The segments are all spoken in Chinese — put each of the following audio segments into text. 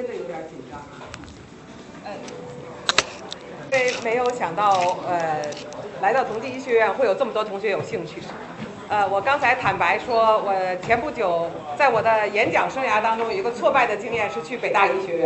真的有点紧张。因为没有想到，来到同济医学院会有这么多同学有兴趣。我刚才坦白说，我前不久在我的演讲生涯当中有一个挫败的经验是去北大医学院。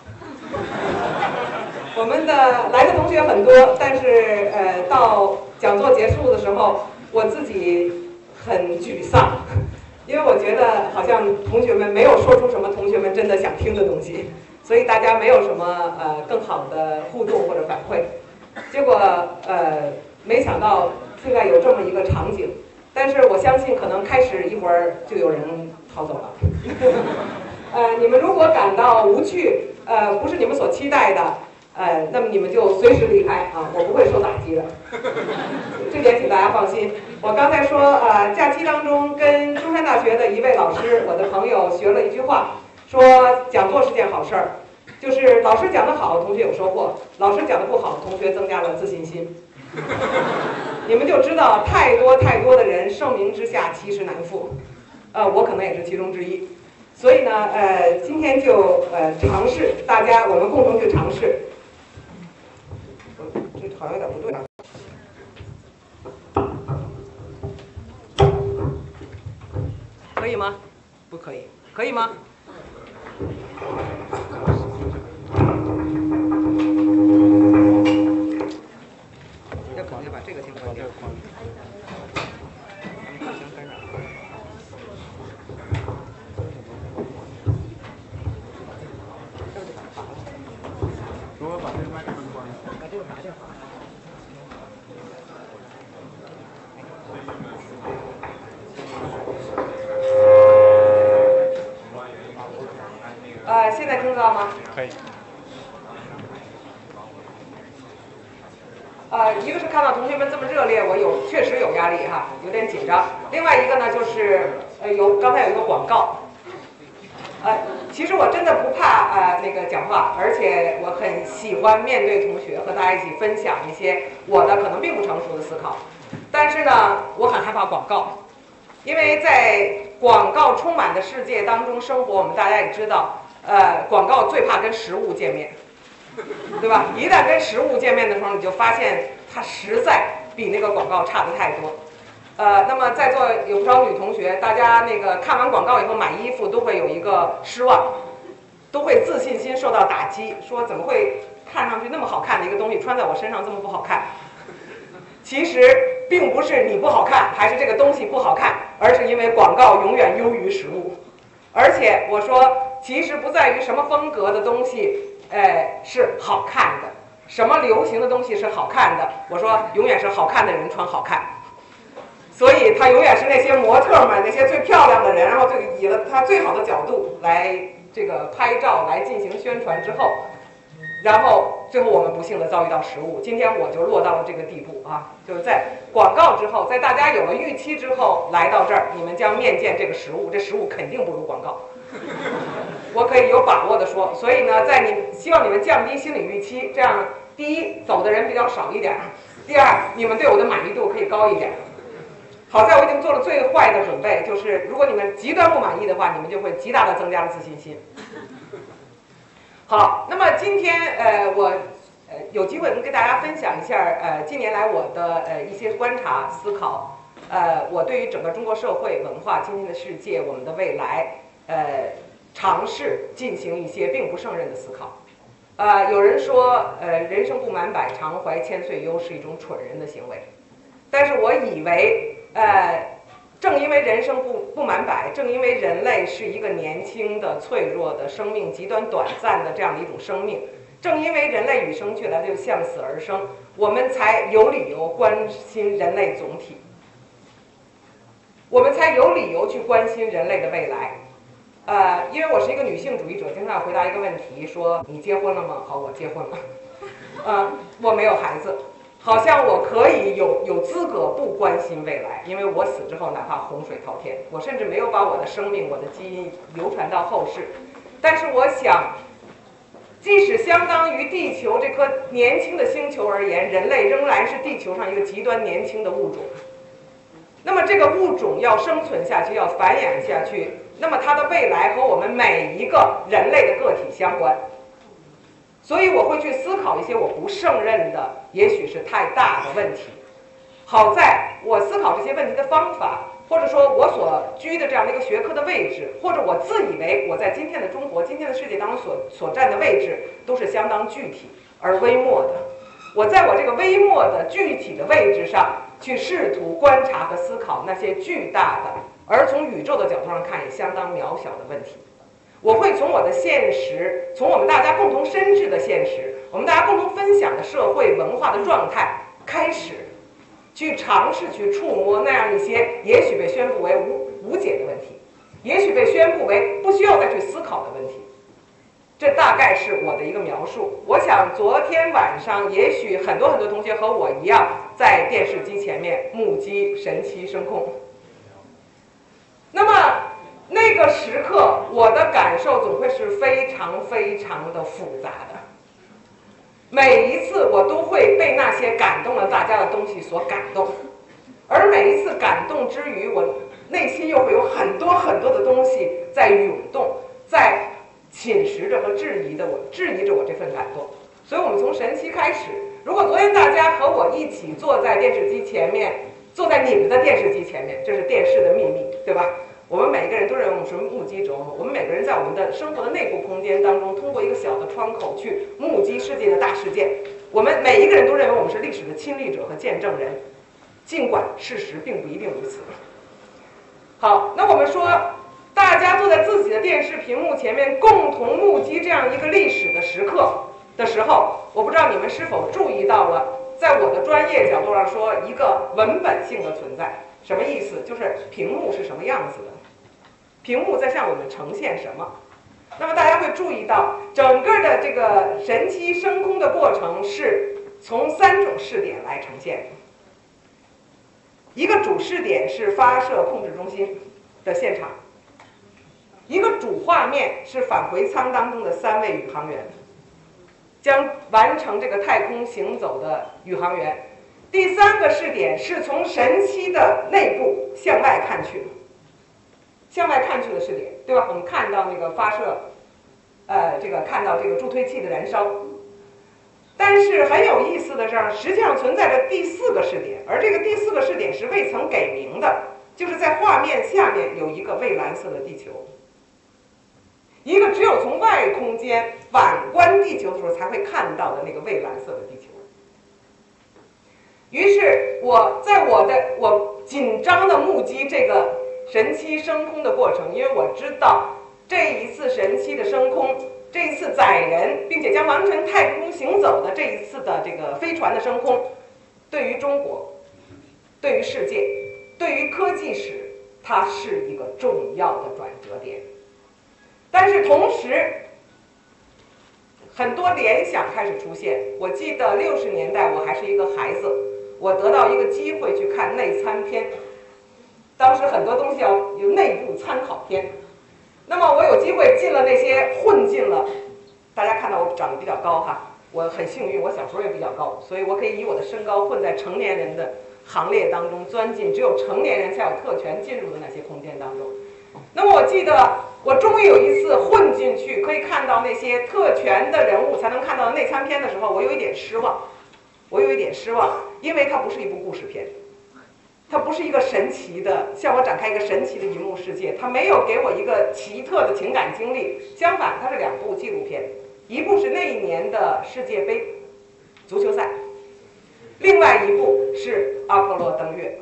我们的来的同学很多，但是到讲座结束的时候，我自己很沮丧，因为我觉得好像同学们没有说出什么同学们真的想听的东西。所以大家没有什么更好的互动或者反馈，结果没想到现在有这么一个场景，但是我相信可能开始一会儿就有人逃走了。你们如果感到无趣，不是你们所期待的，那么你们就随时离开啊，我不会受打击的。这点请大家放心。我刚才说假期当中跟中山大学的一位老师，我的朋友学了一句话。说讲座是件好事儿，就是老师讲得好，同学有收获；老师讲得不好，同学增加了自信心。你们就知道，太多的人盛名之下其实难副，我可能也是其中之一。所以呢，今天就尝试，大家我们共同去尝试。这好像有点不对啊。可以吗？不可以。可以吗？要把这个先关掉。 如果把这个麦克风关了， 把这个拔掉。现在听得到吗？ 可以。 一个是看到同学们这么热烈，我确实有压力哈，有点紧张。另外一个呢，就是刚才有一个广告。其实我真的不怕那个讲话，而且我很喜欢面对同学，和大家一起分享一些我的可能并不成熟的思考。但是呢，我很害怕广告，因为在广告充满的世界当中生活，我们大家也知道。广告最怕跟实物见面，对吧？一旦跟实物见面的时候，你就发现它实在比那个广告差得太多。那么在座有不少女同学，大家那个看完广告以后买衣服都会有一个失望，都会自信心受到打击，说怎么会看上去那么好看的一个东西穿在我身上这么不好看？其实并不是你不好看，还是这个东西不好看，而是因为广告永远优于实物。而且我说，其实不在于什么风格的东西，是好看的，什么流行的东西是好看的。我说，永远是好看的人穿好看，所以他永远是那些模特们，那些最漂亮的人，然后就以了他最好的角度来这个拍照来进行宣传之后，然后最后我们不幸的遭遇到实物。今天我就落到了这个地步啊，就是在广告之后，在大家有了预期之后来到这儿，你们将面见这个实物，这实物肯定不如广告。我可以有把握的说，所以呢，希望你们降低心理预期，这样第一走的人比较少一点，第二你们对我的满意度可以高一点。好在我已经做了最坏的准备，就是如果你们极端不满意的话，你们就会极大的增加了自信心。好，那么今天我有机会能跟大家分享一下近年来我的一些观察思考，我对于整个中国社会文化、今天的世界、我们的未来。尝试进行一些并不胜任的思考。有人说，人生不满百，常怀千岁忧是一种蠢人的行为。但是我以为，正因为人生不满百，正因为人类是一个年轻的、脆弱的生命，极端短暂的这样的一种生命，正因为人类与生俱来就向死而生，我们才有理由关心人类总体。我们才有理由去关心人类的未来。因为我是一个女性主义者，经常回答一个问题，说你结婚了吗？好，我结婚了。我没有孩子，好像我可以有资格不关心未来，因为我死之后哪怕洪水滔天，我甚至没有把我的生命、我的基因流传到后世。但是我想，即使相当于地球这颗年轻的星球而言，人类仍然是地球上一个极端年轻的物种。那么这个物种要生存下去，要繁衍下去， 那么它的未来和我们每一个人类的个体相关。所以我会去思考一些我不胜任的，也许是太大的问题。好在我思考这些问题的方法，或者说我所居的这样的一个学科的位置，或者我自以为我在今天的中国、今天的世界当中所占的位置，都是相当具体而微末的。我在我这个微末的具体的位置上，去试图观察和思考那些巨大的，而从宇宙的角度上看也相当渺小的问题。我会从我的现实，从我们大家共同深知的现实，我们大家共同分享的社会文化的状态开始，去尝试去触摸那样一些也许被宣布为无解的问题，也许被宣布为不需要再去思考的问题。这大概是我的一个描述。我想昨天晚上也许很多同学和我一样在电视机前面目击神七升空。那么那个时刻我的感受总会是非常非常的复杂的，每一次我都会被那些感动了大家的东西所感动，而每一次感动之余，我内心又会有很多很多的东西在涌动，在侵蚀着和质疑着我这份感动。所以我们从神七开始，如果昨天大家和我一起坐在电视机前面，坐在你们的电视机前面，这是电视的秘密，对吧？我们每个人都认为我们是目击者，我们每个人在我们的生活的内部空间当中，通过一个小的窗口去目击世界的大事件。我们每一个人都认为我们是历史的亲历者和见证人，尽管事实并不一定如此。好，那我们说大家坐在自己的电视屏幕前面，共同目击这样一个历史的时刻的时候，我不知道你们是否注意到了，在我的专业角度上说，一个文本性的存在。什么意思？就是屏幕是什么样子的，屏幕在向我们呈现什么。那么大家会注意到，整个的这个神七升空的过程是从3种视点来呈现的。一个主视点是发射控制中心的现场，一个主画面是返回舱当中的3位宇航员，将完成这个太空行走的宇航员。第3个视点是从神七的内部向外看去的视点，对吧？我们看到那个发射，看到这个助推器的燃烧。但是很有意思的是，实际上存在着第4个视点，而这个第4个视点是未曾给名的，就是在画面下面有一个蔚蓝色的地球，一个只有从外空间反观地球的时候才会看到的那个蔚蓝色的地球。于是我紧张的目击这个神七升空的过程，因为我知道这一次神七的升空，这一次载人并且将完成太空行走的这一次的这个飞船的升空，对于中国，对于世界，对于科技史，它是一个重要的转折点。但是同时很多联想开始出现。我记得60年代我还是一个孩子，我得到一个机会去看内参片，当时很多东西要有内部参考片。那么我有机会混进了，大家看到我长得比较高哈，我很幸运，我小时候也比较高，所以我可以以我的身高混在成年人的行列当中，钻进只有成年人才有特权进入的那些空间当中。那么我记得我终于有一次混进去，可以看到那些特权的人物才能看到的内参片的时候，我有一点失望，因为它不是一部故事片，它不是一个神奇的向我展开一个神奇的荧幕世界，它没有给我一个奇特的情感经历，相反它是2部纪录片，一部是那一年的世界杯足球赛，另外一部是阿波罗登月。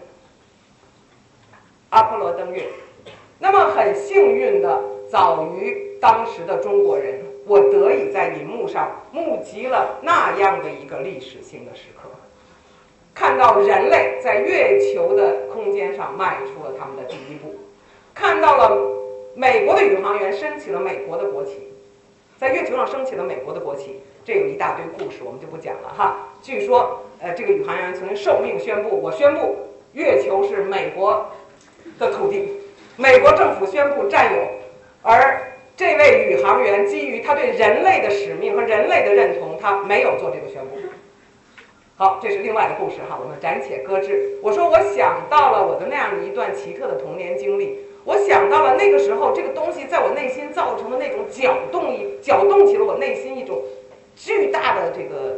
那么很幸运的，早于当时的中国人，我得以在银幕上目击了那样的一个历史性的时刻，看到人类在月球的空间上迈出了他们的第一步，看到了美国的宇航员升起了美国的国旗，在月球上升起了美国的国旗。这有一大堆故事，我们就不讲了哈。据说这个宇航员曾经受命宣布，我宣布月球是美国的土地，美国政府宣布占有，而这位宇航员基于他对人类的使命和人类的认同，他没有做这个宣布。好，这是另外的故事哈，我们暂且搁置。我说我想到了我的那样的一段奇特的童年经历， 我想到了那个时候这个东西在我内心造成的那种搅动起了我内心一种巨大的这个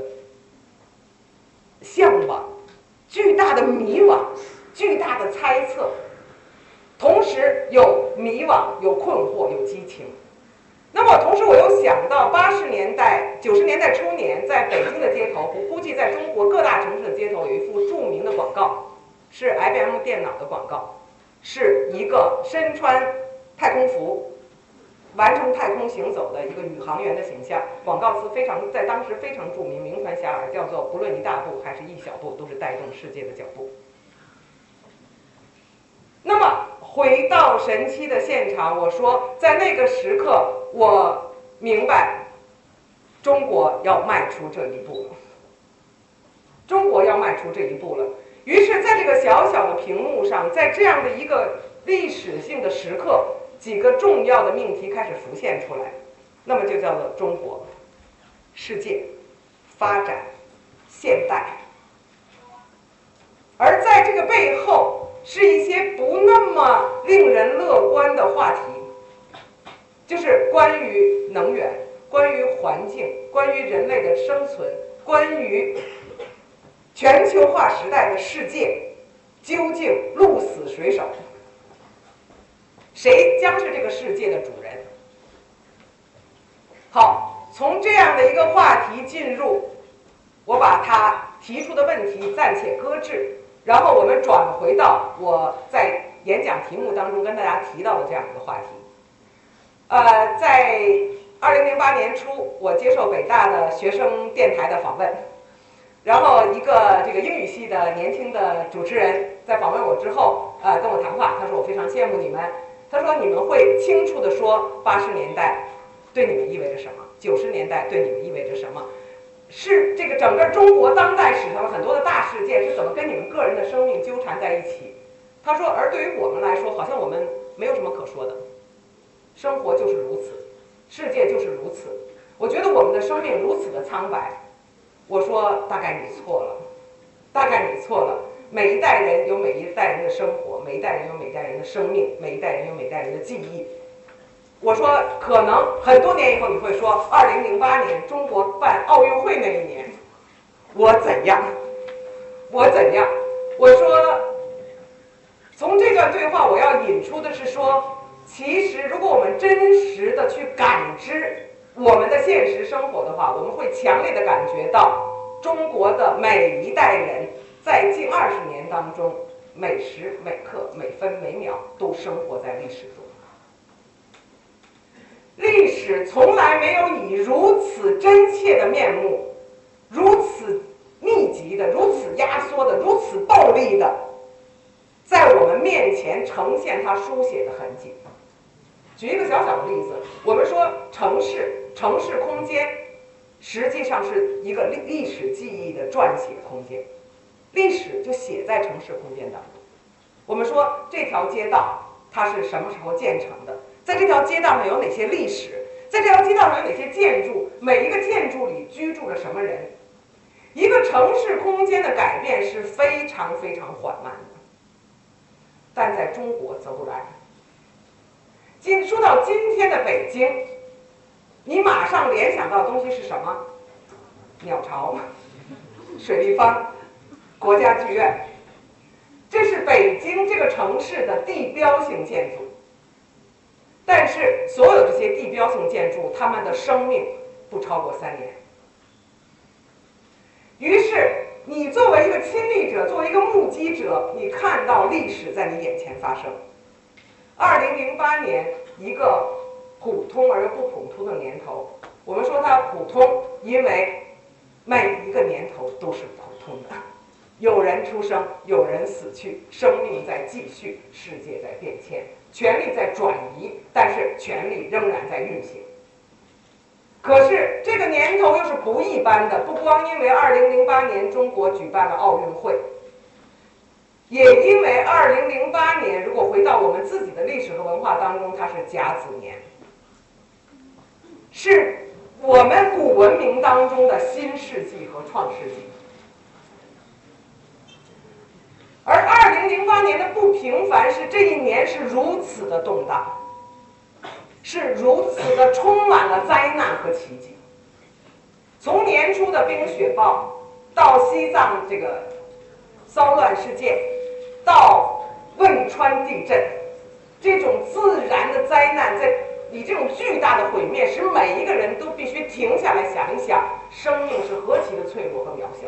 向往，巨大的迷惘，巨大的猜测，同时有迷惘，有困惑，有激情。那么同时我又想到80年代、90年代初年，在北京的街头，我估计在中国各大城市的街头有一幅著名的广告，是 IBM 电脑的广告，是一个身穿太空服、完成太空行走的一个宇航员的形象。广告词在当时非常著名，名传遐迩，叫做不论一大步还是一小步，都是带动世界的脚步。那么回到神七的现场，我说在那个时刻我明白中国要迈出这一步了，中国要迈出这一步了。于是在这个小小的屏幕上，在这样的一个历史性的时刻，几个重要的命题开始浮现出来，那么就叫做中国、世界、发展、现代。而在这个背后是一些不那么令人乐观的话题，就是关于能源、关于环境、关于人类的生存、关于全球化时代的世界究竟鹿死谁手，谁将是这个世界的主人。好，从这样的一个话题进入，我把它提出的问题暂且搁置，然后我们转回到我在演讲题目当中跟大家提到的这样一个话题。在2008年初，我接受北大的学生电台的访问，然后一个这个英语系的年轻的主持人在访问我之后，跟我谈话，他说我非常羡慕你们，他说你们会清楚地说80年代对你们意味着什么，90年代对你们意味着什么，是这个整个中国当代史上的很多的大事件是怎么跟你们个人的生命纠缠在一起。他说而对于我们来说，好像我们没有什么可说的，生活就是如此，世界就是如此，我觉得我们的生命如此的苍白。我说大概你错了，大概你错了，每一代人有每一代人的生活，每一代人有每一代人的生命，每一代人有每一代人的记忆。我说可能很多年以后你会说2008年中国办奥运会那一年我怎样，我怎样。我说从这段对话我要引出的是说，其实如果我们真实的去感知我们的现实生活的话，我们会强烈的感觉到中国的每一代人在近20年当中，每时每刻每分每秒都生活在历史中。历史从来没有以如此真切的面目，如此密集的、如此压缩的、如此暴力的在我们面前呈现它书写的痕迹。举一个小小的例子，我们说城市空间实际上是一个历史记忆的撰写空间，历史就写在城市空间当中。我们说这条街道它是什么时候建成的，在这条街道上有哪些历史，在这条街道上有哪些建筑，每一个建筑里居住着什么人。一个城市空间的改变是非常非常缓慢的，但在中国则不然。说到今天的北京，你马上联想到的东西是什么？鸟巢、水立方、国家剧院，这是北京这个城市的地标性建筑。但是所有这些地标性建筑，它们的生命不超过3年。于是你作为一个亲历者，作为一个目击者，你看到历史在你眼前发生。2008年，一个普通而又不普通的年头，我们说它普通，因为每一个年头都是普通的，有人出生，有人死去，生命在继续，世界在变迁，权力在转移，但是权力仍然在运行。可是这个年头又是不一般的，不光因为2008年中国举办了奥运会，也因为2008年，如果回到我们自己的历史和文化当中，它是甲子年，是我们古文明当中的新世纪和创世纪。而2008 2008年的不平凡是这一年是如此的动荡，是如此的充满了灾难和奇迹。从年初的冰雪暴，到西藏这个骚乱事件，到汶川地震，这种自然的灾难以这种巨大的毁灭，使每一个人都必须停下来想一想，生命是何其的脆弱和渺小。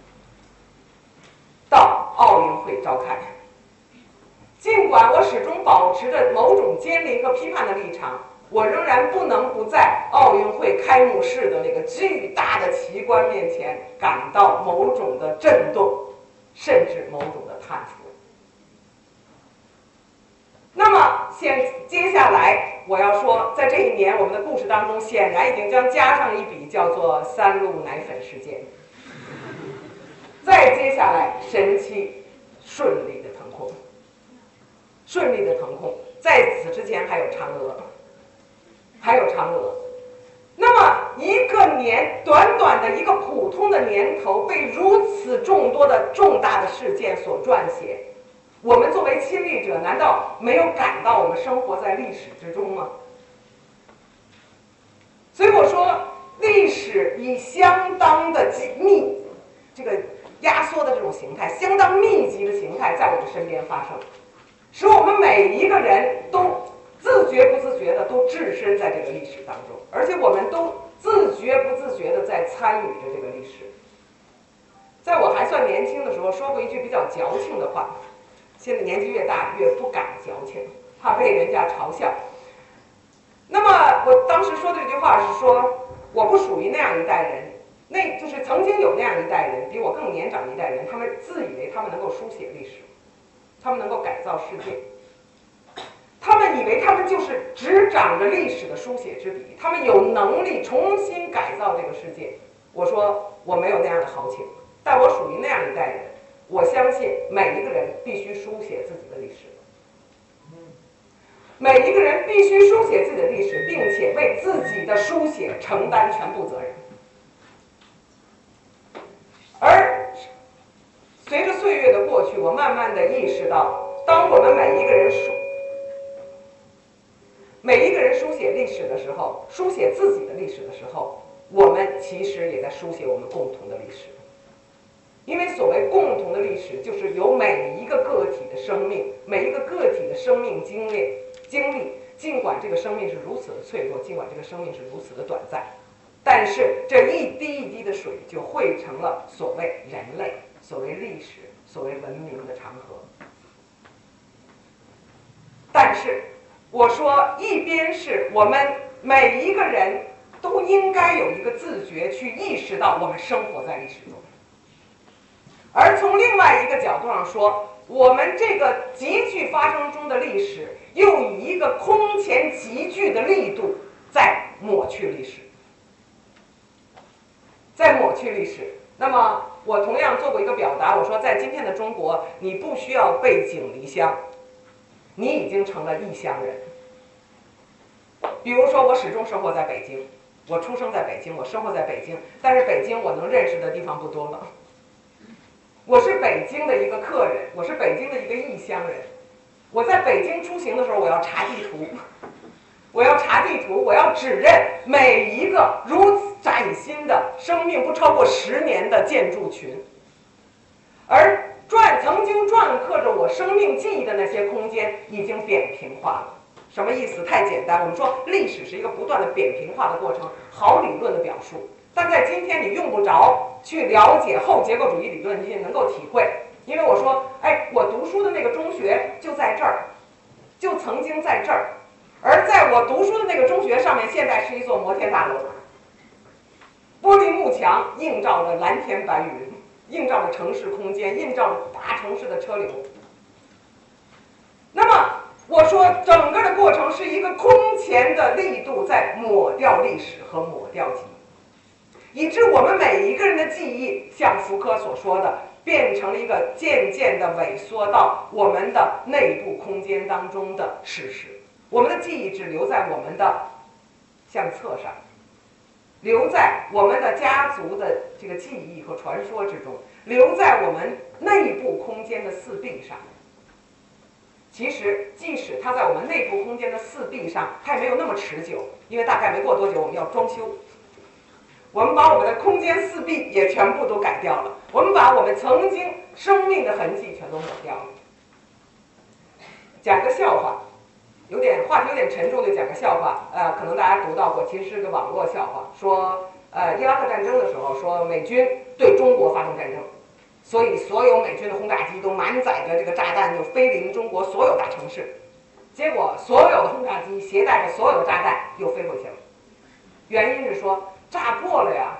到奥运会召开，尽管我始终保持着某种坚定和批判的立场，我仍然不能不在奥运会开幕式的那个巨大的奇观面前感到某种的震动，甚至某种的叹服。那么接下来我要说，在这一年我们的故事当中，显然已经将加上一笔，叫做三鹿奶粉事件。再接下来，神奇顺利的腾空，顺利的腾空。在此之前还有嫦娥，还有嫦娥。那么一个年，短短的一个普通的年头，被如此众多的重大的事件所撰写，我们作为亲历者，难道没有感到我们生活在历史之中吗？所以我说，历史以相当的这个压缩的这种形态，相当密集的形态，在我们身边发生，使我们每一个人都自觉不自觉的都置身在这个历史当中，而且我们都自觉不自觉的在参与着这个历史。在我还算年轻的时候，说过一句比较矫情的话，现在年纪越大越不敢矫情，怕被人家嘲笑。那么我当时说的这句话是说，我不属于那样一代人，那就是曾经有那样一代人，比我更年长一代人，他们自以为他们能够书写历史，他们能够改造世界，他们以为他们就是执掌着历史的书写之笔，他们有能力重新改造这个世界。我说我没有那样的豪情，但我属于那样一代人，我相信每一个人必须书写自己的历史，每一个人必须书写自己的历史，并且为自己的书写承担全部责任。而随着岁月的过去，我慢慢的意识到，当我们每一个人书写历史的时候，书写自己的历史的时候，我们其实也在书写我们共同的历史。因为所谓共同的历史，就是由每一个个体的生命，每一个个体的生命经历，尽管这个生命是如此的脆弱，尽管这个生命是如此的短暂，但是这一滴一滴的水就汇成了所谓人类，所谓历史，所谓文明的长河。但是我说，一边是我们每一个人都应该有一个自觉，去意识到我们生活在历史中，而从另外一个角度上说，我们这个急剧发生中的历史，又以一个空前急剧的力度在抹去历史，在抹去历史。那么我同样做过一个表达，我说在今天的中国，你不需要背井离乡，你已经成了异乡人。比如说，我始终生活在北京，我出生在北京，我生活在北京，但是北京我能认识的地方不多了。我是北京的一个客人，我是北京的一个异乡人。我在北京出行的时候，我要查地图，我要指认每一个如此崭新的生命不超过10年的建筑群，而曾经篆刻着我生命记忆的那些空间已经扁平化了。什么意思？太简单，我们说历史是一个不断的扁平化的过程，好理论的表述。但在今天你用不着去了解后结构主义理论，你也能够体会。因为我说，我读书的那个中学就在这儿，就曾经在这儿，而在我读书的那个中学上面，现在是一座摩天大楼，玻璃幕墙映照着蓝天白云，映照着城市空间，映照着大城市的车流。那么我说，整个的过程是一个空前的力度在抹掉历史和抹掉记忆，以致我们每一个人的记忆，像福柯所说的，变成了一个渐渐的萎缩到我们的内部空间当中的事实。我们的记忆只留在我们的相册上，留在我们的家族的这个记忆和传说之中，留在我们内部空间的四壁上。 其实即使它在我们内部空间的四壁上，它也没有那么持久，因为大概没过多久我们要装修。我们把我们的空间四壁也全部都改掉了，我们把我们曾经生命的痕迹全都抹掉了。讲个笑话，话题有点沉重，就讲个笑话。可能大家读到过，其实是个网络笑话，说伊拉克战争的时候，说美军对中国发动战争，所以所有美军的轰炸机都满载着这个炸弹，就飞临中国所有大城市。结果所有的轰炸机携带着所有的炸弹又飞回去了，原因是说炸过了呀。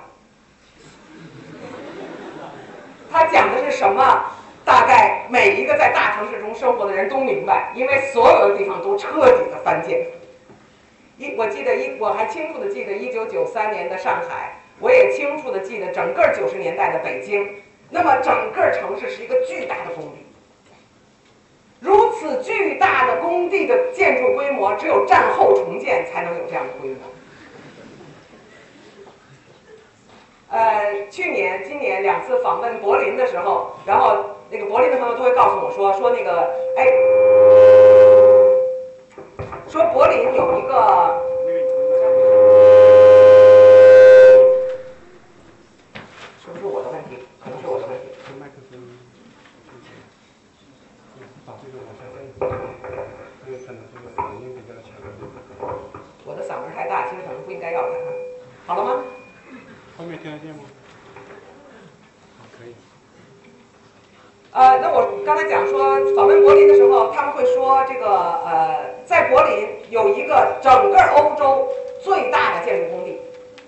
他讲的是什么？大概每一个在大城市中生活的人都明白，因为所有的地方都彻底的翻建。我还清楚的记得1993年的上海，我也清楚的记得整个90年代的北京。那么整个城市是一个巨大的工地，如此巨大的工地的建筑规模，只有战后重建才能有这样的规模。去年、今年2次访问柏林的时候，然后那个柏林的朋友都会告诉我说那个，说柏林有一个，是不是我的问题？可能是我的问题。 麦克风，把这个往下降，因为可能这个嗓音比较强一点。 我的嗓门太大，其实可能不应该要它。好了吗？ 后面听得见吗？可以。 那我刚才讲说访问柏林的时候，他们会说这个在柏林有一个整个欧洲最大的建筑工地，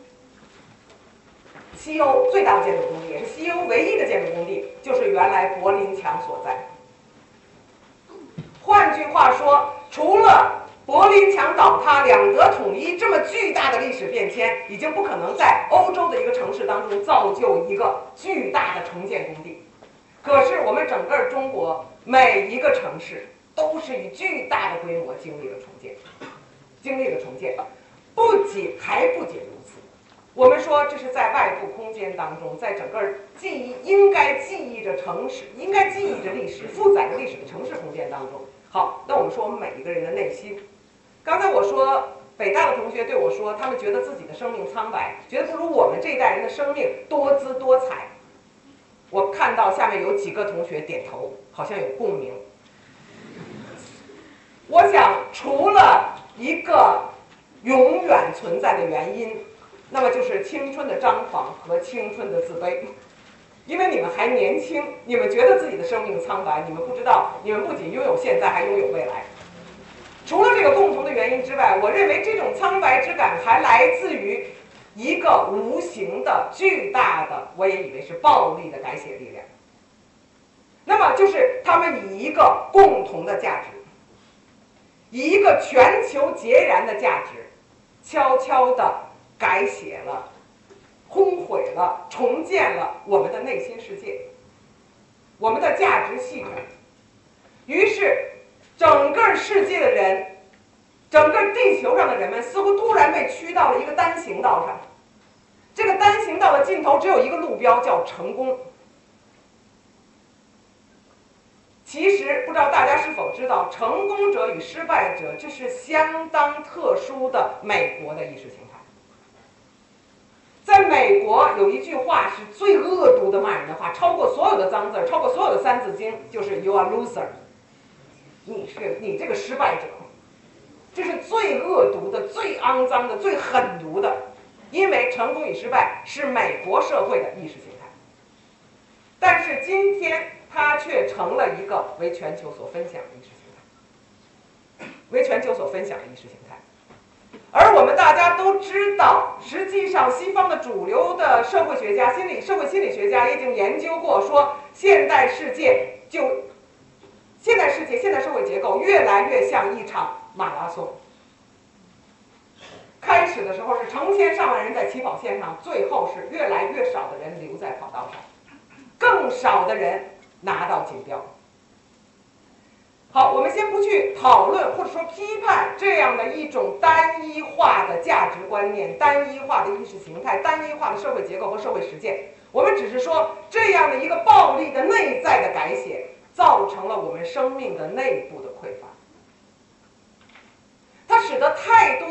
西欧最大的建筑工地，也是西欧唯一的建筑工地，就是原来柏林墙所在。换句话说，除了柏林墙倒塌、两德统一这么巨大的历史变迁，已经不可能在欧洲的一个城市当中造就一个巨大的重建工地。可是我们整个中国每一个城市都是以巨大的规模经历了重建，不仅如此，我们说这是在外部空间当中，在整个应该记忆着历史、负载着历史的城市空间当中。好，那我们说我们每一个人的内心。刚才我说北大的同学对我说，他们觉得自己的生命苍白，觉得不如我们这一代人的生命多姿多彩。我看到下面有几个同学点头，好像有共鸣。我想，除了一个永远存在的原因，那么就是青春的张狂和青春的自卑。因为你们还年轻，你们觉得自己的生命苍白，你们不知道，你们不仅拥有现在，还拥有未来。除了这个共同的原因之外，我认为这种苍白之感还来自于一个无形的巨大的，我也以为是暴力的改写力量。那么就是他们以一个共同的价值，以一个全球截然的价值，悄悄地改写了、轰毁了、重建了我们的内心世界，我们的价值系统。于是整个世界的人，整个地球上的人们似乎突然被驱到了一个单行道上。这个单行道的尽头只有一个路标，叫成功。其实不知道大家是否知道，成功者与失败者，这是相当特殊的美国的意识形态。在美国有一句话是最恶毒的骂人的话，超过所有的脏字，超过所有的三字经，就是 You are loser， 你这个失败者。这是最恶毒的、最肮脏的、最狠毒的，因为成功与失败是美国社会的意识形态。但是今天它却成了一个为全球所分享的意识形态，而我们大家都知道，实际上西方的主流的社会学家、社会心理学家已经研究过，说现代社会结构越来越像一场马拉松。开始的时候是成千上万人在起跑线上，最后是越来越少的人留在跑道上，更少的人拿到锦标。好，我们先不去讨论或者说批判这样的一种单一化的价值观念、单一化的意识形态、单一化的社会结构和社会实践，我们只是说这样的一个暴力的内在的改写，造成了我们生命的内部的匮乏。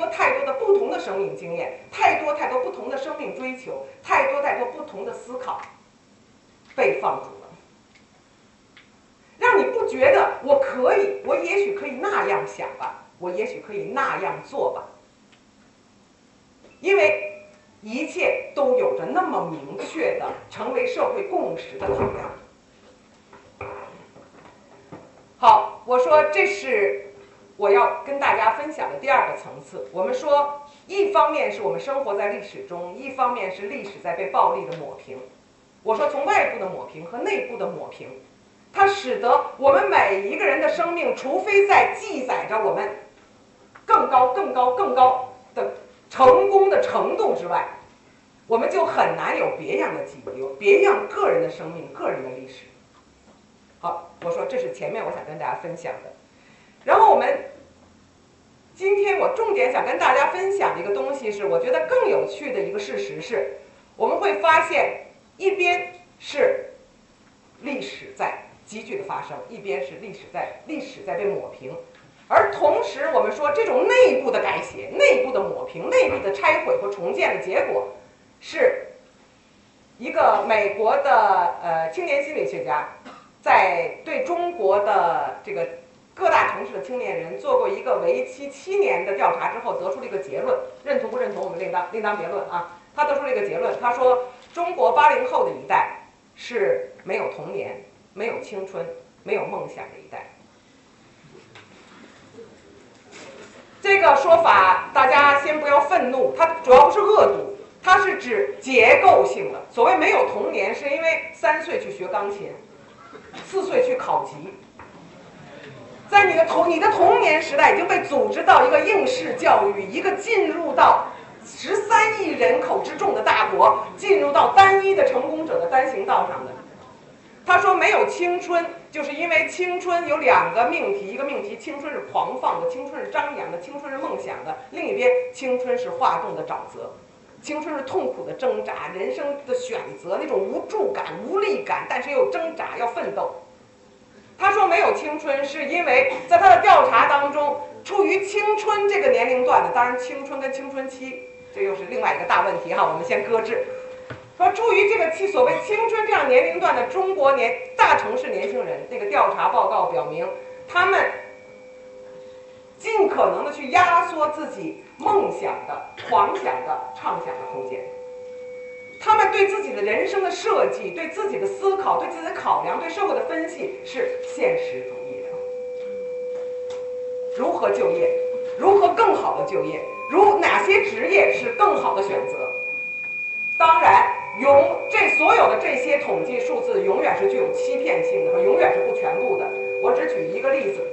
太多的不同的生命经验，太多不同的生命追求，太多不同的思考被放逐了，让你不觉得我也许可以那样想吧，我也许可以那样做吧，因为一切都有着那么明确的成为社会共识的考量。好，我说这是我要跟大家分享的第二个层次。我们说，一方面是我们生活在历史中，一方面是历史在被暴力的抹平。我说，从外部的抹平和内部的抹平，它使得我们每一个人的生命，除非在记载着我们更高的成功的程度之外，我们就很难有别样的记忆，有别样个人的生命、个人的历史。好，我说这是前面我想跟大家分享的。然后今天我重点想跟大家分享的一个东西是，我觉得更有趣的一个事实是，我们会发现，一边是历史在急剧的发生，一边是历史在被抹平，而同时我们说这种内部的改写、内部的抹平、内部的拆毁和重建的结果，是一个美国的青年心理学家在对中国的这个各大城市的青年人做过一个为期7年的调查之后，得出了一个结论，认同不认同我们另当别论啊。他得出了一个结论，他说中国80后的一代是没有童年、没有青春、没有梦想的一代。这个说法大家先不要愤怒，它主要不是恶毒，它是指结构性的。所谓没有童年，是因为3岁去学钢琴，4岁去考级。在你的童年时代已经被组织到一个应试教育，一个进入到13亿人口之众的大国，进入到单一的成功者的单行道上的。他说没有青春，就是因为青春有2个命题，一个命题青春是狂放的，青春是张扬的，青春是梦想的，另一边青春是化动的沼泽，青春是痛苦的挣扎，人生的选择，那种无助感、无力感，但是又有挣扎，要奋斗。他说没有青春，是因为在他的调查当中，处于青春这个年龄段的，当然青春跟青春期这又是另外一个大问题哈，我们先搁置。说处于这个所谓青春这样年龄段的中国大城市年轻人，那个调查报告表明，他们尽可能的去压缩自己梦想的、狂想的、畅想的空间。他们对自己的人生的设计、对自己的思考、对自己的考量、对社会的分析是现实主义的。如何就业？如何更好的就业？哪些职业是更好的选择？当然，所有的这些统计数字永远是具有欺骗性的，和永远是不全部的。我只举一个例子，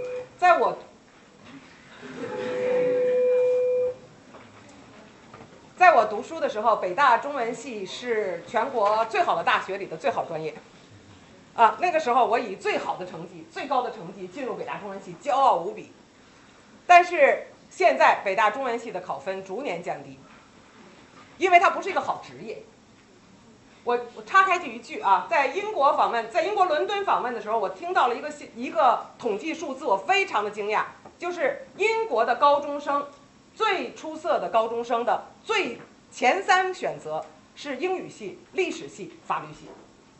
在我读书的时候，北大中文系是全国最好的大学里的最好专业，那个时候我以最好的成绩、最高的成绩进入北大中文系，骄傲无比。但是现在北大中文系的考分逐年降低，因为它不是一个好职业。我插开这一句啊，在英国伦敦访问的时候，我听到了一个统计数字，我非常的惊讶，就是英国的高中生最出色的高中生的前3选择是英语系、历史系、法律系。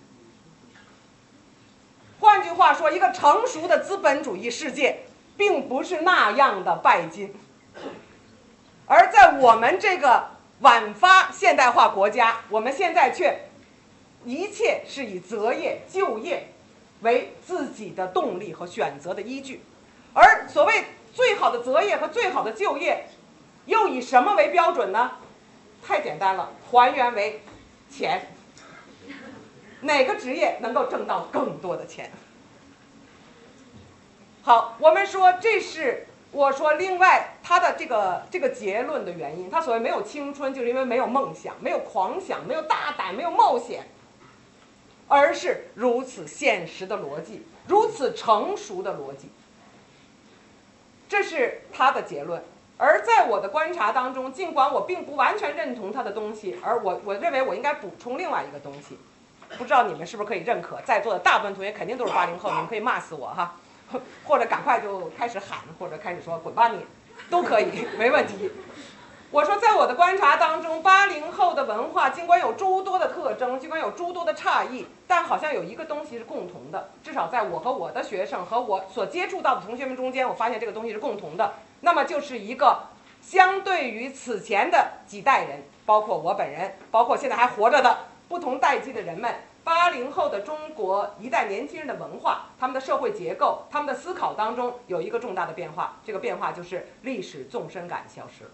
换句话说，一个成熟的资本主义世界并不是那样的拜金，而在我们这个晚发现代化国家，我们现在却一切是以择业、就业为自己的动力和选择的依据，而所谓最好的择业和最好的就业，又以什么为标准呢？太简单了，还原为钱。哪个职业能够挣到更多的钱？好，我们说这是我说另外他的这个结论的原因。他所谓没有青春，就是因为没有梦想、没有狂想、没有大胆、没有冒险，而是如此现实的逻辑，如此成熟的逻辑。这是他的结论。而在我的观察当中，尽管我并不完全认同他的东西，而我认为我应该补充另外一个东西。不知道你们是不是可以认可？在座的大部分同学肯定都是80后，你们可以骂死我哈，或者赶快就开始喊，或者开始说滚吧你。 都可以，没问题。我说，在我的观察当中，80后的文化尽管有诸多的特征，尽管有诸多的差异，但好像有一个东西是共同的。至少在我和我的学生和我所接触到的同学们中间，我发现这个东西是共同的。那么就是一个相对于此前的几代人，包括我本人，包括现在还活着的不同代际的人们，80后的中国一代年轻人的文化，他们的社会结构，他们的思考当中有一个重大的变化，这个变化就是历史纵深感消失了。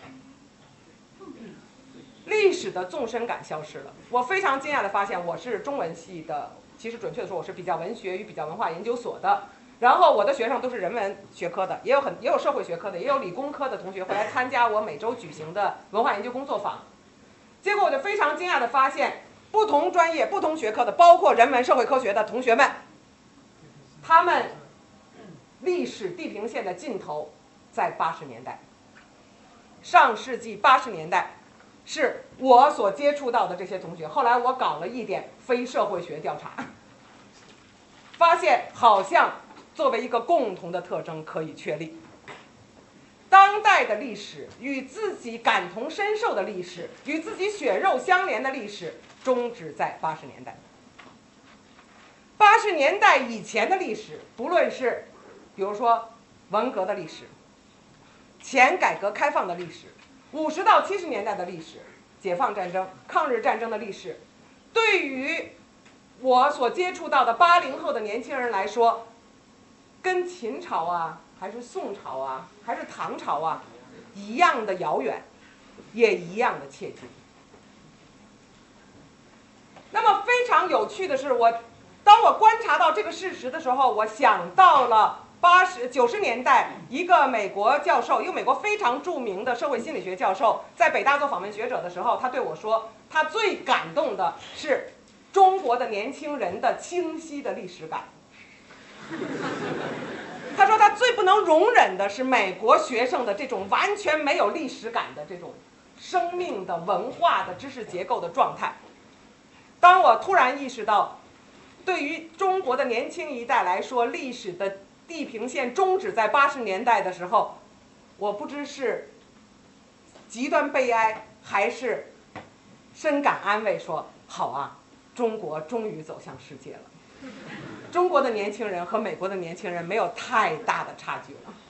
历史的纵深感消失了。我非常惊讶地发现，我是中文系的，其实准确的说，我是比较文学与比较文化研究所的。然后我的学生都是人文学科的，也有社会学科的，也有理工科的同学会来参加我每周举行的文化研究工作坊。结果我就非常惊讶地发现，不同专业、不同学科的，包括人文社会科学的同学们，他们历史地平线的尽头在80年代。上世纪80年代是我所接触到的这些同学。后来我搞了一点非社会学调查，发现好像作为一个共同的特征可以确立，当代的历史与自己感同身受的历史，与自己血肉相连的历史终止在80年代。80年代以前的历史，不论是比如说文革的历史，前改革开放的历史，50到70年代的历史，解放战争、抗日战争的历史，对于我所接触到的80后的年轻人来说，跟秦朝啊，还是宋朝啊，还是唐朝啊，一样的遥远，也一样的切近。那么非常有趣的是，当我观察到这个事实的时候，我想到了90年代一个美国教授，一个美国非常著名的社会心理学教授，在北大做访问学者的时候，他对我说，他最感动的是中国的年轻人的清晰的历史感。他说他最不能容忍的是美国学生的这种完全没有历史感的这种生命的文化的知识结构的状态。当我突然意识到，对于中国的年轻一代来说，历史的地平线终止在80年代的时候，我不知是极端悲哀还是深感安慰，说好啊，中国终于走向世界了。中国的年轻人和美国的年轻人没有太大的差距了。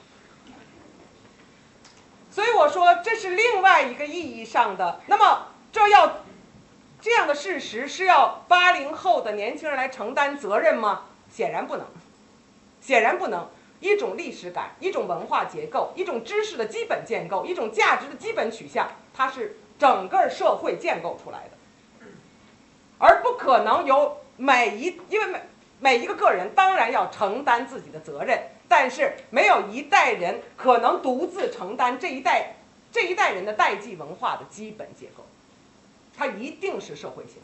所以我说这是另外一个意义上的。那么这样的事实是要80后的年轻人来承担责任吗？显然不能，显然不能。一种历史感，一种文化结构，一种知识的基本建构，一种价值的基本取向，它是整个社会建构出来的，而不可能由因为每一个个人当然要承担自己的责任，但是没有一代人可能独自承担这一代人的代际文化的基本结构，它一定是社会性。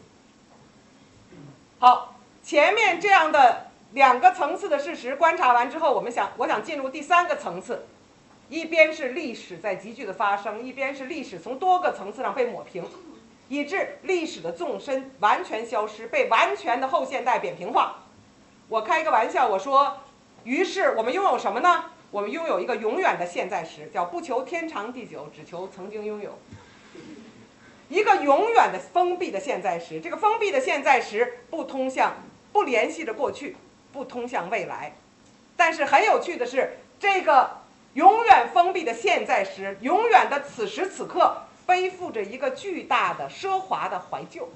好，前面这样的2个层次的事实观察完之后，我想进入第3个层次，一边是历史在急剧的发生，一边是历史从多个层次上被抹平，以致历史的纵深完全消失，被完全的后现代扁平化。我开一个玩笑，我说，于是我们拥有什么呢？我们拥有一个永远的现在时，叫不求天长地久，只求曾经拥有。一个永远的封闭的现在时，这个封闭的现在时不联系着过去，不通向未来。但是很有趣的是，这个永远封闭的现在时，永远的此时此刻，背负着一个巨大的奢华的怀旧。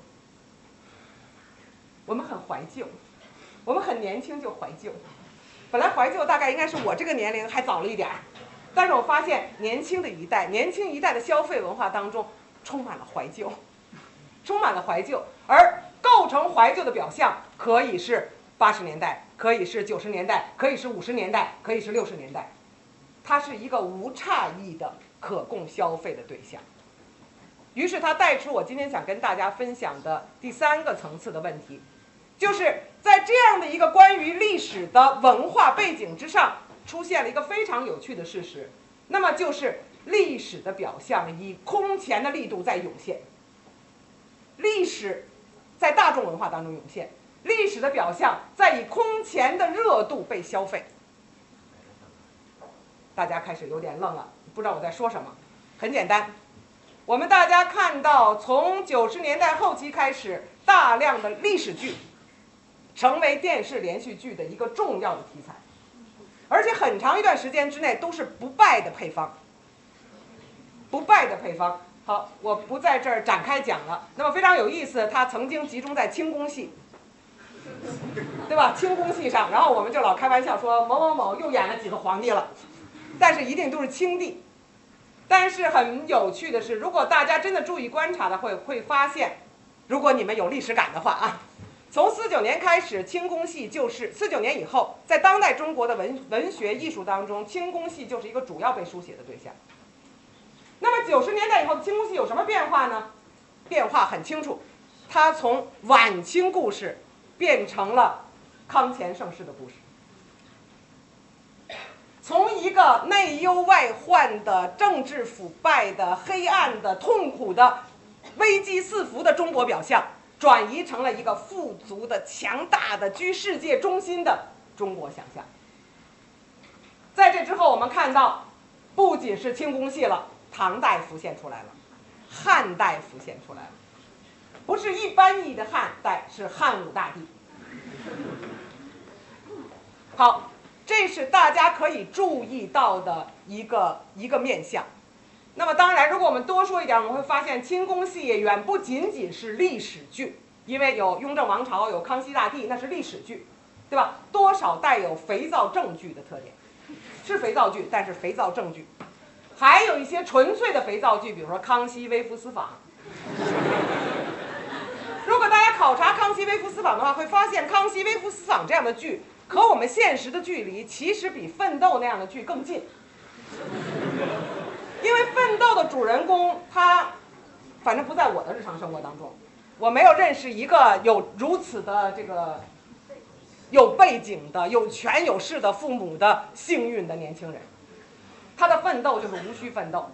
我们很怀旧，我们很年轻就怀旧。本来怀旧大概应该是我这个年龄还早了一点，但是我发现年轻一代的消费文化当中充满了怀旧，而构成怀旧的表象可以是80年代，可以是90年代，可以是50年代，可以是60年代，它是一个无差异的可供消费的对象。于是它带出我今天想跟大家分享的第3个层次的问题，就是在这样的一个关于历史的文化背景之上，出现了一个非常有趣的事实，那么就是历史的表象以空前的力度在涌现。历史在大众文化当中涌现，历史的表象在以空前的热度被消费。大家开始有点愣了， 不知道我在说什么。很简单，我们大家看到，从90年代后期开始，大量的历史剧成为电视连续剧的一个重要的题材，而且很长一段时间之内都是不败的配方。不败的配方。好，我不在这儿展开讲了。那么非常有意思，它曾经集中在清宫戏，对吧？清宫戏上，然后我们就老开玩笑说某某某又演了几个皇帝了，但是一定都是清帝。但是很有趣的是，如果大家真的注意观察的会发现，如果你们有历史感的话啊，从49年开始，清宫戏就是49年以后，在当代中国的文学艺术当中，清宫戏就是一个主要被书写的对象。那么90年代以后的清宫戏有什么变化呢？变化很清楚，它从晚清故事变成了康乾盛世的故事，从一个内忧外患的、政治腐败的、黑暗的、痛苦的、危机四伏的中国表象，转移成了一个富足的、强大的、居世界中心的中国想象。在这之后，我们看到，不仅是清宫戏了，唐代浮现出来了，汉代浮现出来了，不是一般意义的汉代，是汉武大帝。好，这是大家可以注意到的一个面向。那么当然，如果我们多说一点，我们会发现清宫戏也远不仅仅是历史剧，因为有雍正王朝，有康熙大帝，那是历史剧，对吧？多少带有肥皂正剧的特点，是肥皂剧，但是肥皂正剧。还有一些纯粹的肥皂剧，比如说《康熙微服私访》。如果大家考察《康熙微服私访》的话，会发现《康熙微服私访》这样的剧和我们现实的距离其实比《奋斗》那样的剧更近。因为《奋斗》的主人公他，反正不在我的日常生活当中，我没有认识一个有如此的这个有背景的、有权有势的父母的幸运的年轻人。他的奋斗就是无需奋斗。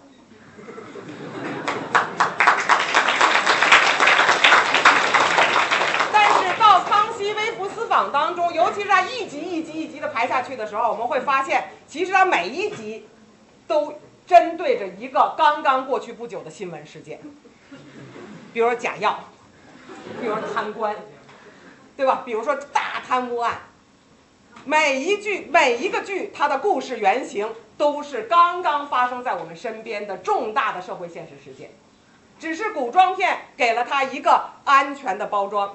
但是到《康熙微服私访》当中，尤其是他一集的排下去的时候，我们会发现，其实他每一集都针对着一个刚刚过去不久的新闻事件，比如说假药，比如说贪官，对吧？比如说大贪污案。每一个剧，它的故事原型都是刚刚发生在我们身边的重大的社会现实事件，只是古装片给了它一个安全的包装。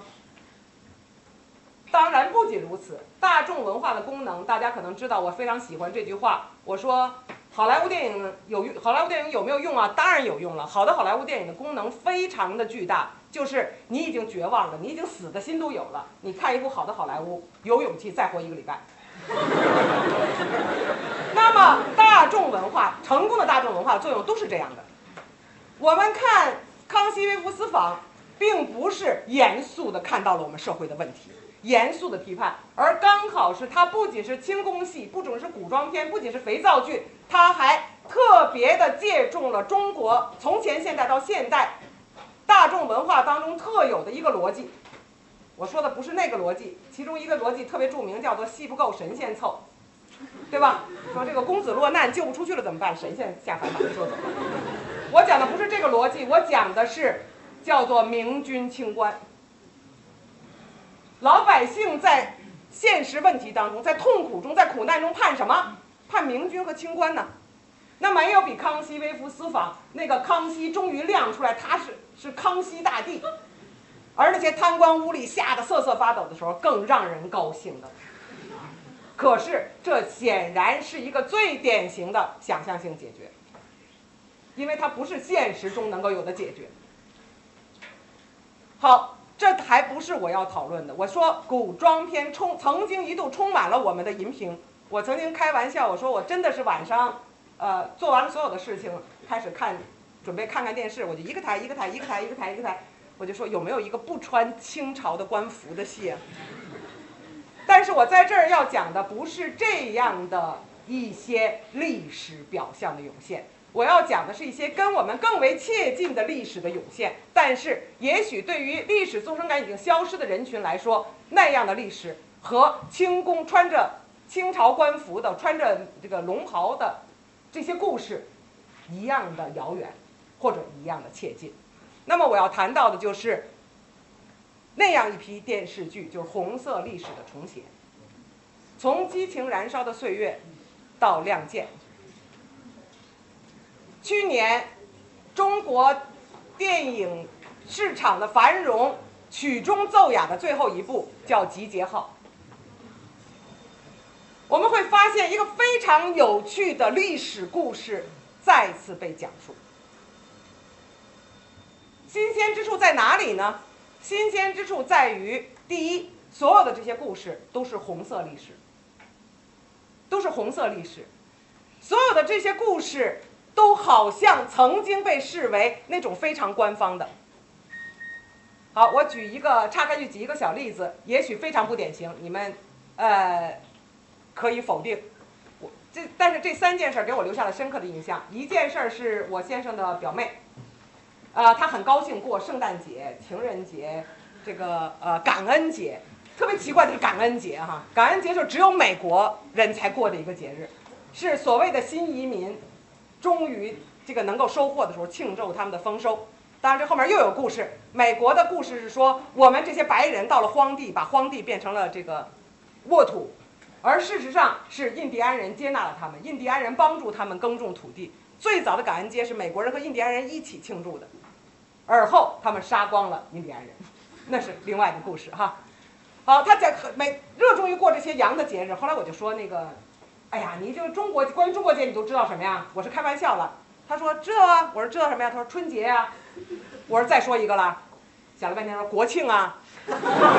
当然不仅如此，大众文化的功能，大家可能知道，我非常喜欢这句话。我说，好莱坞电影有没有用啊？当然有用了。好的好莱坞电影的功能非常的巨大，就是你已经绝望了，你已经死的心都有了，你看一部好的好莱坞，有勇气再活1个礼拜。那么大众文化，成功的大众文化的作用都是这样的。我们看《康熙微服私访》，并不是严肃的看到了我们社会的问题，严肃的批判，而刚好是它不仅是清宫戏，不仅是古装片，不仅是肥皂剧，它还特别的借重了中国从前现代到现代大众文化当中特有的一个逻辑。我说的不是那个逻辑，其中一个逻辑特别著名，叫做戏不够神仙凑，对吧？说这个公子落难救不出去了怎么办？神仙下凡把他说走了。我讲的不是这个逻辑，我讲的是叫做明君清官。老百姓在现实问题当中，在痛苦中，在苦难中盼什么？盼明君和清官呢？那没有比康熙微服私访，那个康熙终于亮出来，他是康熙大帝，而那些贪官污吏吓得瑟瑟发抖的时候，更让人高兴的。可是这显然是一个最典型的想象性解决，因为它不是现实中能够有的解决。好，这还不是我要讨论的。我说古装片曾经一度充满了我们的荧屏。我曾经开玩笑，我说我真的是晚上，做完了所有的事情，开始准备看看电视，我就一个台，我就说有没有一个不穿清朝的官服的戏啊？但是我在这儿要讲的不是这样的一些历史表象的涌现，我要讲的是一些跟我们更为切近的历史的涌现。但是也许对于历史纵深感已经消失的人群来说，那样的历史和清宫穿着清朝官服的、穿着这个龙袍的这些故事， 一样的遥远，或者一样的切近。那么我要谈到的就是那样一批电视剧，就是红色历史的重写，从激情燃烧的岁月到亮剑。去年中国电影市场的繁荣曲终奏雅的最后一部叫《集结号》。我们会发现一个非常有趣的历史故事再次被讲述。新鲜之处在哪里呢？新鲜之处在于，第一，所有的这些故事都是红色历史，都是红色历史，所有的这些故事都好像曾经被视为那种非常官方的。好，我岔开去举一个小例子，也许非常不典型，你们可以否定。但是这3件事给我留下了深刻的印象。一件事是我先生的表妹，她很高兴过圣诞节、情人节，这个感恩节。特别奇怪的是感恩节哈，感恩节就只有美国人才过的一个节日，是所谓的新移民终于这个能够收获的时候庆祝他们的丰收。当然这后面又有故事，美国的故事是说我们这些白人到了荒地，把荒地变成了这个沃土，而事实上是印第安人接纳了他们，印第安人帮助他们耕种土地。最早的感恩节是美国人和印第安人一起庆祝的，而后他们杀光了印第安人，那是另外的故事哈。好，他热衷于过这些洋的节日。后来我就说哎呀，你就关于中国节你都知道什么呀？我是开玩笑了。他说我说这什么呀？他说春节呀。我说再说一个了，想了半天说国庆啊。然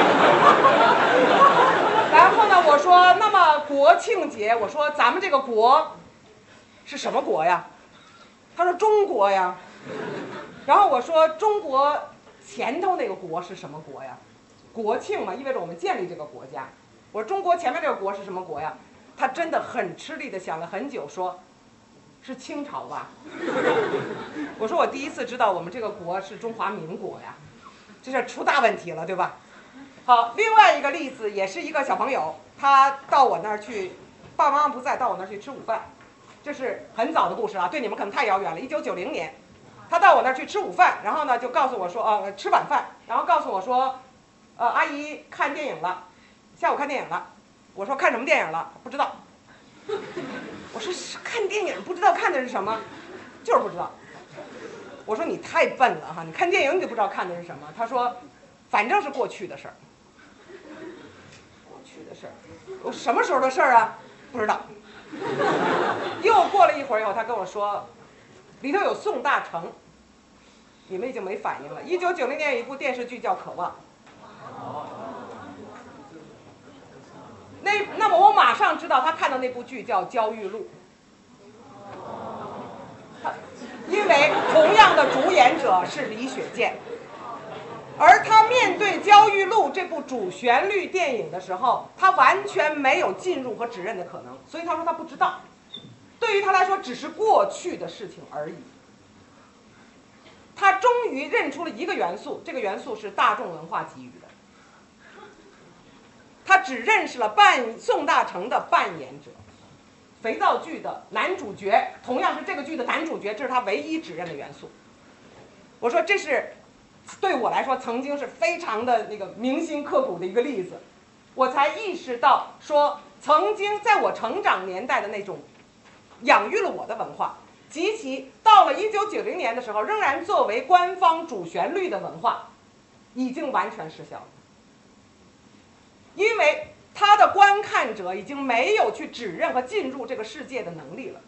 后呢，我说那么国庆节，我说咱们这个国是什么国呀？他说中国呀。然后我说中国前头那个国是什么国呀？国庆嘛，意味着我们建立这个国家。我说中国前面这个国是什么国呀？他真的很吃力的想了很久，说是清朝吧。我说我第一次知道我们这个国是中华民国呀，这是出大问题了，对吧？好，另外一个例子也是一个小朋友，他到我那儿去，爸爸妈妈不在，到我那儿去吃午饭。这是很早的故事了，对你们可能太遥远了。1990年，他到我那儿去吃午饭，然后呢就告诉我说，吃晚饭，然后告诉我说，阿姨看电影了，下午看电影了。我说看什么电影了？不知道。我说看电影不知道看的是什么，就是不知道。我说你太笨了哈，你看电影你就不知道看的是什么。他说反正是过去的事儿。过去的事儿，我什么时候的事儿啊？不知道。又过了一会儿以后，他跟我说里头有宋大成。你们已经没反应了。1990年有一部电视剧叫《渴望》。那么我马上知道他看到那部剧叫《焦裕禄》，因为同样的主演者是李雪健，而他面对《焦裕禄》这部主旋律电影的时候，他完全没有进入和指认的可能，所以他说他不知道，对于他来说只是过去的事情而已。他终于认出了一个元素，这个元素是大众文化给予的。他只认识了宋大成的扮演者，肥皂剧的男主角，同样是这个剧的男主角，这是他唯一指认的元素。我说这是对我来说曾经是非常的那个铭心刻骨的一个例子，我才意识到说曾经在我成长年代的那种养育了我的文化，及其到了1990年的时候仍然作为官方主旋律的文化，已经完全失效了。因为他的观看者已经没有去指认和进入这个世界的能力了。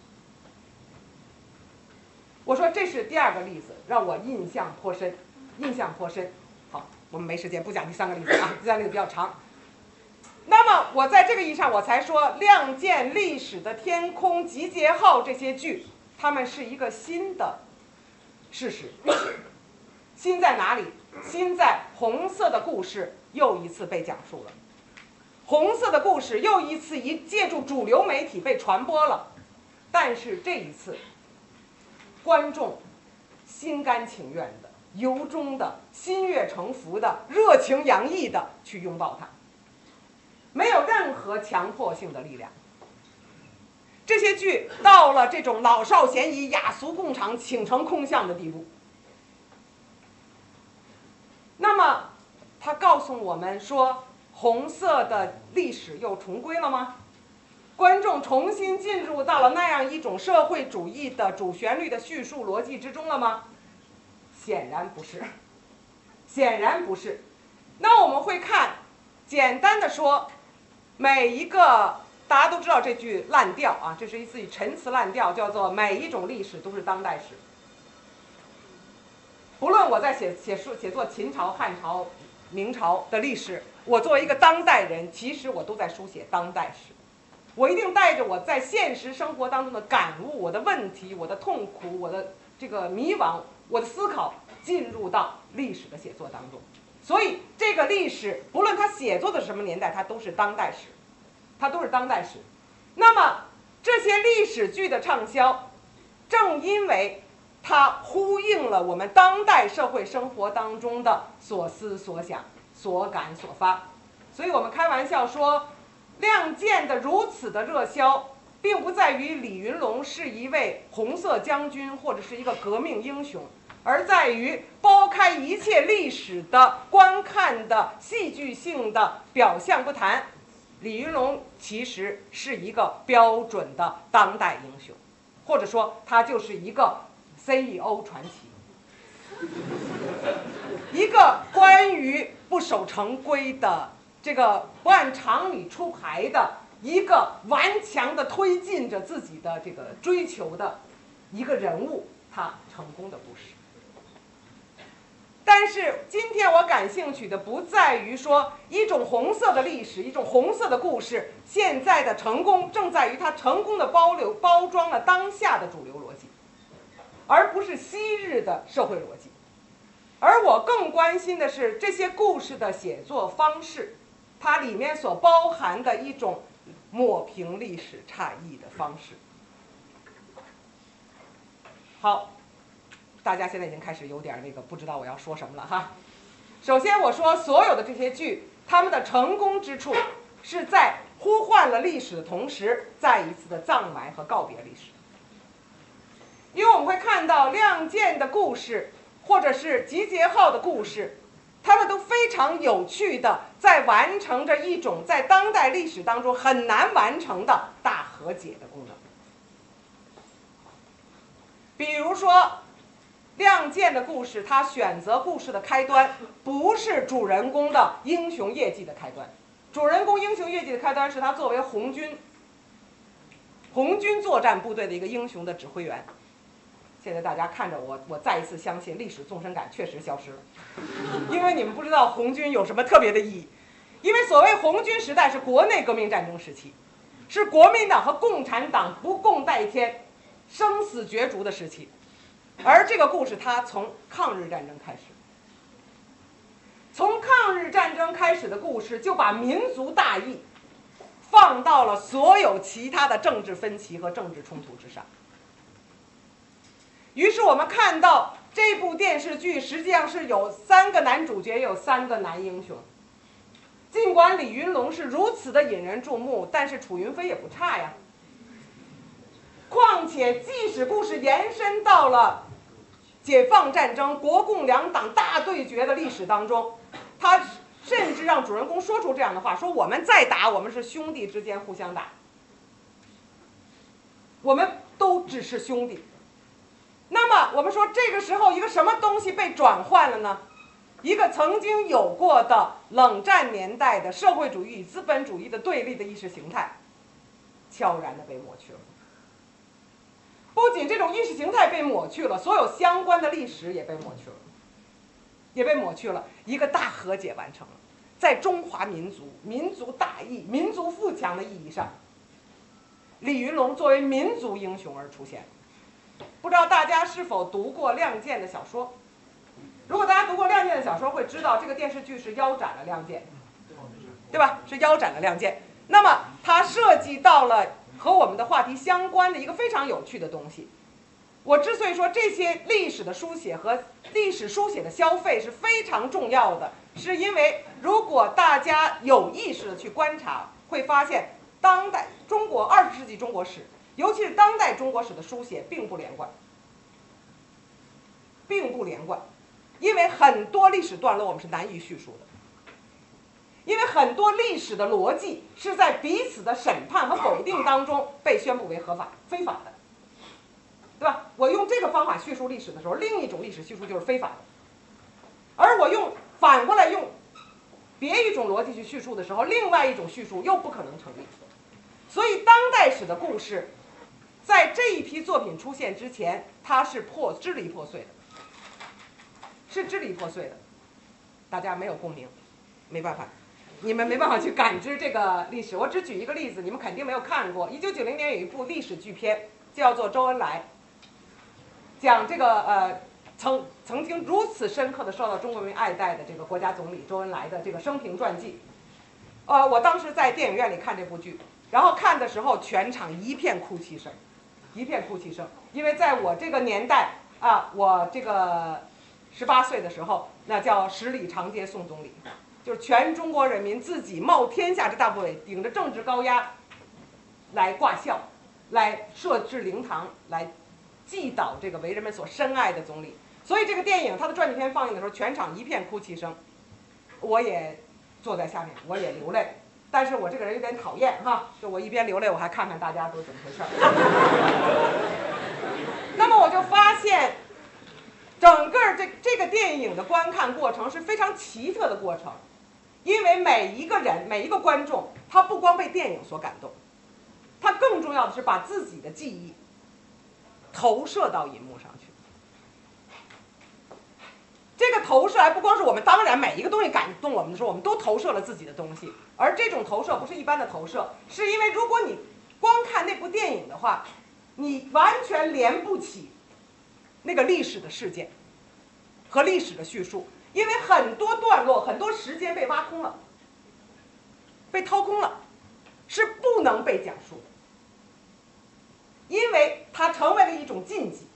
我说这是第二个例子，让我印象颇深。好，我们没时间不讲第3个例子啊，第3个例子比较长。那么我在这个意义上，我才说《亮剑》《历史的天空》《集结号》这些剧，它们是一个新的事实。新在哪里？新在红色的故事又一次被讲述了。红色的故事又一次借助主流媒体被传播了，但是这一次，观众心甘情愿的、由衷的、心悦诚服的、热情洋溢的去拥抱它，没有任何强迫性的力量。 这些剧到了这种老少咸宜、雅俗共赏、倾城空巷的地步。那么，它告诉我们说，红色的历史又重归了吗？观众重新进入到了那样一种社会主义的主旋律的叙述逻辑之中了吗？显然不是，显然不是。那我们会看，简单的说，每一个大家都知道这句烂调啊，这是一句陈词滥调，叫做每一种历史都是当代史。不论我在写作秦朝、汉朝、明朝的历史，我作为一个当代人，其实我都在书写当代史。我一定带着我在现实生活当中的感悟、我的问题、我的痛苦、我的这个迷惘、我的思考，进入到历史的写作当中。所以这个历史，不论他写作的什么年代，它都是当代史，它都是当代史。那么这些历史剧的畅销，正因为它呼应了我们当代社会生活当中的所思所想、所感所发。所以我们开玩笑说，《亮剑》的如此的热销，并不在于李云龙是一位红色将军或者是一个革命英雄，而在于剥开一切历史的观看的戏剧性的表象不谈，李云龙其实是一个标准的当代英雄，或者说他就是一个 CEO 传奇，一个关于不守成规的这个不按常理出牌的一个顽强的推进着自己的这个追求的一个人物，他成功的故事。但是今天我感兴趣的不在于说一种红色的历史，一种红色的故事现在的成功，正在于它成功的包装了当下的主流逻辑，而不是昔日的社会逻辑。而我更关心的是这些故事的写作方式，它里面所包含的一种抹平历史差异的方式。好，大家现在已经开始有点不知道我要说什么了哈。首先我说，所有的这些剧，他们的成功之处是在呼唤了历史的同时，再一次的葬埋和告别历史。因为我们会看到《亮剑》的故事，或者是《集结号》的故事，他们都非常有趣的在完成着一种在当代历史当中很难完成的大和解的功能。比如说《亮剑》的故事，他选择故事的开端不是主人公的英雄业绩的开端，主人公英雄业绩的开端是他作为红军作战部队的一个英雄的指挥员。现在大家看着我再一次相信历史纵深感确实消失了，因为你们不知道红军有什么特别的意义。因为所谓红军时代是国内革命战争时期，是国民党和共产党不共戴天、生死角逐的时期。而这个故事它从抗日战争开始，从抗日战争开始的故事就把民族大义放到了所有其他的政治分歧和政治冲突之上。于是我们看到这部电视剧实际上是有3个男主角，有3个男英雄。尽管李云龙是如此的引人注目，但是楚云飞也不差呀。况且即使故事延伸到了解放战争、国共两党大对决的历史当中，他甚至让主人公说出这样的话，说我们再打，我们是兄弟之间互相打，我们都只是兄弟。那么我们说这个时候一个什么东西被转换了呢？一个曾经有过的冷战年代的社会主义与资本主义的对立的意识形态悄然的被抹去了。不仅这种意识形态被抹去了，所有相关的历史也被抹去了，一个大和解完成了。在中华民族大义、民族富强的意义上，李云龙作为民族英雄而出现。不知道大家是否读过《亮剑》的小说？如果大家读过《亮剑》的小说，会知道这个电视剧是腰斩了《亮剑》，对吧？是腰斩了《亮剑》。那么它涉及到了和我们的话题相关的一个非常有趣的东西。我之所以说这些历史的书写和历史书写的消费是非常重要的，是因为如果大家有意识的去观察，会发现当代中国20世纪中国史尤其是当代中国史的书写并不连贯，因为很多历史段落我们是难以叙述的，因为很多历史的逻辑是在彼此的审判和否定当中被宣布为合法、非法的，对吧？我用这个方法叙述历史的时候，另一种历史叙述就是非法的，而我反过来用别一种逻辑去叙述的时候，另外一种叙述又不可能成立。所以当代史的故事在这一批作品出现之前，它是支离破碎的，大家没有共鸣，没办法，你们没办法去感知这个历史。我只举一个例子，你们肯定没有看过。1990年有一部历史巨片叫做《周恩来》，讲这个曾经如此深刻的受到中国人民爱戴的这个国家总理周恩来的这个生平传记。我当时在电影院里看这部剧，然后看的时候全场一片哭泣声，因为在我这个年代啊，我这个18岁的时候，那叫十里长街送总理，就是全中国人民自己冒天下之大不韪，顶着政治高压来挂孝，来设置灵堂，来祭祷这个为人们所深爱的总理。所以这个电影它的传记片放映的时候，全场一片哭泣声，我也坐在下面，我也流泪。但是我这个人有点讨厌哈，就我一边流泪，我还看看大家都怎么回事。那么我就发现，整个这个电影的观看过程是非常奇特的过程，因为每一个人、每一个观众，他不光被电影所感动，他更重要的是把自己的记忆投射到银幕上去。这个投射还不光是我们，当然每一个东西感动我们的时候，我们都投射了自己的东西，而这种投射不是一般的投射，是因为如果你光看那部电影的话，你完全连不起那个历史的事件和历史的叙述，因为很多段落、很多时间被挖空了，被掏空了，是不能被讲述的，因为它成为了一种禁忌。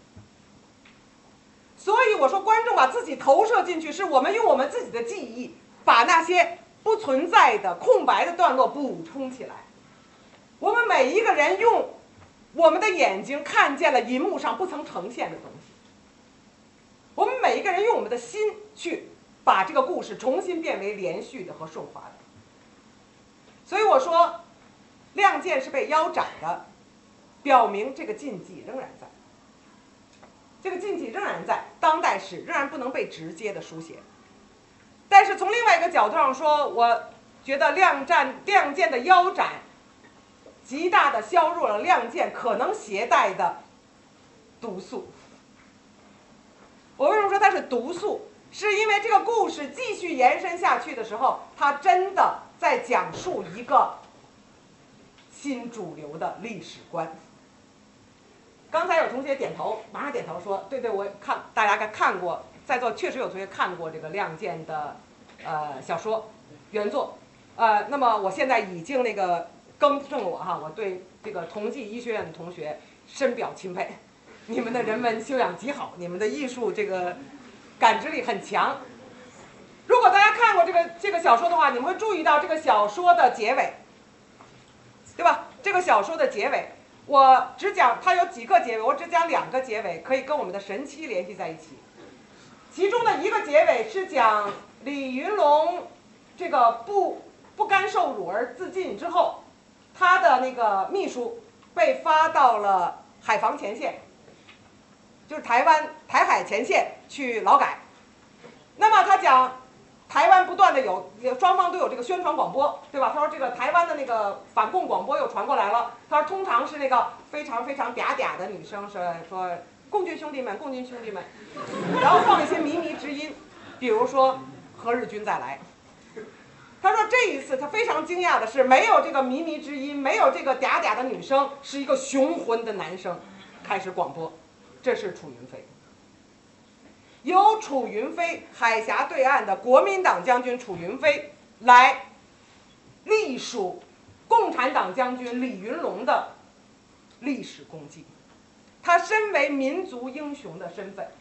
所以我说，观众把自己投射进去，是我们用我们自己的记忆，把那些不存在的空白的段落补充起来。我们每一个人用我们的眼睛看见了银幕上不曾呈现的东西，我们每一个人用我们的心去把这个故事重新变为连续的和顺滑的。所以我说，《亮剑》是被腰斩的，表明这个禁忌仍然在。这个禁忌仍然在，当代史仍然不能被直接的书写。但是从另外一个角度上说，我觉得亮剑的腰斩，极大的削弱了亮剑可能携带的毒素。我为什么说它是毒素？是因为这个故事继续延伸下去的时候，它真的在讲述一个新主流的历史观。刚才有同学点头，马上点头说：“对，我看大家看过，在座确实有同学看过这个《亮剑》的小说原作，那么我现在已经那个更正我哈，我对这个同济医学院的同学深表钦佩，你们的人文修养极好，你们的艺术这个感知力很强。如果大家看过这个小说的话，你们会注意到这个小说的结尾，对吧？这个小说的结尾。”我只讲它有几个结尾，我只讲2个结尾，可以跟我们的神七联系在一起。其中的一个结尾是讲李云龙这个不甘受辱而自尽之后，他的那个秘书被发到了海防前线，就是台海前线去劳改。那么他讲台湾不断的双方都有这个宣传广播，对吧？他说这个台湾的那个反共广播又传过来了。他说通常是那个非常非常嗲的女生说共军兄弟们，然后放一些靡靡之音，比如说何日君再来。他说这一次他非常惊讶的是，没有这个靡靡之音，没有这个嗲的女生，是一个雄浑的男生开始广播，这是楚云飞。由楚云飞，海峡对岸的国民党将军楚云飞来隶属共产党将军李云龙的历史功绩。他身为民族英雄的身份，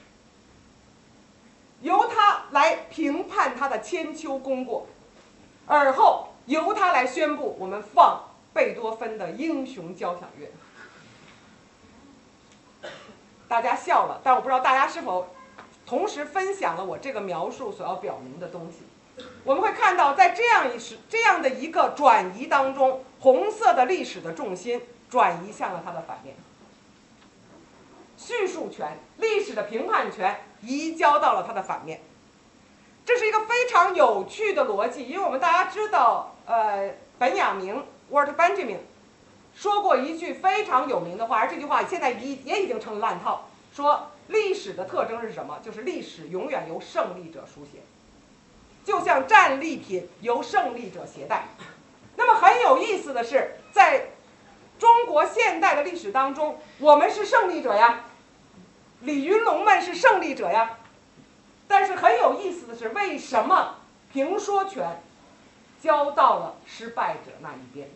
由他来评判他的千秋功过，而后由他来宣布我们放贝多芬的英雄交响乐。 大家笑了，但我不知道大家是否同时分享了我这个描述所要表明的东西。我们会看到，在这样的一个转移当中，红色的历史的重心转移向了它的反面，叙述权、历史的评判权移交到了它的反面。这是一个非常有趣的逻辑，因为我们大家知道，本雅明 Walter Benjamin 说过一句非常有名的话，而这句话现在也已经成了烂套，说历史的特征是什么？就是历史永远由胜利者书写，就像战利品由胜利者携带。那么很有意思的是，在中国现代的历史当中，我们是胜利者呀，李云龙们是胜利者呀。但是很有意思的是，为什么评说权交到了失败者那一边？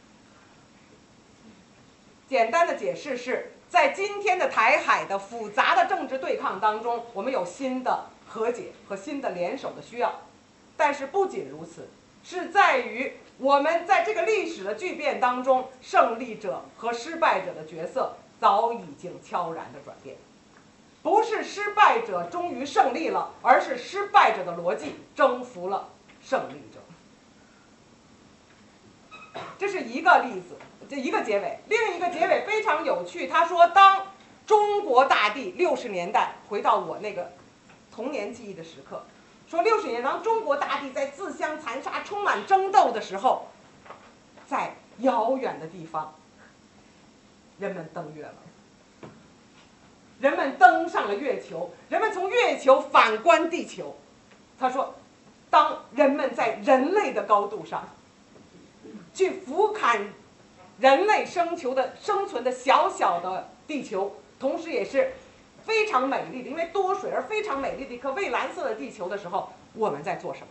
简单的解释是，在今天的台海的复杂的政治对抗当中，我们有新的和解和新的联手的需要。但是不仅如此，是在于我们在这个历史的巨变当中，胜利者和失败者的角色早已经悄然的转变。不是失败者终于胜利了，而是失败者的逻辑征服了胜利者。这是一个例子，这一个结尾。另一个结尾非常有趣，他说，当中国大地60年代回到我那个童年记忆的时刻，说60年当中国大地在自相残杀、充满争斗的时候，在遥远的地方，人们登月了。人们登上了月球，人们从月球反观地球。他说，当人们在人类的高度上去俯瞰人类生存的小小的地球，同时也是非常美丽的，因为多水而非常美丽的一颗蔚蓝色的地球的时候，我们在做什么？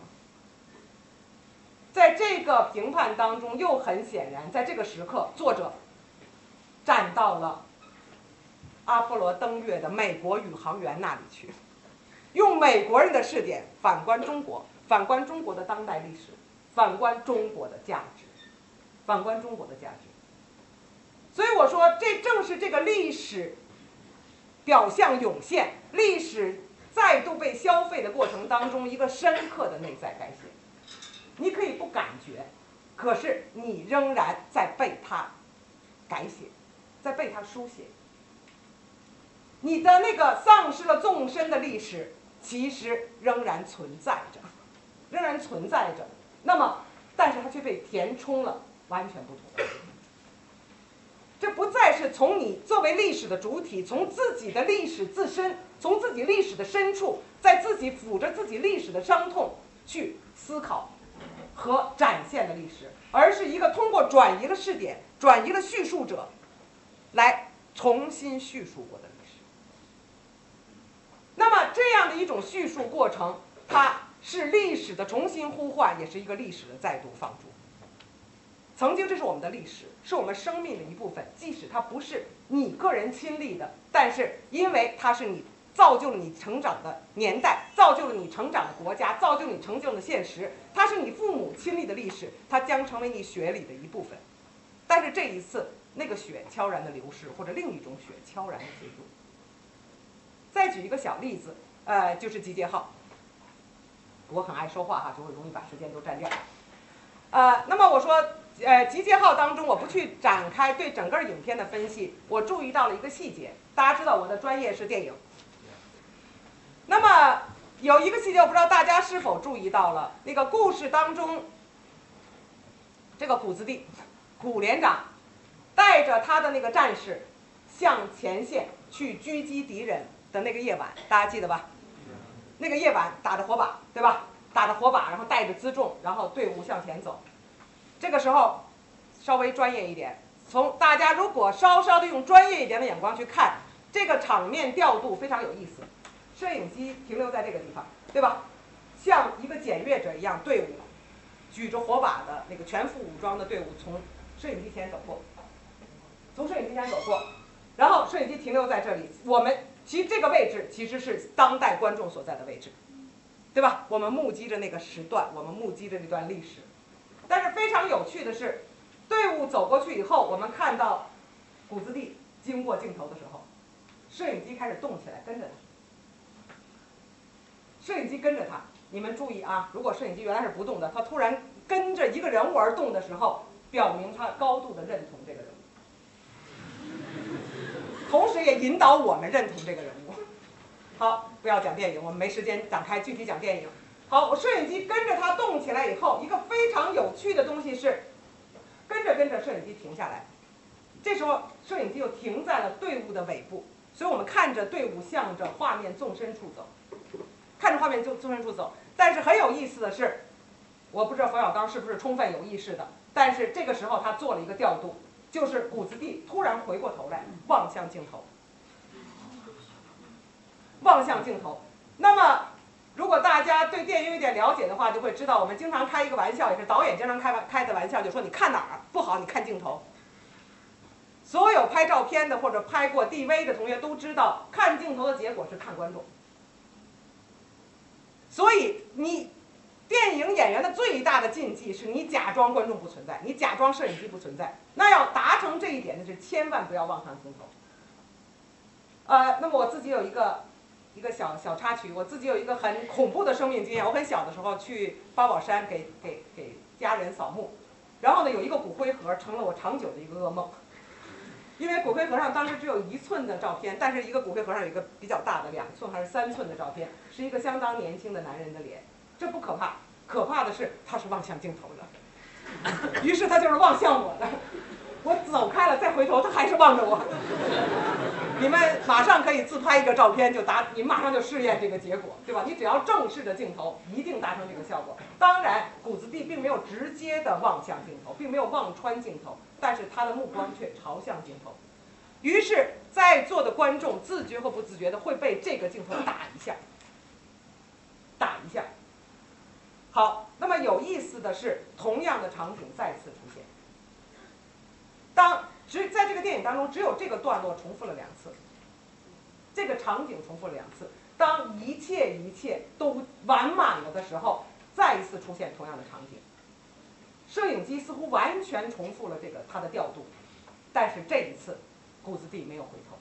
在这个评判当中，又很显然，在这个时刻，作者站到了阿波罗登月的美国宇航员那里去，用美国人的视点反观中国，反观中国的当代历史，反观中国的价值，反观中国的价值。所以我说，这正是这个历史表象涌现、历史再度被消费的过程当中一个深刻的内在改写。你可以不感觉，可是你仍然在被它改写，在被它书写。你的那个丧失了纵深的历史，其实仍然存在着，仍然存在着。那么，但是它却被填充了完全不同的。这不再是从你作为历史的主体，从自己的历史自身，从自己历史的深处，在自己抚着自己历史的伤痛去思考和展现的历史，而是一个通过转移了视点、转移了叙述者，来重新叙述过的历史。那么这样的一种叙述过程，它是历史的重新呼唤，也是一个历史的再度放逐。曾经这是我们的历史，是我们生命的一部分，即使它不是你个人亲历的，但是因为它是你造就了你成长的年代，造就了你成长的国家，造就你成就的现实，它是你父母亲历的历史，它将成为你血里的一部分。但是这一次，那个血悄然的流逝，或者另一种血悄然的结束。再举一个小例子，就是集结号。我很爱说话哈，就会容易把时间都占掉。那么我说，集结号当中，我不去展开对整个影片的分析，我注意到了一个细节。大家知道我的专业是电影，那么有一个细节，我不知道大家是否注意到了，那个故事当中，这个谷子地，谷连长带着他的那个战士向前线去狙击敌人的那个夜晚，大家记得吧？那个夜晚打着火把，对吧？打着火把，然后带着辎重，然后队伍向前走。这个时候稍微专业一点，从大家如果稍稍的用专业一点的眼光去看，这个场面调度非常有意思。摄影机停留在这个地方，对吧？像一个检阅者一样，队伍举着火把的那个全副武装的队伍从摄影机前走过，从摄影机前走过，然后摄影机停留在这里，我们其实这个位置其实是当代观众所在的位置，对吧？我们目击着那个时段，我们目击着这段历史。但是非常有趣的是，队伍走过去以后，我们看到谷子地经过镜头的时候， 摄影机开始动起来，跟着他。摄影机跟着他，你们注意啊，如果摄影机原来是不动的，他突然跟着一个人物而动的时候，表明他高度的认同这个人物，同时也引导我们认同这个人物。好，不要讲电影，我们没时间展开具体讲电影。好，我摄影机跟着它动起来以后，一个非常有趣的东西是，跟着摄影机停下来，这时候摄影机又停在了队伍的尾部，所以我们看着队伍向着画面纵深处走，看着画面纵深处走。但是很有意思的是，我不知道冯小刚是不是充分有意识的，但是这个时候他做了一个调度，就是谷子地突然回过头来望向镜头。望向镜头。那么，如果大家对电影有点了解的话，就会知道我们经常开一个玩笑，也是导演经常开的玩笑，就说你看哪儿不好，你看镜头。所有拍照片的或者拍过 DV 的同学都知道，看镜头的结果是看观众。所以你电影演员的最大的禁忌是你假装观众不存在，你假装摄影机不存在。那要达成这一点的是千万不要望向镜头。那么我自己有一个小插曲，我自己有一个很恐怖的生命经验。我很小的时候去八宝山给家人扫墓，然后呢有一个骨灰盒成了我长久的一个噩梦，因为骨灰盒上当时只有1寸的照片，但是一个骨灰盒上有一个比较大的2寸还是3寸的照片，是一个相当年轻的男人的脸。这不可怕，可怕的是他是望向镜头的，于是他就是望向我的。我走开了再回头，他还是望着我。你们马上可以自拍一个照片，你马上就试验这个结果，对吧？你只要正视着镜头，一定达成这个效果。当然，谷子地并没有直接的望向镜头，并没有望穿镜头，但是他的目光却朝向镜头。于是，在座的观众自觉和不自觉的会被这个镜头打一下。好，那么有意思的是，同样的场景再次出现。在这个电影当中，只有这个段落重复了2次，这个场景重复了2次。当一切都完满了的时候，再一次出现同样的场景。摄影机似乎完全重复了它的调度，但是这一次，谷子地没有回头。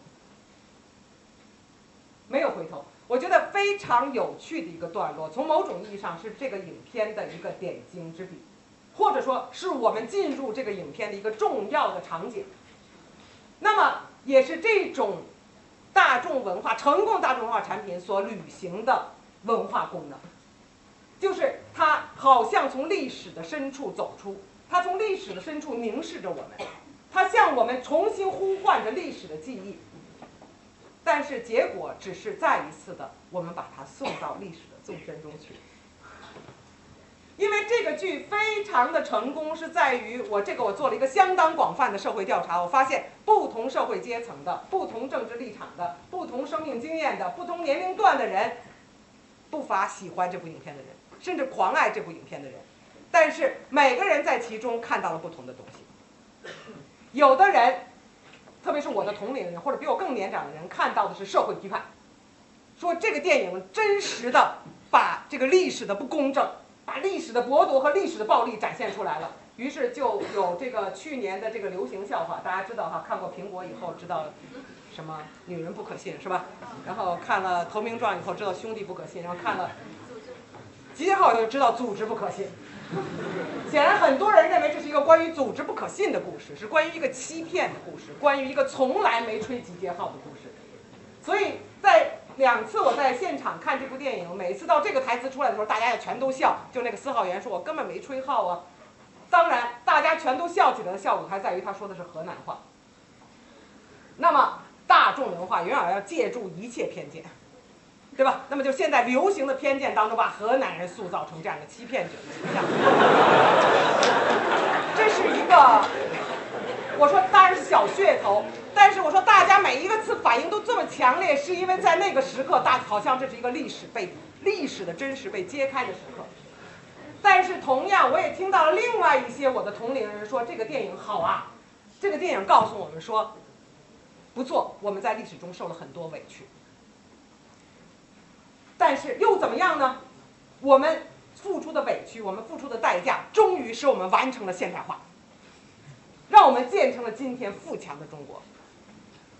我觉得非常有趣的一个段落，从某种意义上是这个影片的一个点睛之笔。或者说是我们进入这个影片的一个重要的场景，那么也是这种成功大众文化产品所履行的文化功能，就是它好像从历史的深处走出，它从历史的深处凝视着我们，它向我们重新呼唤着历史的记忆，但是结果只是再一次的我们把它送到历史的纵深中去。因为这个剧非常的成功，是在于我做了一个相当广泛的社会调查，我发现不同社会阶层的、不同政治立场的、不同生命经验的、不同年龄段的人，不乏喜欢这部影片的人，甚至狂爱这部影片的人。但是每个人在其中看到了不同的东西。有的人，特别是我的同龄人或者比我更年长的人，看到的是社会批判，说这个电影真实的把这个历史的不公正，把历史的剥夺和历史的暴力展现出来了。于是就有这个去年的这个流行笑话，大家知道哈，看过苹果以后知道什么女人不可信是吧？然后看了投名状以后知道兄弟不可信，然后看了集结号以后就知道组织不可信。显然很多人认为这是一个关于组织不可信的故事，是关于一个欺骗的故事，关于一个从来没吹集结号的故事。所以在2次我在现场看这部电影，每次到这个台词出来的时候，大家也全都笑。就那个4号员说：“我根本没吹号啊。”当然，大家全都笑起来的效果还在于他说的是河南话。那么，大众文化永远要借助一切偏见，对吧？那么就现在流行的偏见当中，把河南人塑造成这样的欺骗者的形象。这是一个，我说当然是小噱头。但是我说，大家每一个次反应都这么强烈，是因为在那个时刻，好像这是一个历史的真实被揭开的时刻。但是同样，我也听到了另外一些我的同龄人说，这个电影好啊，这个电影告诉我们说，不错，我们在历史中受了很多委屈。但是又怎么样呢？我们付出的委屈，我们付出的代价，终于使我们完成了现代化，让我们建成了今天富强的中国。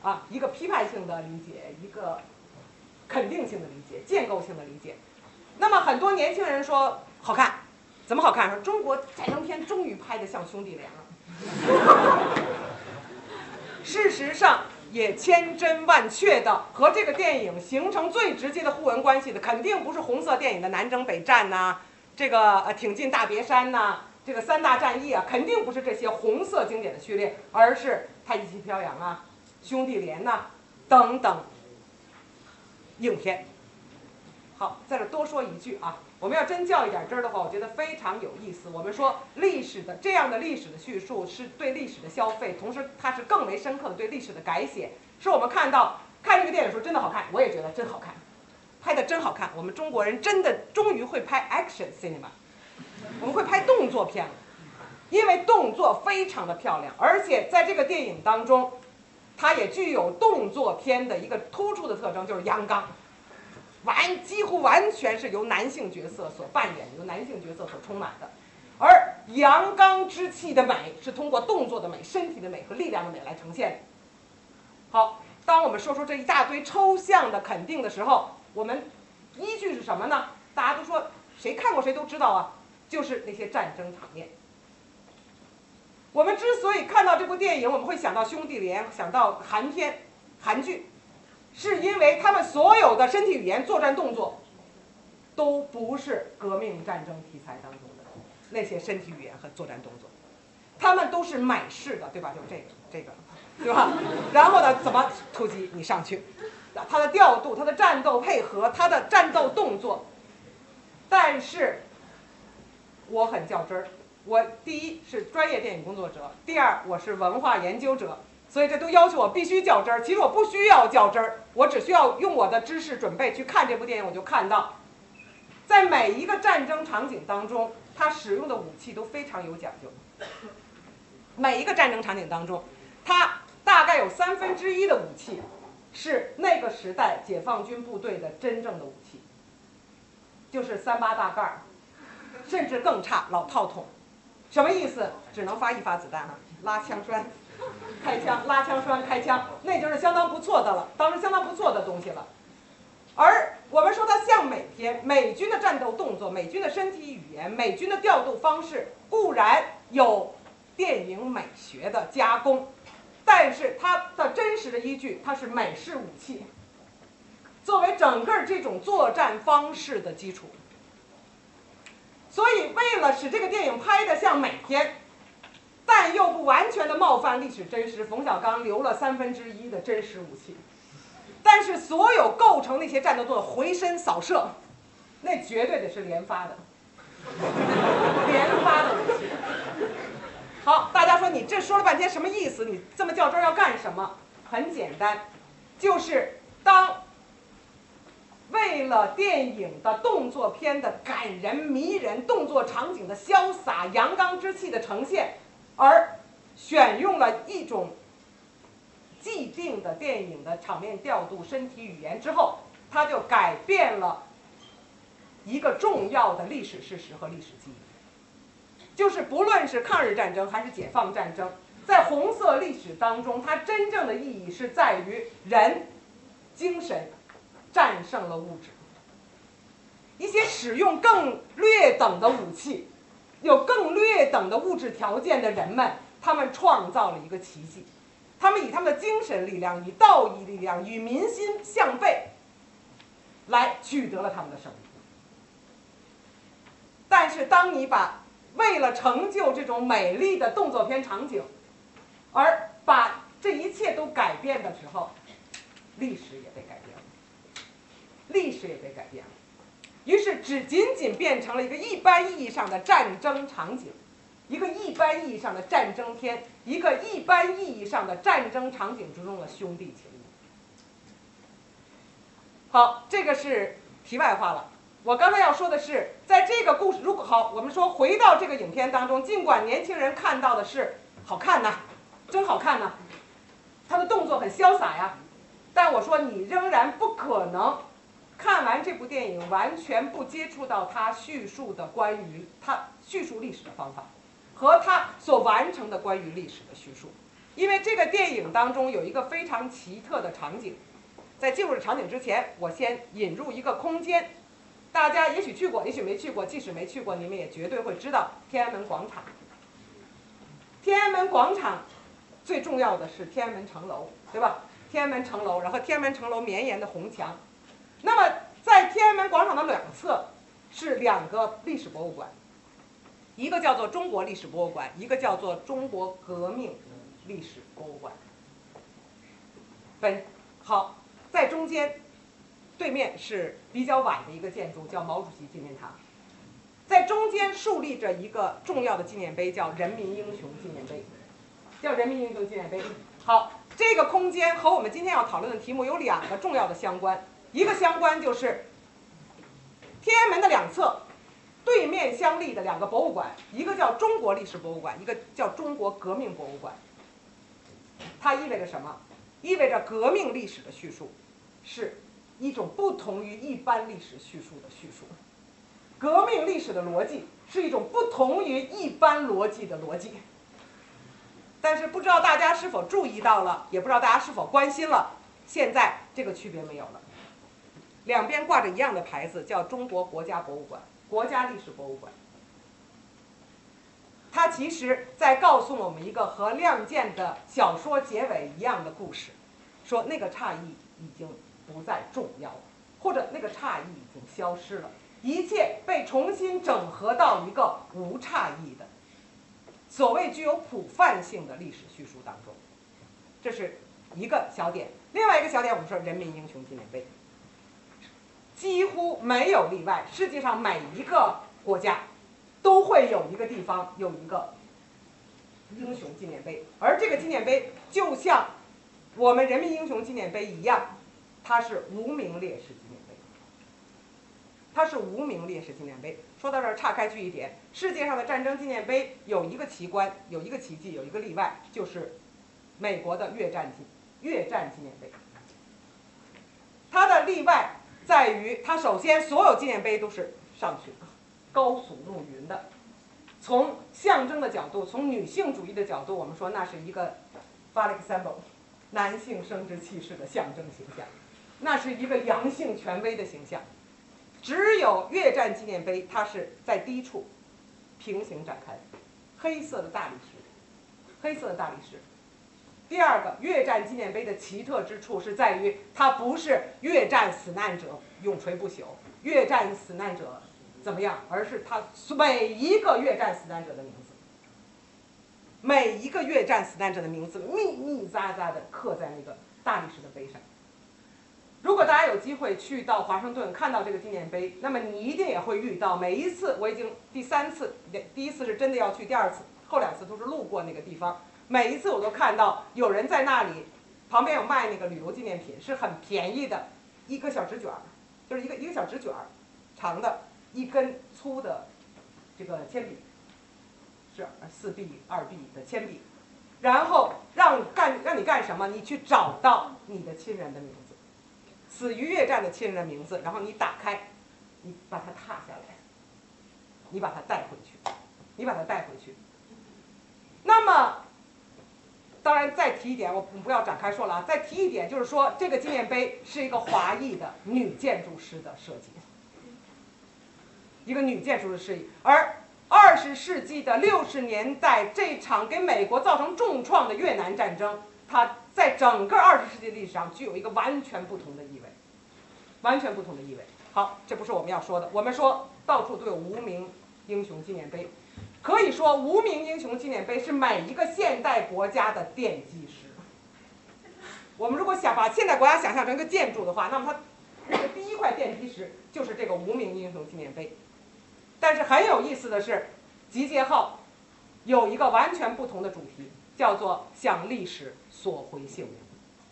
啊，一个批判性的理解，一个肯定性的理解，建构性的理解。那么很多年轻人说好看，怎么好看？说中国战争片终于拍得像兄弟连了。事实上，也千真万确的和这个电影形成最直接的互文关系的，肯定不是红色电影的南征北战呐、这个挺进大别山呐、这个三大战役啊，肯定不是这些红色经典的序列，而是太极旗飘扬啊、兄弟连呐、等等影片。好，在这多说一句啊，我们要真较一点真儿的话，我觉得非常有意思。我们说历史的这样的历史的叙述是对历史的消费，同时它是更为深刻的对历史的改写。是我们看这个电影的时候真的好看，我也觉得真好看，拍的真好看。我们中国人真的终于会拍 action cinema， 我们会拍动作片了，因为动作非常的漂亮，而且在这个电影当中，它也具有动作片的一个突出的特征，就是阳刚。几乎完全是由男性角色所扮演，由男性角色所充满的，而阳刚之气的美是通过动作的美、身体的美和力量的美来呈现的。好，当我们说出这一大堆抽象的肯定的时候，我们依据是什么呢？大家都说谁看过谁都知道啊，就是那些战争场面。我们之所以看到这部电影，我们会想到兄弟连，想到韩片、韩剧。是因为他们所有的身体语言、作战动作，都不是革命战争题材当中的那些身体语言和作战动作，他们都是美式的，对吧？就是这个，对吧？然后呢，怎么突击你上去，它的调度、它的战斗配合、它的战斗动作。但是，我很较真儿。我第一是专业电影工作者，第二我是文化研究者。所以这都要求我必须较真儿。其实我不需要较真儿，我只需要用我的知识准备去看这部电影，我就看到，在每一个战争场景当中，它使用的武器都非常有讲究。每一个战争场景当中，它大概有1/3的武器是那个时代解放军部队的真正的武器，就是38大盖儿，甚至更差老套筒。什么意思？只能发1发子弹哈，拉枪栓。开枪、拉枪栓、开枪，那就是相当不错的了，当时相当不错的东西了。而我们说它像美片，美军的战斗动作、美军的身体语言、美军的调度方式，固然有电影美学的加工，但是它的真实的依据，它是美式武器，作为整个这种作战方式的基础。所以，为了使这个电影拍得像美片，但又不完全的冒犯历史真实，冯小刚留了1/3的真实武器，但是所有构成那些战斗动作回身扫射，那绝对得是连发的，连发的武器。好，大家说你这说了半天什么意思？你这么较真儿要干什么？很简单，就是当为了电影的动作片的感人迷人、动作场景的潇洒阳刚之气的呈现，而选用了一种既定的电影的场面调度、身体语言之后，它就改变了一个重要的历史事实和历史记忆，就是不论是抗日战争还是解放战争，在红色历史当中，它真正的意义是在于人、精神战胜了物质。一些使用更劣等的武器，有更劣等的物质条件的人们，他们创造了一个奇迹。他们以他们的精神力量、以道义力量、与民心相悖，来取得了他们的胜利。但是，当你为了成就这种美丽的动作片场景，而把这一切都改变的时候，历史也被改变了，历史也被改变了。于是，仅仅变成了一个一般意义上的战争场景，一个一般意义上的战争片，一个一般意义上的战争场景之中的兄弟情谊。好，这个是题外话了。我刚才要说的是，在这个故事，如果好，我们说回到这个影片当中，尽管年轻人看到的是好看呐，真好看呐，他的动作很潇洒呀，但我说你仍然不可能看完这部电影完全不接触到他叙述的关于他叙述历史的方法和他所完成的关于历史的叙述。 因为这个电影当中有一个非常奇特的场景。在进入这场景之前，我先引入一个空间，大家也许去过，也许没去过，即使没去过，你们也绝对会知道天安门广场。天安门广场最重要的是天安门城楼，对吧？天安门城楼，然后天安门城楼绵延的红墙。那么在天安门广场的两侧是2个历史博物馆，一个叫做中国历史博物馆，一个叫做中国革命历史博物馆。好，在中间对面是比较晚的一个建筑，叫毛主席纪念堂。在中间竖立着一个重要的纪念碑，叫人民英雄纪念碑，叫人民英雄纪念碑。好，这个空间和我们今天要讨论的题目有2个重要的相关，一个相关就是天安门的两侧对面相立的2个博物馆，一个叫中国历史博物馆，一个叫中国革命博物馆。它意味着什么？意味着革命历史的叙述是一种不同于一般历史叙述的叙述。革命历史的逻辑是一种不同于一般逻辑的逻辑。但是不知道大家是否注意到了，也不知道大家是否关心了，现在这个区别没有了。两边挂着一样的牌子，叫中国国家博物馆、国家历史博物馆。它其实在告诉我们一个和《亮剑》的小说结尾一样的故事，说那个差异已经不再重要了，或者那个差异已经消失了，一切被重新整合到一个无差异的、所谓具有普泛性的历史叙述当中。这是一个小点。另外一个小点，我们说人民英雄纪念碑，几乎没有例外，世界上每一个国家都会有一个地方有一个英雄纪念碑，而这个纪念碑就像我们人民英雄纪念碑一样，它是无名烈士纪念碑。它是无名烈士纪念碑。说到这儿，岔开去一点，世界上的战争纪念碑有一个奇观，有一个奇迹，有一个例外，就是美国的越战纪念碑。它的例外在于，它首先所有纪念碑都是上去高耸入云的。从象征的角度，从女性主义的角度，我们说那是一个 phallic symbol， 男性生殖器式的象征形象，那是一个阳性权威的形象。只有越战纪念碑，它是在低处平行展开，黑色的大理石，黑色的大理石。第二个，越战纪念碑的奇特之处是在于，它不是越战死难者永垂不朽，越战死难者怎么样，而是它每一个越战死难者的名字，每一个越战死难者的名字密密匝匝地刻在那个大理石的碑上。如果大家有机会去到华盛顿看到这个纪念碑，那么你一定也会遇到，每一次我已经第3次，第一次是真的要去，第2次后2次都是路过那个地方，每一次我都看到有人在那里，旁边有卖那个旅游纪念品，是很便宜的，一个小纸卷，就是一个小纸卷，长的一根粗的这个铅笔，是4B、2B 的铅笔，然后让你干什么？你去找到你的亲人的名字，死于越战的亲人的名字，然后你打开，你把它踏下来，你把它带回去，你把它带回去。那么，当然再提一点，我不要展开说了啊。再提一点，就是说这个纪念碑是一个华裔的女建筑师的设计，一个女建筑师设计。而20世纪的60年代，这场给美国造成重创的越南战争，它在整个20世纪历史上具有一个完全不同的意味，完全不同的意味。好，这不是我们要说的。我们说到处都有无名英雄纪念碑，可以说无名英雄纪念碑是每一个现代国家的奠基石。我们如果想把现代国家想象成一个建筑的话，那么它的第一块奠基石就是这个无名英雄纪念碑。但是很有意思的是，集结号有一个完全不同的主题，叫做向历史索回姓名。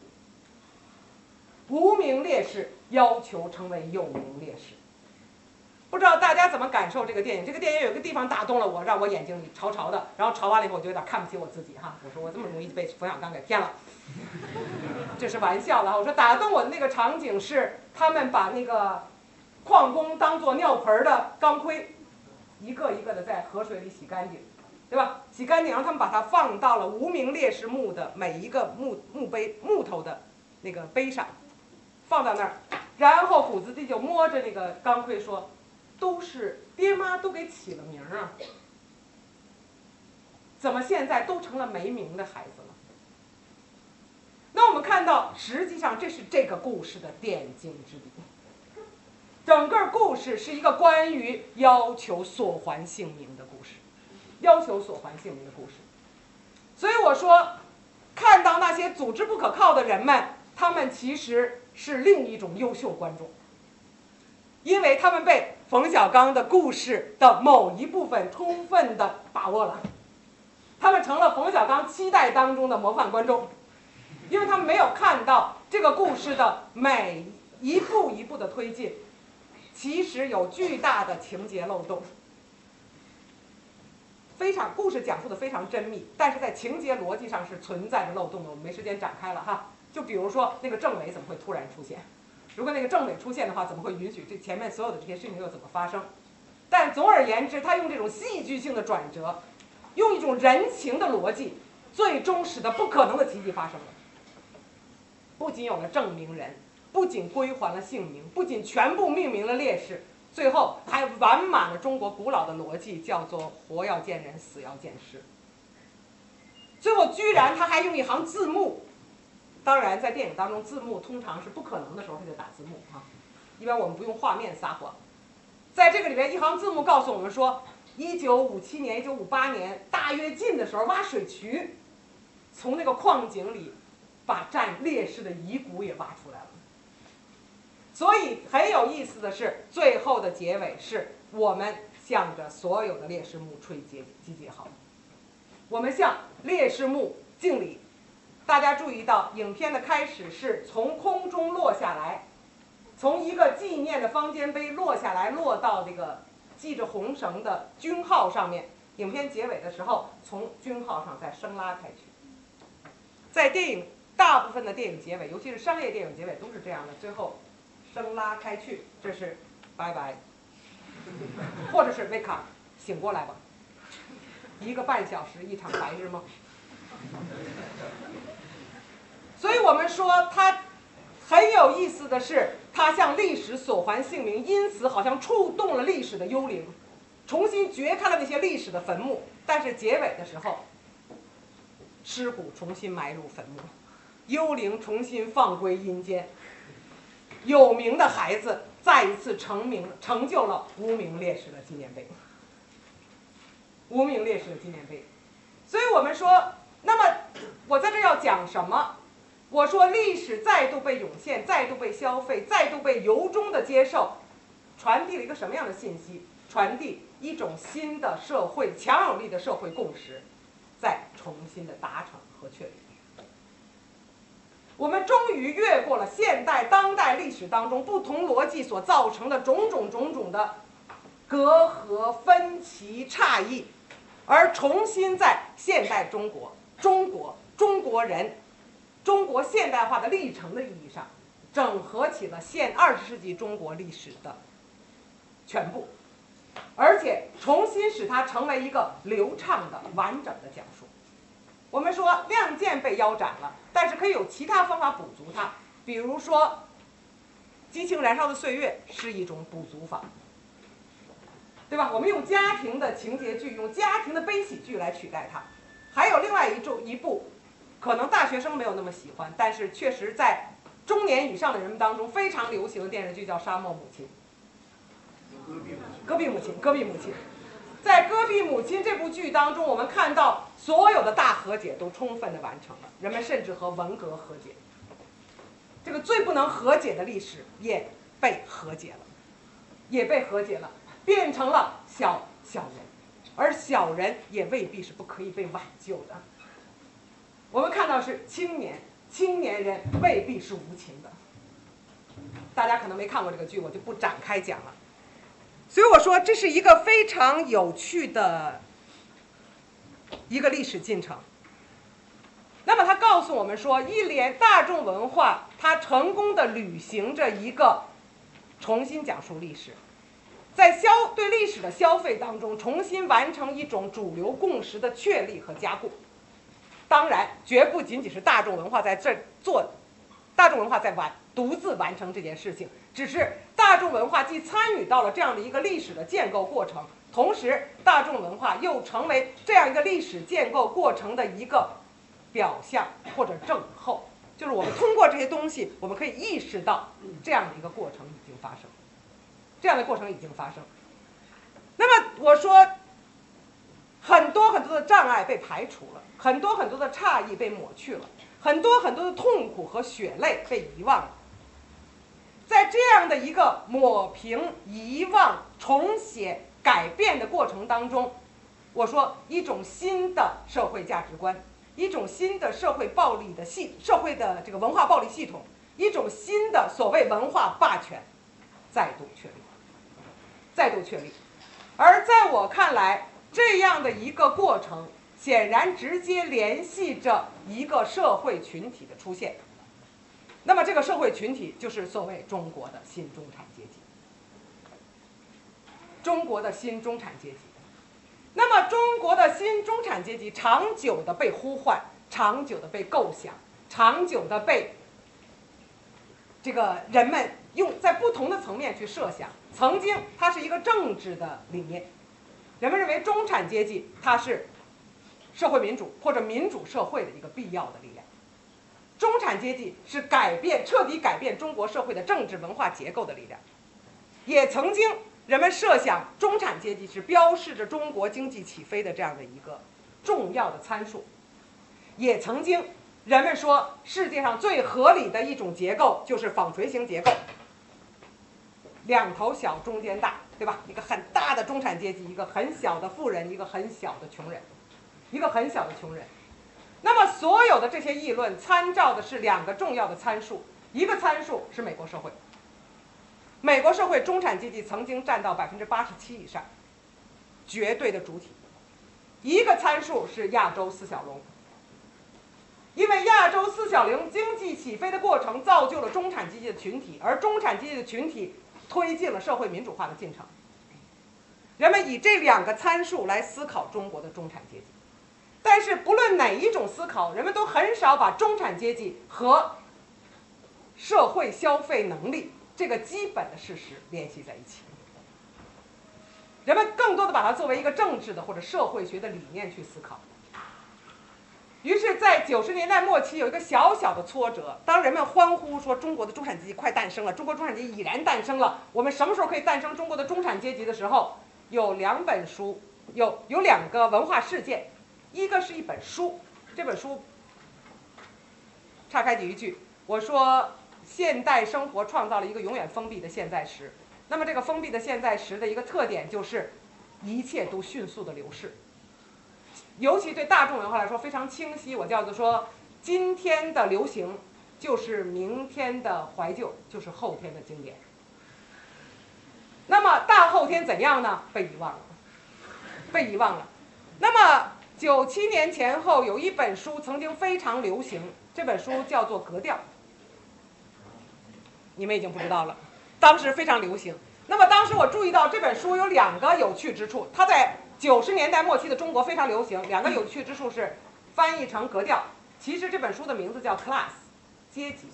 无名烈士要求成为有名烈士。不知道大家怎么感受这个电影？这个电影有一个地方打动了我，让我眼睛里潮潮的，然后潮完了以后我就有点看不起我自己哈。我说我这么容易被冯小刚给骗了，这是玩笑了。我说打动我的那个场景是他们把那个矿工当做尿盆的钢盔，一个一个的在河水里洗干净， 对吧？洗干净，然后他们把它放到了无名烈士墓的每一个木头的那个碑上，放到那儿，然后虎子弟就摸着那个钢盔说：“都是爹妈都给起了名啊，怎么现在都成了没名的孩子了？”那我们看到，实际上这是这个故事的点睛之笔。整个故事是一个关于要求索还性命的故事，要求索还性命的故事。所以我说，看到那些组织不可靠的人们，他们其实是另一种优秀观众，因为他们被冯小刚的故事的某一部分充分的把握了，他们成了冯小刚期待当中的模范观众，因为他们没有看到这个故事的每一步一步的推进，其实有巨大的情节漏洞。故事讲述的非常缜密，但是在情节逻辑上是存在着漏洞的，我们没时间展开了哈。就比如说那个政委怎么会突然出现？如果那个政委出现的话，怎么会允许这前面所有的这些事情又怎么发生？但总而言之，他用这种戏剧性的转折，用一种人情的逻辑，最终使得不可能的奇迹发生了。不仅有了证明人，不仅归还了姓名，不仅全部命名了烈士，最后还完满了中国古老的逻辑，叫做活要见人，死要见尸。最后居然他还用一行字幕，当然在电影当中字幕通常是不可能的时候他就打字幕啊，一般我们不用画面撒谎。在这个里面一行字幕告诉我们说，1957年、1958年大跃进的时候挖水渠，从那个矿井里把烈士的遗骨也挖出来了。所以很有意思的是，最后的结尾是我们向着所有的烈士墓吹集结号，我们向烈士墓敬礼。大家注意到影片的开始是从空中落下来，从一个纪念的方尖碑落下来，落到这个系着红绳的军号上面。影片结尾的时候，从军号上再升拉开去。在大部分的电影结尾，尤其是商业电影结尾都是这样的，最后升拉开去，这是拜拜，或者是维卡醒过来吧，1个半小时一场白日梦。所以我们说他很有意思的是，他向历史索还姓名，因此好像触动了历史的幽灵，重新掘开了那些历史的坟墓。但是结尾的时候，尸骨重新埋入坟墓，幽灵重新放归阴间，有名的孩子再一次成就了无名烈士的纪念碑。无名烈士的纪念碑。所以我们说，那么我在这要讲什么？我说历史再度被涌现，再度被消费，再度被由衷的接受，传递了一个什么样的信息？传递一种新的社会强有力的社会共识，再重新的达成和确立。我们终于越过了现代当代历史当中不同逻辑所造成的种种的隔阂、分歧、差异，而重新在现代中国人、中国现代化的历程的意义上，整合起了20世纪中国历史的全部，而且重新使它成为一个流畅的、完整的讲述。我们说《亮剑》被腰斩了，但是可以有其他方法补足它，比如说《激情燃烧的岁月》是一种补足法，对吧？我们用家庭的情节剧，用家庭的悲喜剧来取代它。还有另外一部，可能大学生没有那么喜欢，但是确实在中年以上的人们当中非常流行的电视剧叫《沙漠母亲》。戈壁母亲。在《戈壁母亲》这部剧当中，我们看到所有的大和解都充分的完成了，人们甚至和文革和解，这个最不能和解的历史也被和解了，变成了小人，而小人也未必是不可以被挽救的。我们看到是青年人未必是无情的。大家可能没看过这个剧，我就不展开讲了。所以我说这是一个非常有趣的一个历史进程。那么它告诉我们说，一连大众文化它成功的履行着一个重新讲述历史，在对历史的消费当中，重新完成一种主流共识的确立和加固。当然，绝不仅仅是大众文化在这做，大众文化在独自完成这件事情，只是大众文化既参与到了这样的一个历史的建构过程，同时大众文化又成为这样一个历史建构过程的一个表象或者症候，就是我们通过这些东西，我们可以意识到这样的一个过程已经发生，这样的过程已经发生。那么我说，很多很多的障碍被排除了，很多很多的差异被抹去了，很多很多的痛苦和血泪被遗忘了。在这样的一个抹平、遗忘、重写、改变的过程当中，我说一种新的社会价值观，一种新的社会暴力的社会的这个文化暴力系统，一种新的所谓文化霸权再度确立，再度确立。而在我看来，这样的一个过程显然直接联系着一个社会群体的出现。那么这个社会群体就是所谓中国的新中产阶级，中国的新中产阶级。那么中国的新中产阶级长久的被呼唤，长久的被构想，长久的被这个人们用在不同的层面去设想。曾经它是一个政治的理念，人们认为中产阶级它是社会民主或者民主社会的一个必要的力量，中产阶级是彻底改变中国社会的政治文化结构的力量。也曾经人们设想中产阶级是标示着中国经济起飞的这样的一个重要的参数。也曾经人们说世界上最合理的一种结构就是纺锤形结构，两头小中间大，对吧？一个很大的中产阶级，一个很小的富人，一个很小的穷人，一个很小的穷人。那么所有的这些议论参照的是两个重要的参数，一个参数是美国社会，美国社会中产阶级曾经占到87%以上，绝对的主体。一个参数是亚洲四小龙，因为亚洲四小龙经济起飞的过程造就了中产阶级的群体，而中产阶级的群体推进了社会民主化的进程。人们以这两个参数来思考中国的中产阶级，但是不论哪一种思考，人们都很少把中产阶级和社会消费能力这个基本的事实联系在一起。人们更多的把它作为一个政治的或者社会学的理念去思考。于是在90年代末期有一个小小的挫折，当人们欢呼说中国的中产阶级快诞生了，中国中产阶级已然诞生了，我们什么时候可以诞生中国的中产阶级的时候，有两本书，有两个文化事件。一个是一本书，这本书岔开几句，我说现代生活创造了一个永远封闭的现在时。那么这个封闭的现在时的一个特点就是一切都迅速的流逝，尤其对大众文化来说非常清晰，我叫做说今天的流行就是明天的怀旧，就是后天的经典。那么大后天怎样呢？被遗忘了，被遗忘了。那么97年前后有一本书曾经非常流行，这本书叫做《格调》，你们已经不知道了，当时非常流行。那么当时我注意到这本书有两个有趣之处，它在90年代末期的中国非常流行。两个有趣之处是翻译成格调，其实这本书的名字叫 Class， 阶级，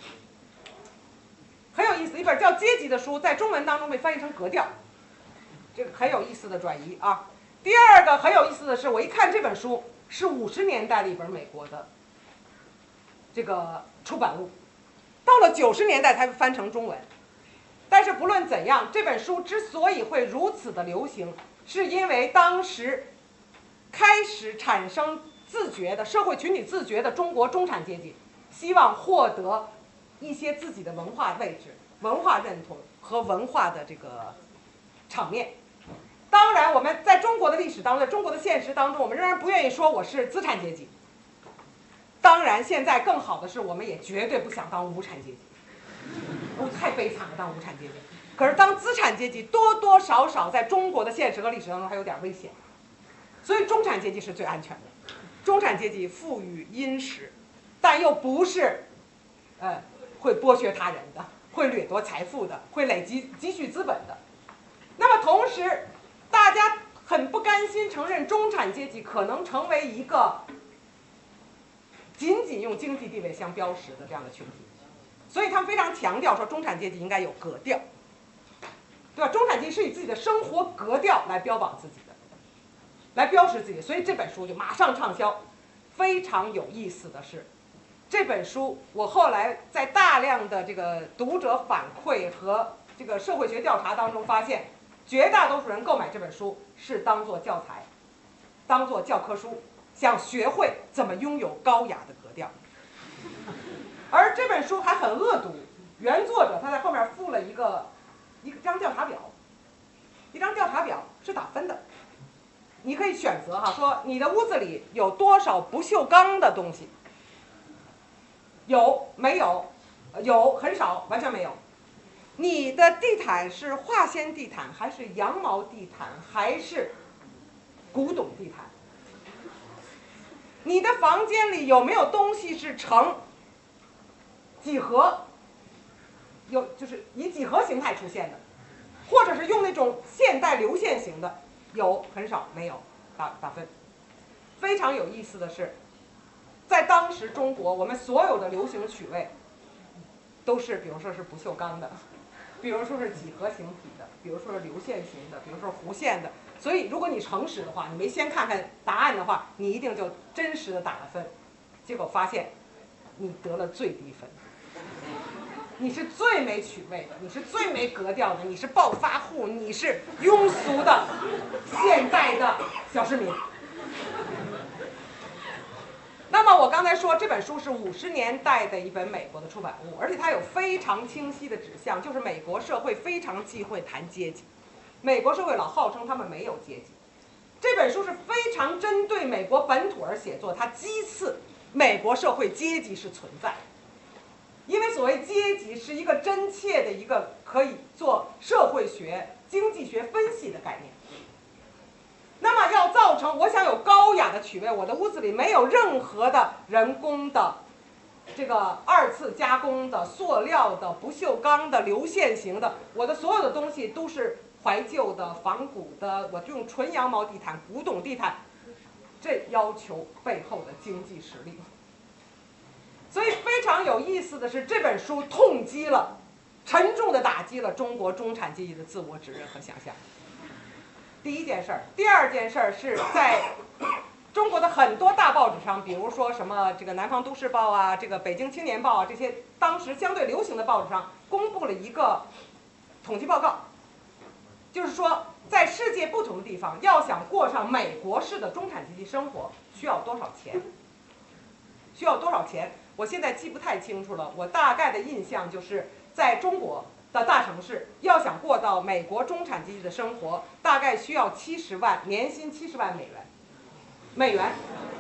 很有意思。一本叫阶级的书在中文当中被翻译成格调，这个很有意思的转移啊。第二个很有意思的是，我一看这本书是50年代的一本美国的这个出版物，到了90年代才翻成中文。但是不论怎样，这本书之所以会如此的流行，是因为当时开始产生自觉的社会群体自觉的中国中产阶级希望获得一些自己的文化位置、文化认同和文化的这个场面。当然我们在中国的历史当中，在中国的现实当中，我们仍然不愿意说我是资产阶级。当然现在更好的是，我们也绝对不想当无产阶级，太悲惨了当无产阶级。可是当资产阶级多多少少在中国的现实和历史当中还有点危险，所以中产阶级是最安全的。中产阶级富裕殷实，但又不是会剥削他人的，会掠夺财富的，会累积积蓄资本的。 那么同时，大家很不甘心承认中产阶级可能成为一个仅仅用经济地位相标识的这样的群体，所以他们非常强调说中产阶级应该有格调，对吧？中产阶级是以自己的生活格调来标榜自己的，来标识自己，所以这本书就马上畅销。非常有意思的是，这本书我后来在大量的这个读者反馈和这个社会学调查当中发现，绝大多数人购买这本书是当做教材，当做教科书，想学会怎么拥有高雅的格调。而这本书还很恶毒，原作者他在后面附了一张调查表，一张调查表是打分的。你可以选择哈，说你的屋子里有多少不锈钢的东西？有没有？有很少，完全没有。你的地毯是化纤地毯，还是羊毛地毯，还是古董地毯？你的房间里有没有东西是呈几何？就是以几何形态出现的，或者是用那种现代流线型的？有很少，没有，打分。非常有意思的是，在当时中国，我们所有的流行曲味都是，比如说是不锈钢的，比如说是几何形体的，比如说是流线型的，比如说是弧线的。所以，如果你诚实的话，你没先看看答案的话，你一定就真实的打了分，结果发现你得了最低分。你是最没趣味的，你是最没格调的，你是暴发户，你是庸俗的现代的小市民。那么我刚才说这本书是50年代的一本美国的出版物，而且它有非常清晰的指向，就是美国社会非常忌讳谈阶级，美国社会老号称他们没有阶级。这本书是非常针对美国本土而写作，它讥刺美国社会阶级是存在。因为所谓阶级是一个真切的一个可以做社会学、经济学分析的概念。那么要造成我想有高雅的曲味，我的屋子里没有任何的人工的、这个2次加工的、塑料的、不锈钢的、流线型的，我的所有的东西都是怀旧的、仿古的，我就用纯羊毛地毯、古董地毯，这要求背后的经济实力。所以非常有意思的是，这本书痛击了、沉重地打击了中国中产阶级的自我指认和想象。第一件事儿，第二件事儿是在中国的很多大报纸上，比如说什么这个《南方都市报》啊、这个《北京青年报》啊，这些当时相对流行的报纸上，公布了一个统计报告，就是说在世界不同的地方，要想过上美国式的中产阶级生活，需要多少钱？需要多少钱？我现在记不太清楚了，我大概的印象就是在中国的大城市，要想过到美国中产阶级的生活，大概需要70万，年薪70万美元。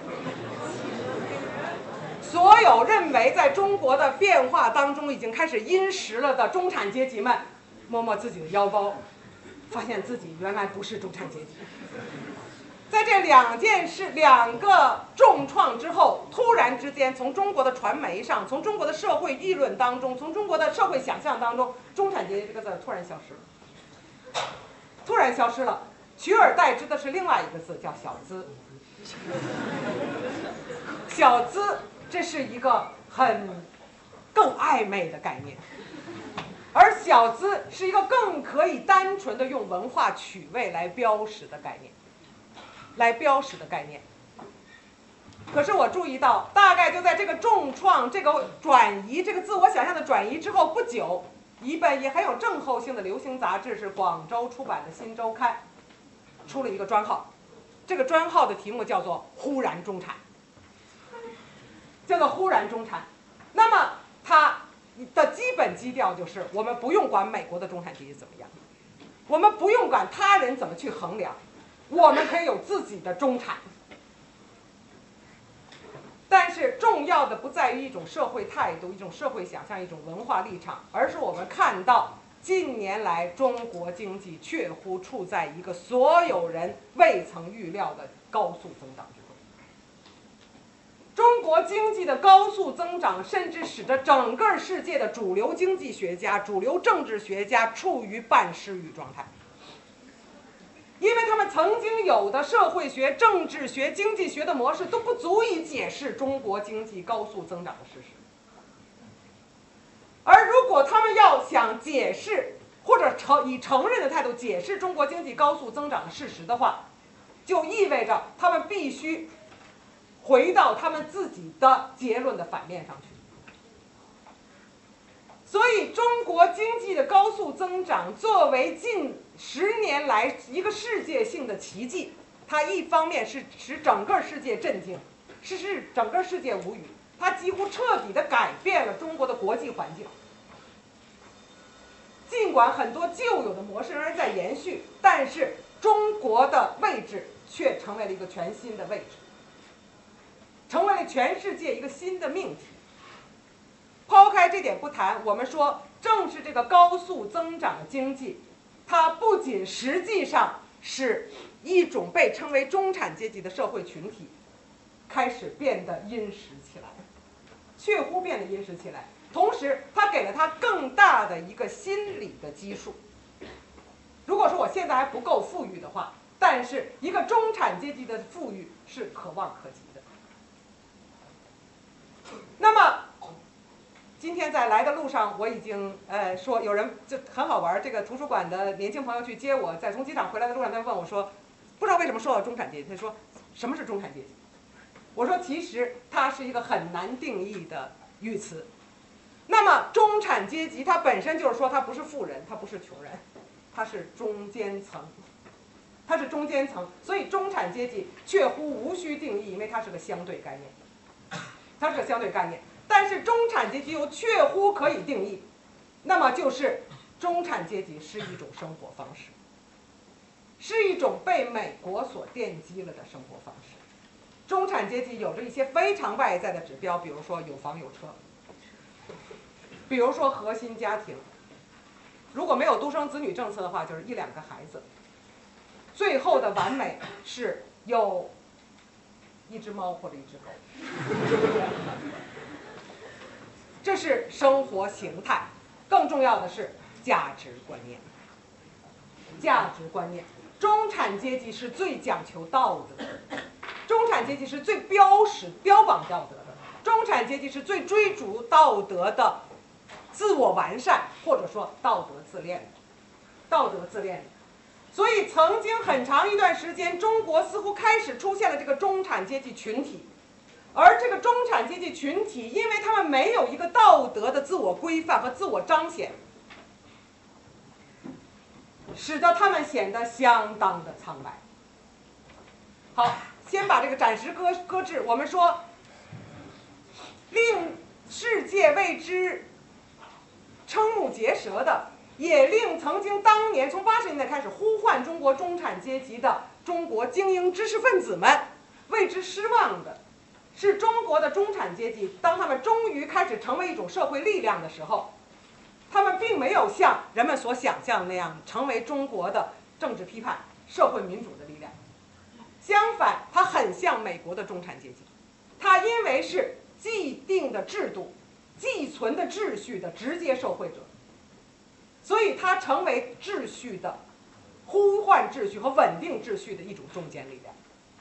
所有认为在中国的变化当中已经开始殷实了的中产阶级们，摸摸自己的腰包，发现自己原来不是中产阶级。在这两个重创之后，突然之间，从中国的传媒上，从中国的社会议论当中，从中国的社会想象当中，中产阶级这个字突然消失了，突然消失了，取而代之的是另外一个字，叫小资。小资，这是一个更暧昧的概念，而小资是一个更可以单纯的用文化曲味来标识的概念。可是我注意到，大概就在这个重创、这个转移、这个自我想象的转移之后不久，一本也很有症候性的流行杂志是广州出版的《新周刊》，出了一个专号，这个专号的题目叫做“忽然中产”，叫做“忽然中产”。那么它的基本基调就是，我们不用管美国的中产阶级怎么样，我们不用管他人怎么去衡量。我们可以有自己的中产，但是重要的不在于一种社会态度、一种社会想象、一种文化立场，而是我们看到近年来中国经济确乎处在一个所有人未曾预料的高速增长之中。中国经济的高速增长，甚至使得整个世界的主流经济学家、主流政治学家处于半失语状态。 因为他们曾经有的社会学、政治学、经济学的模式都不足以解释中国经济高速增长的事实。而如果他们要想解释，或者以承认的态度解释中国经济高速增长的事实的话，就意味着他们必须回到他们自己的结论的反面上去。所以中国经济的高速增长作为近10年来一个世界性的奇迹，它一方面是使整个世界震惊，使整个世界无语，它几乎彻底地改变了中国的国际环境。尽管很多旧有的模式仍然在延续，但是中国的位置却成为了一个全新的位置，成为了全世界一个新的命题。抛开这点不谈，我们说正是这个高速增长的经济，它不仅实际上是一种被称为中产阶级的社会群体开始变得殷实起来，确乎变得殷实起来，同时它给了它更大的一个心理的基数。如果说我现在还不够富裕的话，但是一个中产阶级的富裕是可望可及的。那么今天在来的路上，我已经说有人就很好玩，这个图书馆的年轻朋友去接我，在从机场回来的路上，他问我说，不知道为什么说到中产阶级，他说什么是中产阶级？我说其实它是一个很难定义的语词。那么中产阶级它本身就是说它不是富人，它不是穷人，它是中间层，它是中间层，所以中产阶级确乎无需定义，因为它是个相对概念，它是个相对概念。但是中产阶级又确乎可以定义，那么就是中产阶级是一种生活方式，是一种被美国所奠基了的生活方式。中产阶级有着一些非常外在的指标，比如说有房有车，比如说核心家庭，如果没有独生子女政策的话，就是1、2个孩子。最后的完美是有1只猫或者1只狗。这是生活形态，更重要的是价值观念。价值观念，中产阶级是最讲求道德的，中产阶级是最标榜道德的，中产阶级是最追逐道德的自我完善，或者说道德自恋的。所以曾经很长一段时间，中国似乎开始出现了这个中产阶级群体。而这个中产阶级群体，因为他们没有一个道德的自我规范和自我彰显，使得他们显得相当的苍白。好，先把这个暂时搁置。我们说，令世界为之瞠目结舌的，也令曾经当年从80年代开始呼唤中国中产阶级的中国精英知识分子们为之失望的，是中国的中产阶级，当他们终于开始成为一种社会力量的时候，他们并没有像人们所想象的那样成为中国的政治批判、社会民主的力量。相反，它很像美国的中产阶级，它因为是既定的制度、既存的秩序的直接受惠者，所以它成为秩序的呼唤秩序和稳定秩序的一种中坚力量。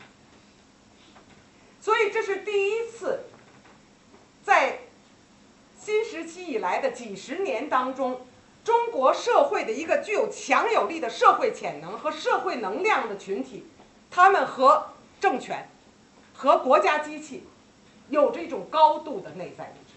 所以这是第一次，在新时期以来的几十年当中，中国社会的一个具有强有力的社会潜能和社会能量的群体，他们和政权、和国家机器有着一种高度的内在一致，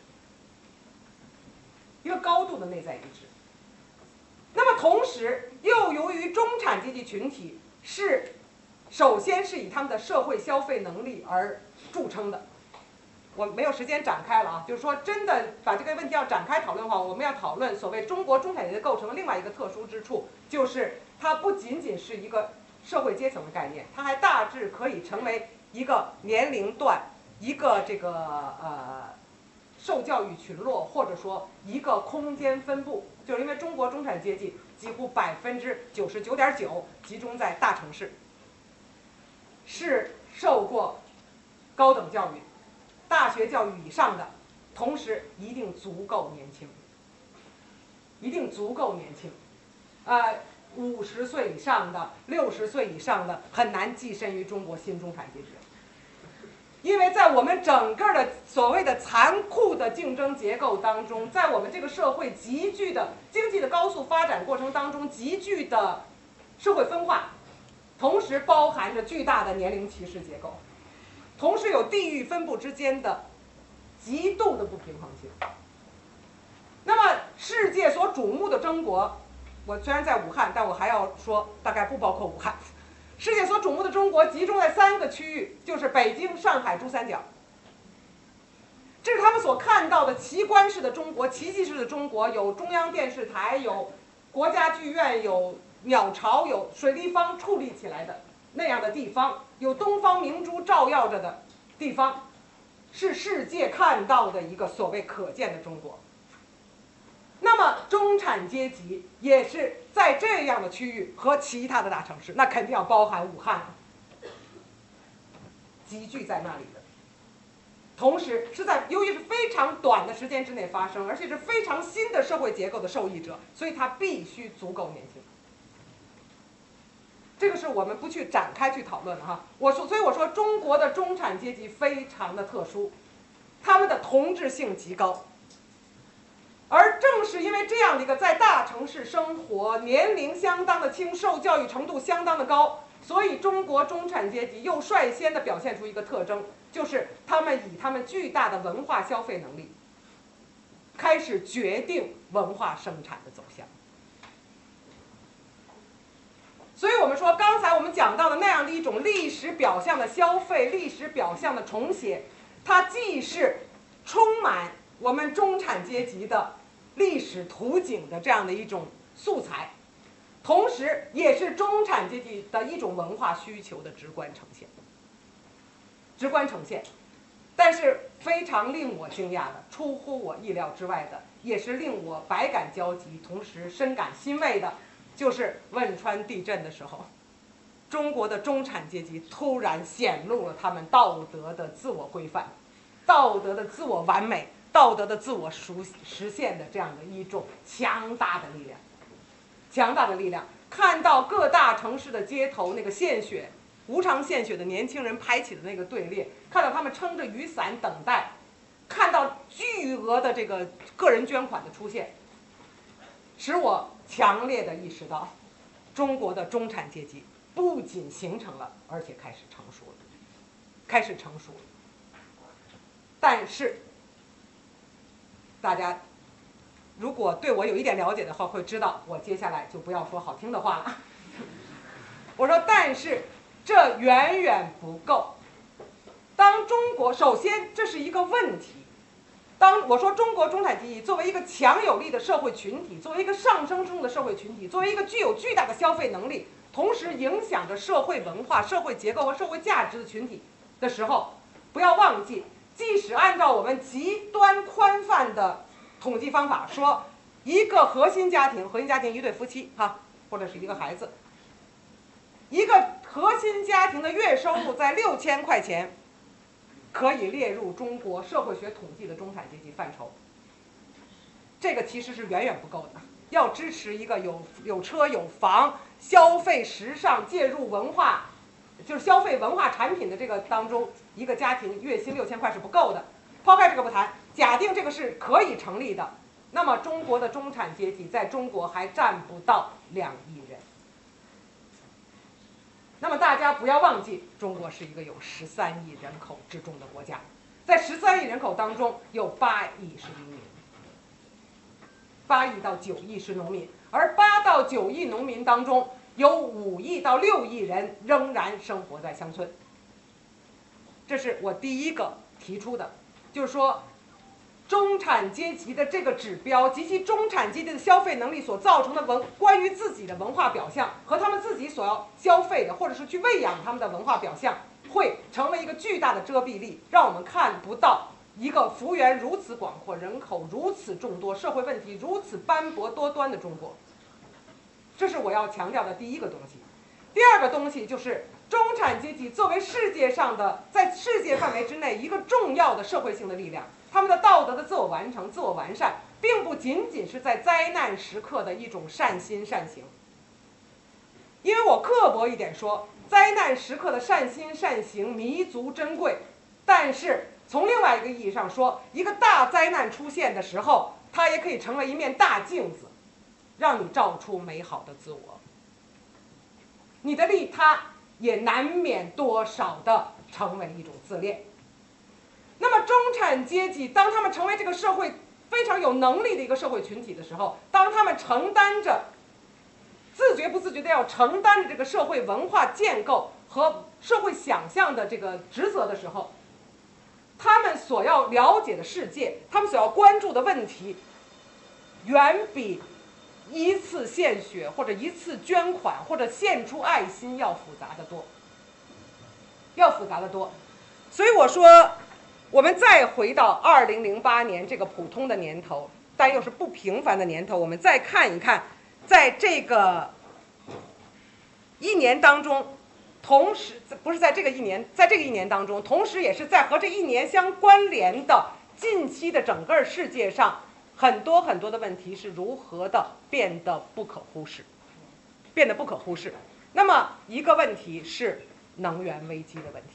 一个高度的内在一致。那么同时，又由于中产阶级群体首先是以他们的社会消费能力而著称的。我没有时间展开了啊，就是说真的把这个问题要展开讨论的话，我们要讨论所谓中国中产阶级构成的另外一个特殊之处，就是它不仅仅是一个社会阶层的概念，它还大致可以成为一个年龄段、一个这个受教育群落，或者说一个空间分布。就是因为中国中产阶级几乎99.9%集中在大城市，是受过高等教育、大学教育以上的，同时一定足够年轻， 50岁以上的、60岁以上的很难跻身于中国新中产阶级。因为在我们整个的所谓的残酷的竞争结构当中，在我们这个社会急剧的经济的高速发展过程当中，急剧的社会分化，同时包含着巨大的年龄歧视结构，同时有地域分布之间的极度的不平衡性。那么世界所瞩目的中国，我虽然在武汉，但我还要说大概不包括武汉。世界所瞩目的中国集中在3个区域，就是北京、上海、珠三角。这是他们所看到的奇观式的中国、奇迹式的中国，有中央电视台，有国家剧院，有鸟巢，有水立方矗立起来的那样的地方，有东方明珠照耀着的地方，是世界看到的一个所谓可见的中国。那么中产阶级也是在这样的区域和其他的大城市，那肯定要包含武汉，集聚在那里的。同时是在由于是非常短的时间之内发生，而且是非常新的社会结构的受益者，所以它必须足够年轻。这个是我们不去展开去讨论了哈。所以我说中国的中产阶级非常的特殊，他们的同质性极高。而正是因为这样的一个在大城市生活、年龄相当的轻、受教育程度相当的高，所以中国中产阶级又率先的表现出一个特征，就是他们以他们巨大的文化消费能力，开始决定文化生产的走向。所以我们说，刚才我们讲到的那样的一种历史表象的消费、历史表象的重写，它既是充满我们中产阶级的历史图景的这样的一种素材，同时也是中产阶级的一种文化需求的直观呈现。但是非常令我惊讶的，出乎我意料之外的，也是令我百感交集，同时深感欣慰的，就是汶川地震的时候，中国的中产阶级突然显露了他们道德的自我规范、道德的自我完美、道德的自我实现的这样的一种强大的力量。看到各大城市的街头那个无偿献血的年轻人排起的那个队列，看到他们撑着雨伞等待，看到巨额的这个个人捐款的出现，使我强烈的意识到，中国的中产阶级不仅形成了，而且开始成熟了。但是大家如果对我有一点了解的话，会知道我接下来就不要说好听的话了。我说，但是这远远不够。当中国，首先这是一个问题。当我说中国中产阶级作为一个强有力的社会群体，作为一个上升中的社会群体，作为一个具有巨大的消费能力，同时影响着社会文化、社会结构和社会价值的群体的时候，不要忘记，即使按照我们极端宽泛的统计方法说，一个核心家庭一对夫妻哈，或者是一个孩子，一个核心家庭的月收入在6000块钱，可以列入中国社会学统计的中产阶级范畴。这个其实是远远不够的，要支持一个有车有房、消费时尚、介入文化，就是消费文化产品的这个当中，一个家庭月薪6000块是不够的。抛开这个不谈，假定这个是可以成立的，那么中国的中产阶级在中国还占不到2亿人。那么大家不要忘记，中国是一个有13亿人口之众的国家，在13亿人口当中，有8亿是农民，8亿到9亿是农民，而8到9亿农民当中，有5亿到6亿人仍然生活在乡村。这是我第一个提出的，就是说，中产阶级的这个指标及其中产阶级的消费能力所造成的关于自己的文化表象和他们自己所要消费的，或者是去喂养他们的文化表象，会成为一个巨大的遮蔽力，让我们看不到一个幅员如此广阔、人口如此众多、社会问题如此斑驳多端的中国。这是我要强调的第一个东西。第二个东西就是中产阶级作为世界上的在世界范围之内一个重要的社会性的力量，他们的道德的自我完成、自我完善，并不仅仅是在灾难时刻的一种善心善行， 因为我刻薄一点说，灾难时刻的善心善行弥足珍贵，但是从另外一个意义上说，一个大灾难出现的时候，它也可以成为一面大镜子，让你照出美好的自我。你的利他也难免多少的成为一种自恋。那么中产阶级当他们成为这个社会非常有能力的一个社会群体的时候，当他们承担着自觉不自觉的要承担着这个社会文化建构和社会想象的这个职责的时候，他们所要了解的世界，他们所要关注的问题，远比一次献血或者一次捐款或者献出爱心要复杂的多，要复杂的多。所以我说，我们再回到2008年这个普通的年头，但又是不平凡的年头，我们再看一看，在这个一年当中，同时不是在这个一年，在这个一年当中，同时也是在和这一年相关联的近期的整个世界上，很多很多的问题是如何的变得不可忽视，变得不可忽视。那么一个问题是能源危机的问题，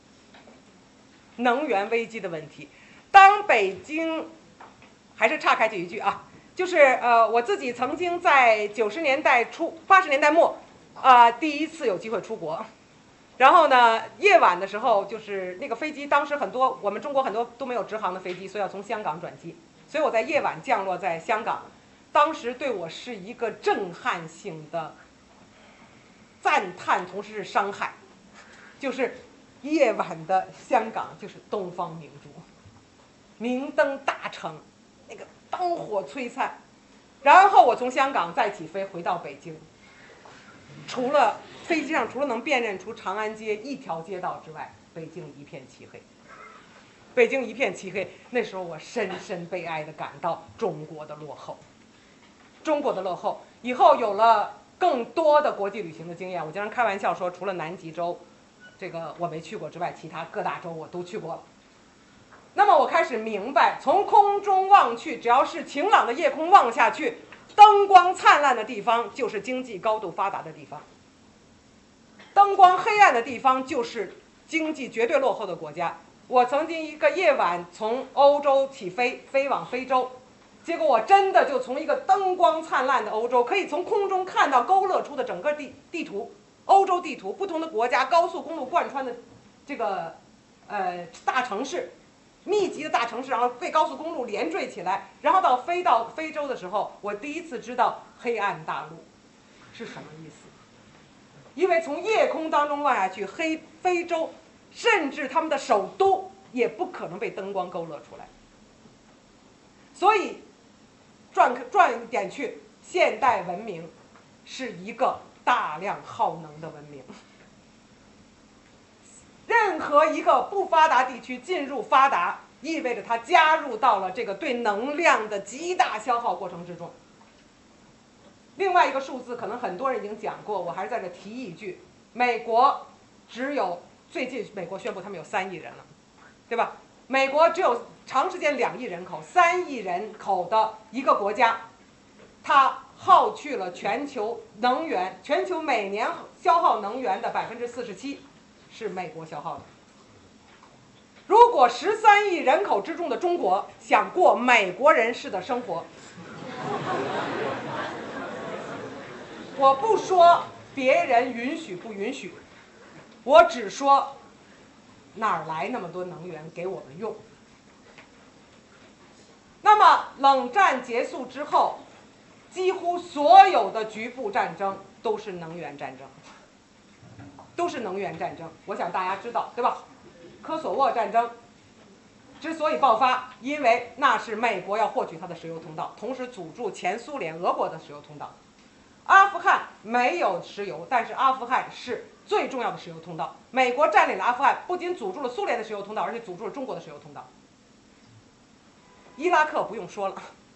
能源危机的问题。当北京，还是岔开这一句啊，就是我自己曾经在90年代初、80年代末，第一次有机会出国。然后呢，夜晚的时候，就是那个飞机，当时很多我们中国很多都没有直航的飞机，所以要从香港转机。所以我在夜晚降落在香港，当时对我是一个震撼性的赞叹，同时是伤害，就是夜晚的香港就是东方明珠，明灯大城，那个灯火璀璨。然后我从香港再起飞回到北京，除了飞机上除了能辨认出长安街一条街道之外，北京一片漆黑。北京一片漆黑，那时候我深深悲哀地感到中国的落后，中国的落后。以后有了更多的国际旅行的经验，我经常开玩笑说，除了南极洲，这个我没去过之外，其他各大洲我都去过了。那么我开始明白，从空中望去，只要是晴朗的夜空望下去，灯光灿烂的地方就是经济高度发达的地方，灯光黑暗的地方就是经济绝对落后的国家。我曾经一个夜晚从欧洲起飞，飞往非洲，结果我真的就从一个灯光灿烂的欧洲，可以从空中看到勾勒出的整个地图，欧洲地图，不同的国家，高速公路贯穿的这个大城市，密集的大城市，然后被高速公路连缀起来，然后飞到非洲的时候，我第一次知道黑暗大陆是什么意思。因为从夜空当中望下去，非洲甚至他们的首都也不可能被灯光勾勒出来。所以转一点去，现代文明是一个大量耗能的文明。任何一个不发达地区进入发达，意味着它加入到了这个对能量的极大消耗过程之中。另外一个数字可能很多人已经讲过，我还是在这提一句，美国最近美国宣布他们有3亿人了，对吧？美国只有长时间2亿人口，3亿人口的一个国家，它耗去了全球每年消耗能源的47%是美国消耗的。如果13亿人口之中的中国想过美国人式的生活，我不说别人允许不允许，我只说哪儿来那么多能源给我们用。那么冷战结束之后，几乎所有的局部战争都是能源战争，我想大家知道，对吧？科索沃战争之所以爆发，因为那是美国要获取它的石油通道，同时阻住前苏联俄国的石油通道。阿富汗没有石油，但是阿富汗是最重要的石油通道。美国占领了阿富汗，不仅阻住了苏联的石油通道，而且阻住了中国的石油通道。伊拉克不用说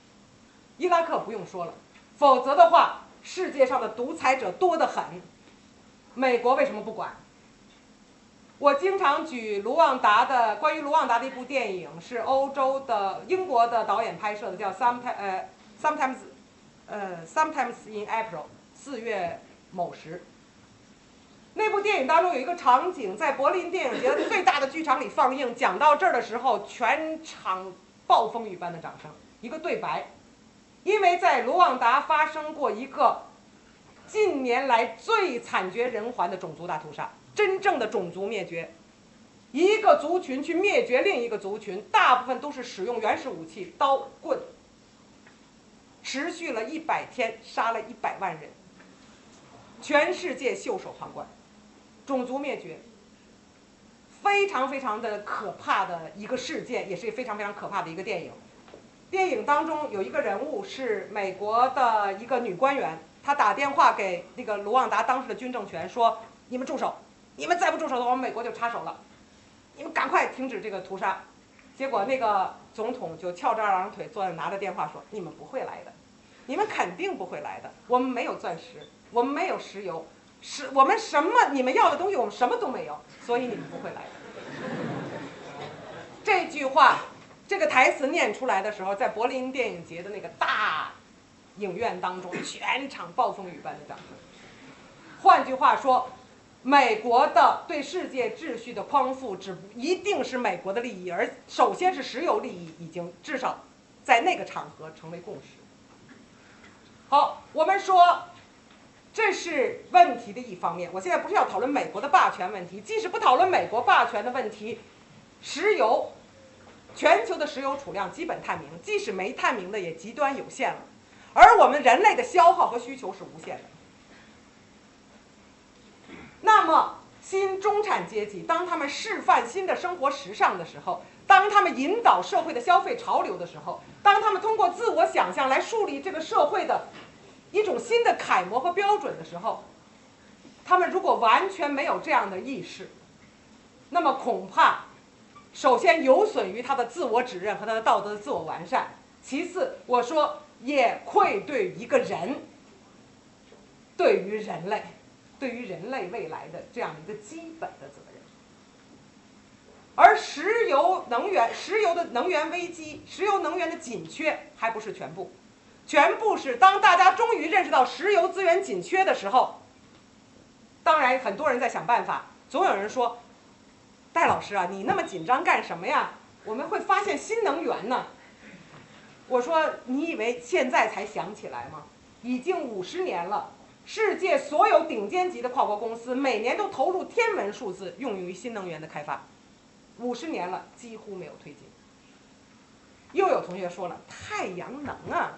了，否则的话，世界上的独裁者多得很，美国为什么不管？我经常举关于卢旺达的一部电影，是英国的导演拍摄的，叫Sometimes in April， 4月某时。 那部电影当中有一个场景，在柏林电影节最大的剧场里放映，讲到这儿的时候，全场暴风雨般的掌声。一个对白，因为在卢旺达发生过一个近年来最惨绝人寰的种族大屠杀，真正的种族灭绝。一个族群去灭绝另一个族群，大部分都是使用原始武器，刀棍，持续了100天，杀了100万人，全世界袖手旁观。种族灭绝，非常非常的可怕的一个事件，也是非常非常可怕的一个电影。电影当中有一个人物是美国的一个女官员，她打电话给那个卢旺达当时的军政权说：“你们住手，你们再不住手的话，我们美国就插手了，你们赶快停止这个屠杀。”结果那个总统就翘着2郎腿坐在拿着电话说：“你们不会来的，你们肯定不会来的，我们没有钻石，我们没有石油。我们什么你们要的东西我们什么都没有，所以你们不会来的。”这句话，这个台词念出来的时候，在柏林电影节的那个大影院当中，全场暴风雨般的掌声。换句话说，美国的对世界秩序的匡复，一定是美国的利益，而首先是石油利益，已经至少在那个场合成为共识。好，我们说这是问题的一方面。我现在不是要讨论美国的霸权问题，即使不讨论美国霸权的问题，石油，全球的石油储量基本探明，即使没探明的也极端有限了。而我们人类的消耗和需求是无限的。那么，新中产阶级当他们示范新的生活时尚的时候，当他们引导社会的消费潮流的时候，当他们通过自我想象来树立这个社会的一种新的楷模和标准的时候，他们如果完全没有这样的意识，那么恐怕首先有损于他的自我指认和他的道德的自我完善，其次我说也愧对一个人，对于人类未来的这样一个基本的责任。而石油的能源危机，石油能源的紧缺还不是全部，全部是当大家终于认识到石油资源紧缺的时候，当然很多人在想办法，总有人说：“戴老师啊，你那么紧张干什么呀？我们会发现新能源呢。”我说：“你以为现在才想起来吗？已经50年了。世界所有顶尖级的跨国公司每年都投入天文数字用于新能源的开发，50年了，几乎没有推进。”又有同学说了：“太阳能啊！”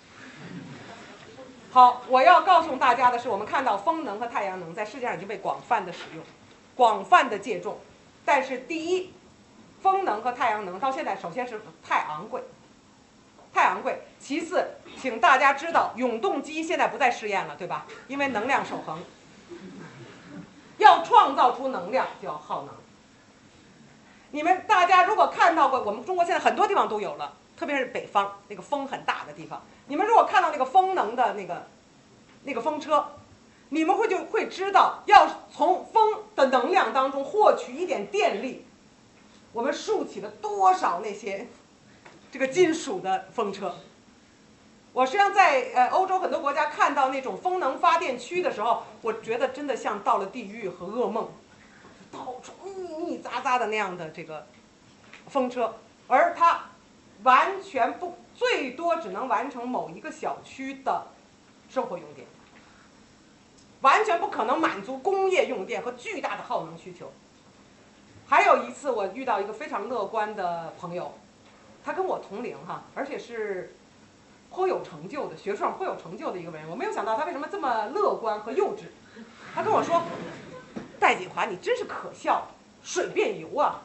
好，我要告诉大家的是，我们看到风能和太阳能在世界上已经被广泛的使用，广泛的借重。但是第一，风能和太阳能到现在首先是太昂贵。其次，请大家知道，永动机现在不再试验了，对吧？因为能量守恒，要创造出能量就要耗能。你们大家如果看到过，我们中国现在很多地方都有了，特别是北方那个风很大的地方，你们如果看到那个风能的那个风车，你们就会知道，要从风的能量当中获取一点电力，我们竖起了多少那些这个金属的风车。我实际上在欧洲很多国家看到那种风能发电区的时候，我觉得真的像到了地狱和噩梦，到处密密匝匝的那样的这个风车，而它完全不，最多只能完成某一个小区的生活用电，完全不可能满足工业用电和巨大的耗能需求。还有一次我遇到一个非常乐观的朋友，他跟我同龄哈，而且是颇有成就的，学术上颇有成就的一个人，我没有想到他为什么这么乐观和幼稚。他跟我说：“戴锦华，你真是可笑，水变油啊！”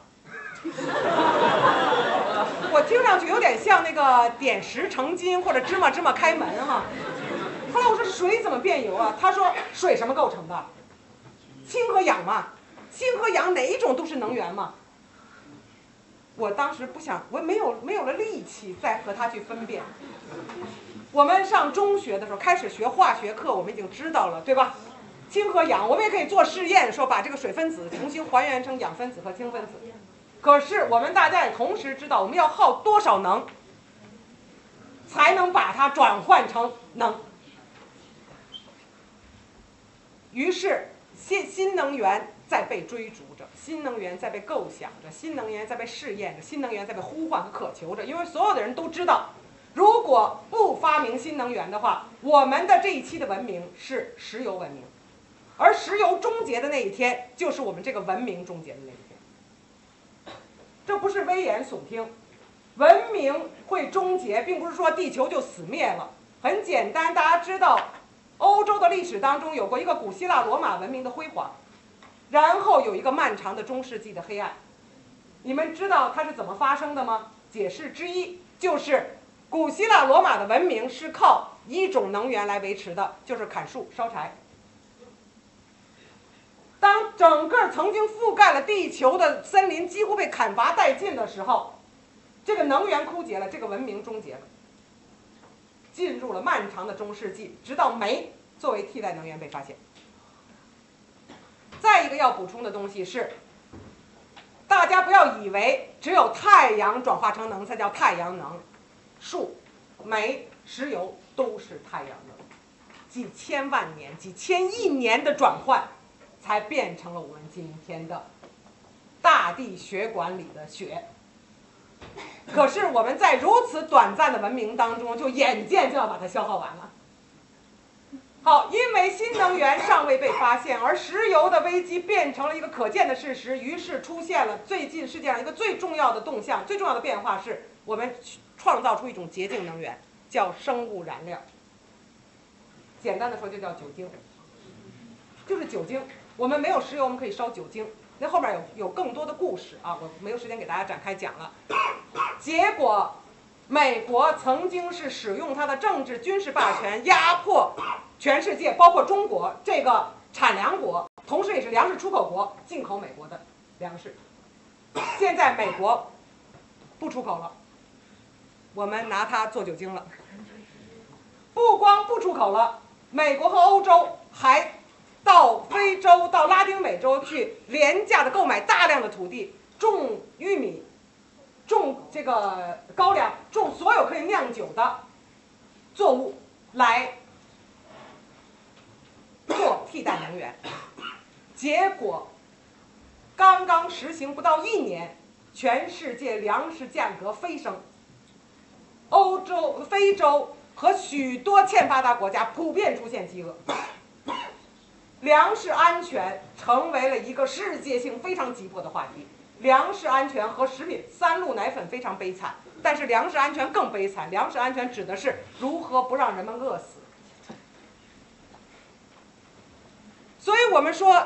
我听上去有点像那个点石成金或者芝麻芝麻开门哈。后来我说：“水怎么变油啊？”他说：“水什么构成的？氢和氧嘛，氢和氧哪一种都是能源嘛。”我当时不想，我没有了力气再和他去分辨。我们上中学的时候开始学化学课，我们已经知道了，对吧？氢和氧，我们也可以做试验，说把这个水分子重新还原成氧分子和氢分子。可是我们大家也同时知道，我们要耗多少能才能把它转换成能。于是新能源在被追逐着，新能源在被构想着，新能源在被试验着，新能源在被呼唤和渴求着。因为所有的人都知道，如果不发明新能源的话，我们的这一期的文明是石油文明，而石油终结的那一天，就是我们这个文明终结的那一天。这不是危言耸听，文明会终结，并不是说地球就死灭了。很简单，大家知道，欧洲的历史当中有过一个古希腊罗马文明的辉煌，然后有一个漫长的中世纪的黑暗。你们知道它是怎么发生的吗？解释之一就是古希腊罗马的文明是靠一种能源来维持的，就是砍树烧柴。当整个曾经覆盖了地球的森林几乎被砍伐殆尽的时候，这个能源枯竭了，这个文明终结了，进入了漫长的中世纪，直到煤作为替代能源被发现。再一个要补充的东西是，大家不要以为只有太阳转化成能才叫太阳能，树、煤、石油都是太阳能，几千万年、几千亿年的转换，才变成了我们今天的大地血管里的血。可是我们在如此短暂的文明当中，就眼见就要把它消耗完了。好，因为新能源尚未被发现，而石油的危机变成了一个可见的事实，于是出现了最近世界上一个最重要的动向，最重要的变化是我们创造出一种洁净能源，叫生物燃料。简单的说就叫酒精，就是酒精。我们没有石油，我们可以烧酒精。那后面有更多的故事啊，我没有时间给大家展开讲了。结果，美国曾经是使用它的政治军事霸权压迫全世界，包括中国这个产粮国，同时也是粮食出口国，进口美国的粮食。现在美国不出口了，我们拿它做酒精了。不光不出口了，美国和欧洲还到非洲、到拉丁美洲去廉价的购买大量的土地，种玉米，种这个高粱，种所有可以酿酒的作物来做替代能源。结果刚刚实行不到1年，全世界粮食价格飞升，欧洲、非洲和许多欠发达国家普遍出现饥饿。粮食安全成为了一个世界性非常急迫的话题。粮食安全和食品3鹿奶粉非常悲惨，但是粮食安全更悲惨。粮食安全指的是如何不让人们饿死。所以我们说，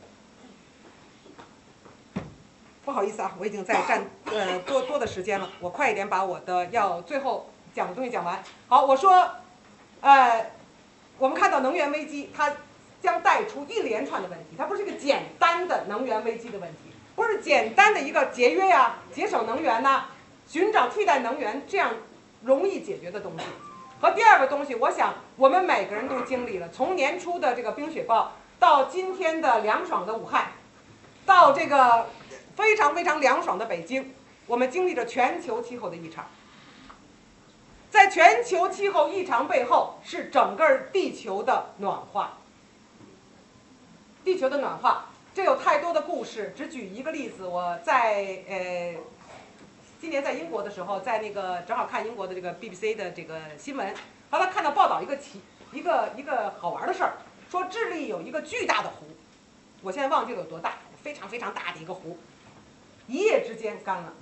不好意思啊，我已经在占多的时间了，我快一点把我的要最后讲的东西讲完。好，我说，我们看到能源危机，它将带出一连串的问题，它不是一个简单的能源危机的问题，不是简单的一个节约呀、节省能源呐、寻找替代能源这样容易解决的东西。和第二个东西，我想我们每个人都经历了，从年初的这个冰雪暴，到今天的凉爽的武汉，到这个非常非常凉爽的北京，我们经历着全球气候的异常。在全球气候异常背后，是整个地球的暖化。地球的暖化，这有太多的故事，只举一个例子。我在今年在英国的时候，在那个正好看英国的这个 BBC 的这个新闻，后来看到报道一个好玩的事儿，说智利有一个巨大的湖，我现在忘记了有多大，非常非常大的一个湖，一夜之间干了。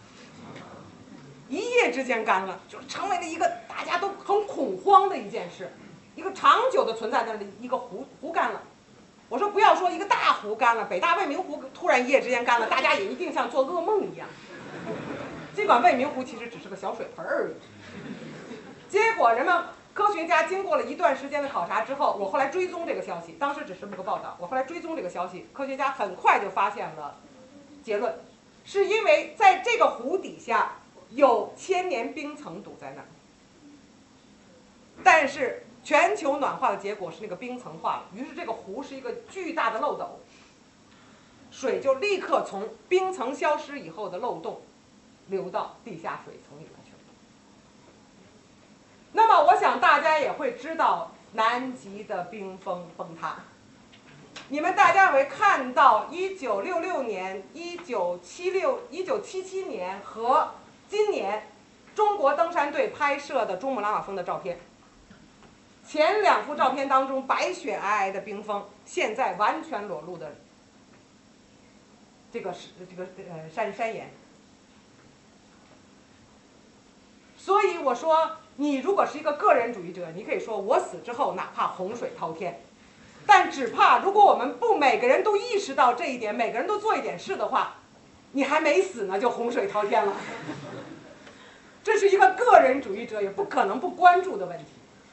一夜之间干了，就成为了一个大家都很恐慌的一件事，一个长久的存在的一个湖干了。我说不要说一个大湖干了，北大未名湖突然一夜之间干了，大家也一定像做噩梦一样。尽管未名湖其实只是个小水盆而已。结果科学家经过了一段时间的考察之后，我后来追踪这个消息，当时只是这么个报道，我后来追踪这个消息，科学家很快就发现了结论，是因为在这个湖底下有1000年冰层堵在那儿，但是全球暖化的结果是那个冰层化了，于是这个湖是一个巨大的漏斗，水就立刻从冰层消失以后的漏洞流到地下水层里面去了。那么我想大家也会知道南极的冰封崩塌， 你们大家有没有看到1966年、1977年和今年中国登山队拍摄的珠穆朗玛峰的照片？前2幅照片当中，白雪皑皑的冰峰，现在完全裸露的山岩。所以我说，你如果是一个个人主义者，你可以说我死之后哪怕洪水滔天，但只怕如果我们不每个人都意识到这一点，每个人都做一点事的话，你还没死呢就洪水滔天了。这是一个个人主义者也不可能不关注的问题。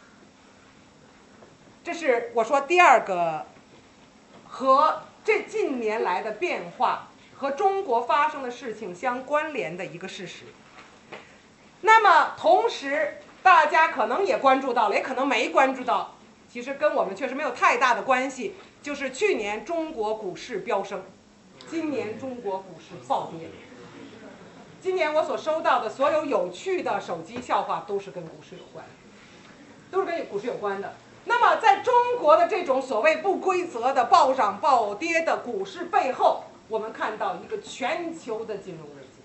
这是我说第二个和这近年来的变化和中国发生的事情相关联的一个事实。那么同时大家可能也关注到了，也可能没关注到，其实跟我们确实没有太大的关系，就是去年中国股市飙升，今年中国股市暴跌。今年我所收到的所有有趣的手机笑话都是跟股市有关的，都是跟股市有关的。那么在中国的这种所谓不规则的暴涨暴跌的股市背后，我们看到一个全球的金融危机。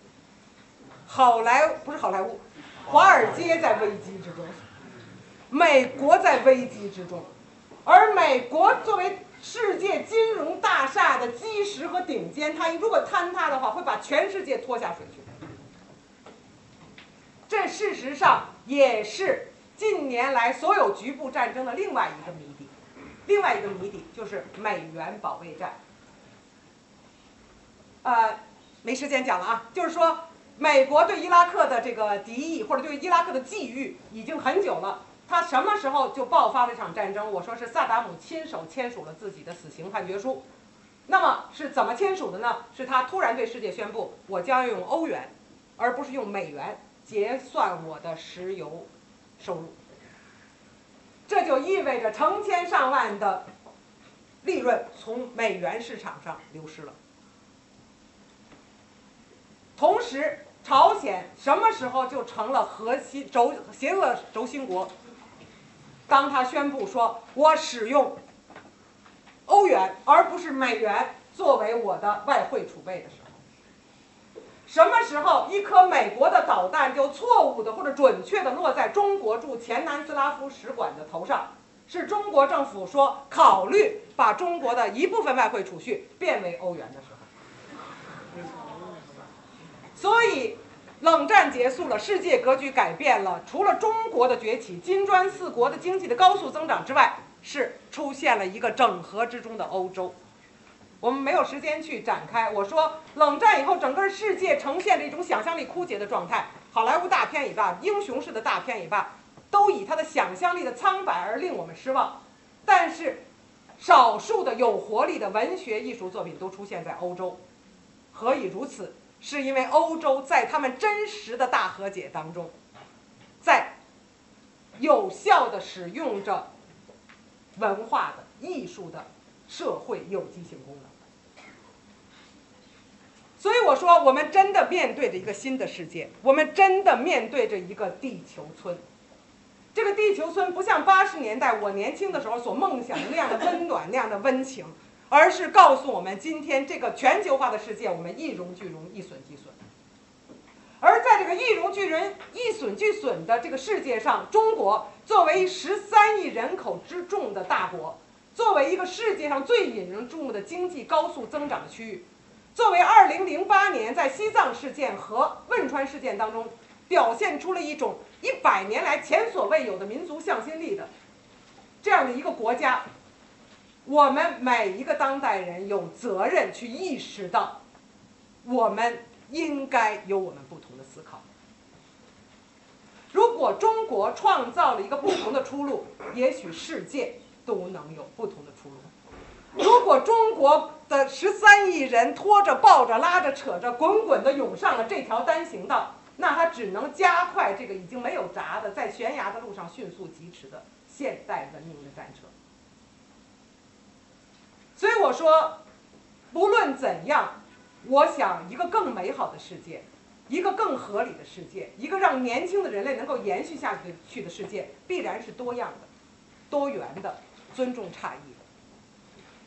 华尔街在危机之中，美国在危机之中，而美国作为世界金融大厦的基石和顶尖，它如果坍塌的话，会把全世界拖下水去。这事实上也是近年来所有局部战争的另外一个谜底。另外一个谜底就是美元保卫战。没时间讲了啊，就是说美国对伊拉克的这个敌意或者对伊拉克的觊觎已经很久了。他什么时候就爆发了一场战争？我说是萨达姆亲手签署了自己的死刑判决书。那么是怎么签署的呢？是他突然对世界宣布，我将要用欧元，而不是用美元结算我的石油收入。这就意味着成千上万的利润从美元市场上流失了。同时，朝鲜什么时候就成了邪恶轴心国？当他宣布说我使用欧元而不是美元作为我的外汇储备的时候，什么时候一颗美国的导弹就错误的或者准确的落在中国驻前南斯拉夫使馆的头上，是中国政府说考虑把中国的一部分外汇储蓄变为欧元的时候。所以冷战结束了，世界格局改变了，除了中国的崛起，金砖4国的经济的高速增长之外，是出现了一个整合之中的欧洲。我们没有时间去展开。我说冷战以后整个世界呈现了一种想象力枯竭的状态，好莱坞大片也罢，英雄式的大片也罢，都以它的想象力的苍白而令我们失望。但是少数的有活力的文学艺术作品都出现在欧洲。何以如此？是因为欧洲在他们真实的大和解当中，在有效地使用着文化的、艺术的、社会有机性功能。所以我说，我们真的面对着一个新的世界，我们真的面对着一个地球村。这个地球村不像80年代我年轻的时候所梦想的那样的温暖、那样的温情，而是告诉我们，今天这个全球化的世界，我们一荣俱荣，一损俱损。而在这个一荣俱荣、一损俱损的这个世界上，中国作为13亿人口之众的大国，作为一个世界上最引人注目的经济高速增长的区域，作为2008年在西藏事件和汶川事件当中表现出了一种100年来前所未有的民族向心力的这样的一个国家，我们每一个当代人有责任去意识到，我们应该有我们不同的思考。如果中国创造了一个不同的出路，也许世界都能有不同的出路。如果中国的13亿人拖着抱着拉着扯着滚滚地涌上了这条单行道，那它只能加快这个已经没有闸的在悬崖的路上迅速疾驰的现代文明的战车。所以我说，不论怎样，我想一个更美好的世界，一个更合理的世界，一个让年轻的人类能够延续下去的世界，必然是多样的、多元的、尊重差异的。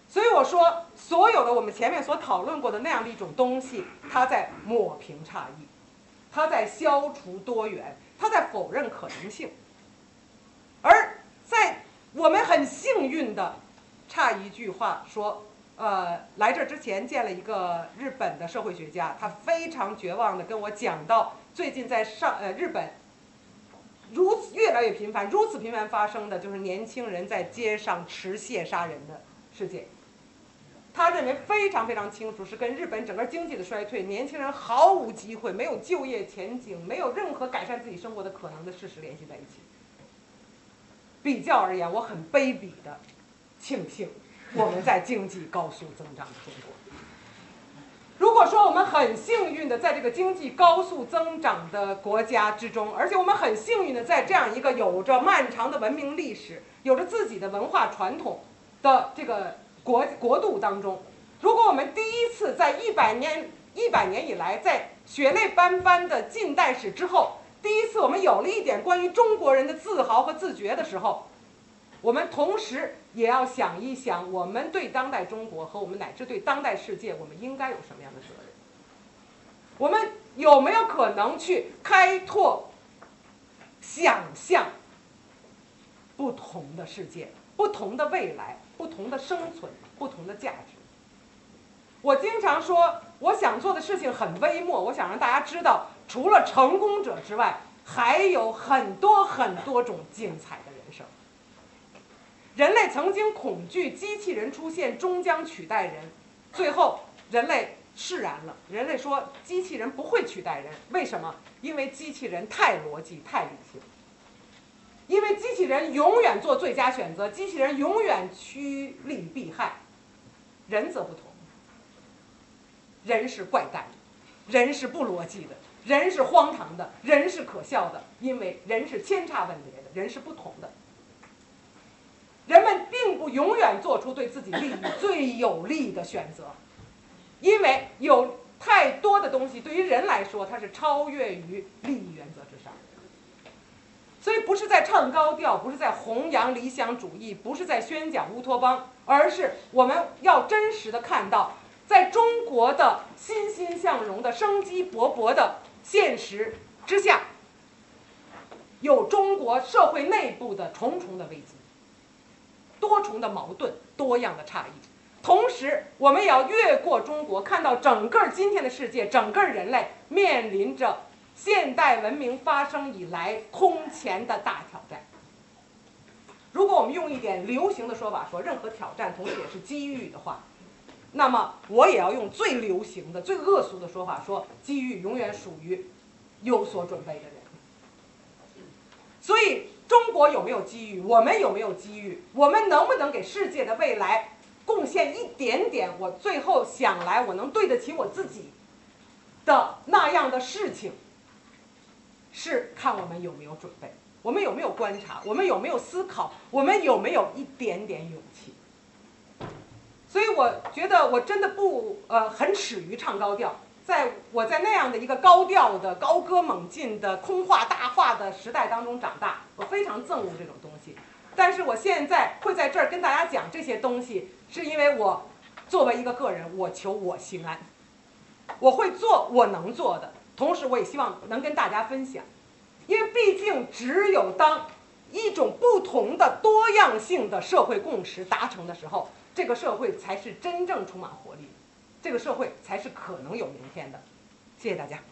所以我说，所有的我们前面所讨论过的那样的一种东西，它在抹平差异，它在消除多元，它在否认可能性。而在我们很幸运的，差一句话说，来这之前见了一个日本的社会学家，他非常绝望地跟我讲到，最近在日本越来越频繁，如此频繁发生的就是年轻人在街上持械杀人的事件。他认为非常非常清楚，是跟日本整个经济的衰退、年轻人毫无机会、没有就业前景、没有任何改善自己生活的可能的事实联系在一起。比较而言，我很卑鄙的庆幸我们在经济高速增长的中国。如果说我们很幸运的在这个经济高速增长的国家之中，而且我们很幸运的在这样一个有着漫长的文明历史、有着自己的文化传统的这个国度当中，如果我们第一次在100年以来，在血泪斑斑的近代史之后，第一次我们有了一点关于中国人的自豪和自觉的时候，我们同时也要想一想，我们对当代中国和我们乃至对当代世界，我们应该有什么样的责任？我们有没有可能去开拓、想象不同的世界、不同的未来、不同的生存、不同的价值？我经常说，我想做的事情很微末，我想让大家知道，除了成功者之外，还有很多很多种精彩的人生。人类曾经恐惧机器人出现终将取代人，最后人类释然了。人类说机器人不会取代人，为什么？因为机器人太逻辑、太理性。因为机器人永远做最佳选择，机器人永远趋利避害，人则不同。人是怪诞的，人是不逻辑的，人是荒唐的，人是可笑的，因为人是千差万别的，人是不同的。人们并不永远做出对自己利益最有利的选择，因为有太多的东西对于人来说，它是超越于利益原则之上。所以不是在唱高调，不是在弘扬理想主义，不是在宣讲乌托邦，而是我们要真实的看到，在中国的欣欣向荣的生机勃勃的现实之下，有中国社会内部的重重的危机，多重的矛盾，多样的差异。同时我们也要越过中国，看到整个今天的世界，整个人类面临着现代文明发生以来空前的大挑战。如果我们用一点流行的说法说，任何挑战同时也是机遇的话，那么我也要用最流行的、最恶俗的说法说，机遇永远属于有所准备的人。所以中国有没有机遇？我们有没有机遇？我们能不能给世界的未来贡献一点点？我最后想来，我能对得起我自己的那样的事情，是看我们有没有准备，我们有没有观察，我们有没有思考，我们有没有一点点勇气。所以我觉得我真的不很耻于唱高调，我在那样的一个高调的、高歌猛进的、空话大话的时代当中长大，我非常憎恶这种东西。但是我现在会在这儿跟大家讲这些东西，是因为我作为一个个人，我求我心安，我会做我能做的，同时我也希望能跟大家分享，因为毕竟只有当一种不同的多样性的社会共识达成的时候，这个社会才是真正充满活力的，这个社会才是可能有明天的。谢谢大家。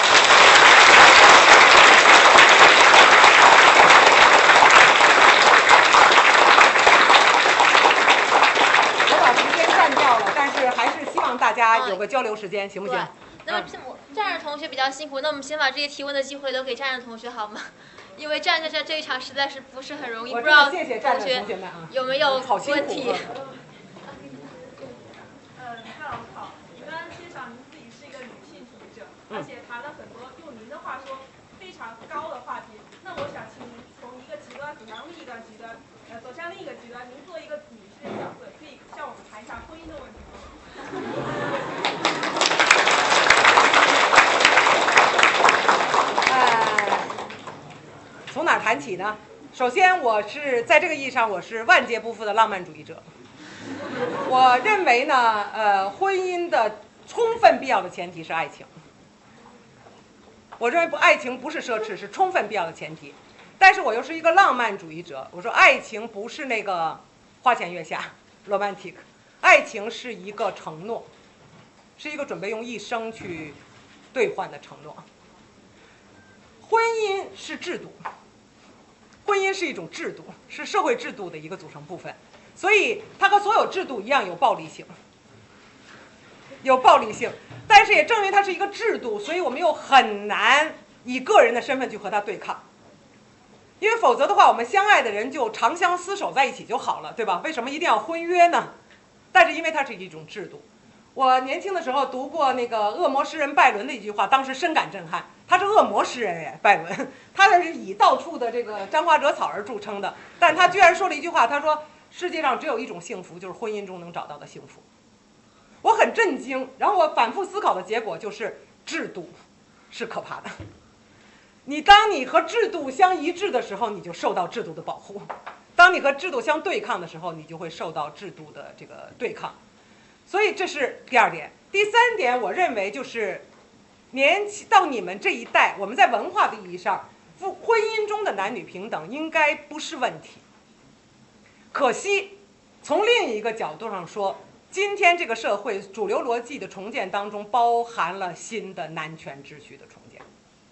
我把时间占掉了，但是还是希望大家有个交流时间，行不行？ 那么站着同学比较辛苦，那我们先把这些提问的机会留给站着同学好吗？因为站着这一场实在是不是很容易，不知道谢谢站着同学们啊， 有没有问题？ 蔡老师好，你刚刚介绍您自己是一个女性主义者，而且谈了很多用您的话说非常高的话题。那我想请您从一个极端走向另一个极端，走向另一个极端。您作为一个女性的角色，可以向我们谈一下婚姻的问题吗？ 从哪儿谈起呢？首先，我是在这个意义上，我是万劫不复的浪漫主义者。 我认为呢，婚姻的充分必要的前提是爱情。我认为爱情不是奢侈，是充分必要的前提。但是我又是一个浪漫主义者，我说爱情不是那个花前月下 romantic， 爱情是一个承诺，是一个准备用一生去兑换的承诺。婚姻是制度，婚姻是一种制度，是社会制度的一个组成部分，所以它和所有制度一样有暴力性，有暴力性。但是也正因为它是一个制度，所以我们又很难以个人的身份去和它对抗，因为否则的话，我们相爱的人就长相厮守在一起就好了，对吧？为什么一定要婚约呢？但是因为它是一种制度。我年轻的时候读过那个恶魔诗人拜伦的一句话，当时深感震撼。他是恶魔诗人耶，拜伦，他是以到处的这个沾花惹草而著称的，但他居然说了一句话，他说世界上只有一种幸福，就是婚姻中能找到的幸福。我很震惊，然后我反复思考的结果就是制度是可怕的。当你和制度相一致的时候，你就受到制度的保护；当你和制度相对抗的时候，你就会受到制度的这个对抗。所以这是第二点。第三点，我认为就是到你们这一代，我们在文化的意义上，婚姻中的男女平等应该不是问题。可惜，从另一个角度上说，今天这个社会主流逻辑的重建当中，包含了新的男权秩序的重建。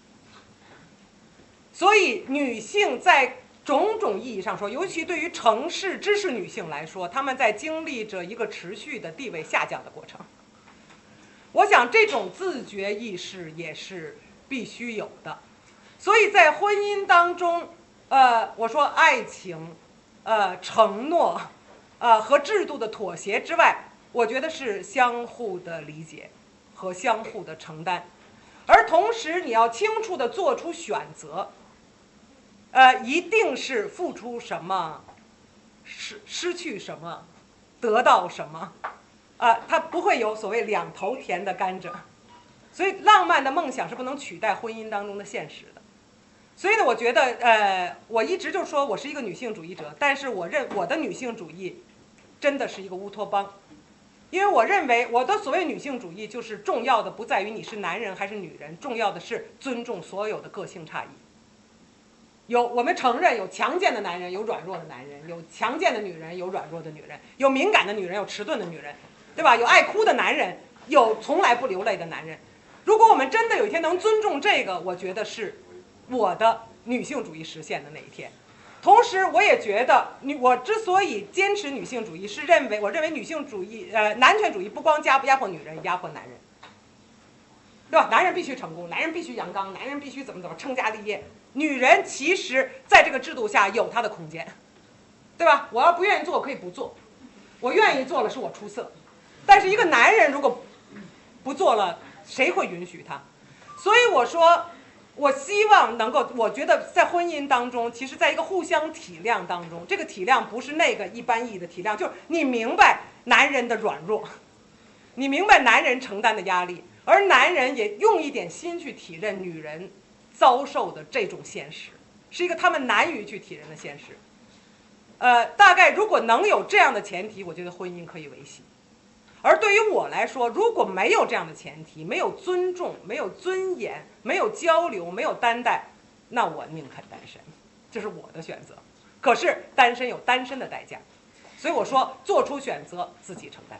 所以，女性在种种意义上说，尤其对于城市知识女性来说，她们在经历着一个持续的地位下降的过程。我想这种自觉意识也是必须有的。所以在婚姻当中，我说爱情、承诺、和制度的妥协之外，我觉得是相互的理解和相互的承担，而同时你要清楚地做出选择。一定是付出什么，失去什么，得到什么，它不会有所谓两头甜的甘蔗，所以浪漫的梦想是不能取代婚姻当中的现实的。所以呢，我觉得，我一直就说我是一个女性主义者，但是我的女性主义真的是一个乌托邦，因为我认为我的所谓女性主义就是重要的不在于你是男人还是女人，重要的是尊重所有的个性差异。我们承认有强健的男人，有软弱的男人，有强健的女人，有软弱的女人，有敏感的女人，有迟钝的女人，对吧？有爱哭的男人，有从来不流泪的男人。如果我们真的有一天能尊重这个，我觉得是我的女性主义实现的那一天。同时，我也觉得我之所以坚持女性主义，是我认为女性主义，男权主义不光压迫女人，压迫男人，对吧？男人必须成功，男人必须阳刚，男人必须怎么成家立业。女人其实在这个制度下有她的空间，对吧？我要不愿意做，我可以不做；我愿意做了，是我出色。但是一个男人如果不做了，谁会允许他？所以我说，我希望能够，我觉得在婚姻当中，其实在一个互相体谅当中，这个体谅不是那个一般意义的体谅，就是你明白男人的软弱，你明白男人承担的压力，而男人也用一点心去体认女人遭受的这种现实，是一个他们难于去体认的现实。大概如果能有这样的前提，我觉得婚姻可以维系。而对于我来说，如果没有这样的前提，没有尊重，没有尊严，没有交流，没有担待，那我宁肯单身，这是我的选择。可是单身有单身的代价，所以我说做出选择自己承担。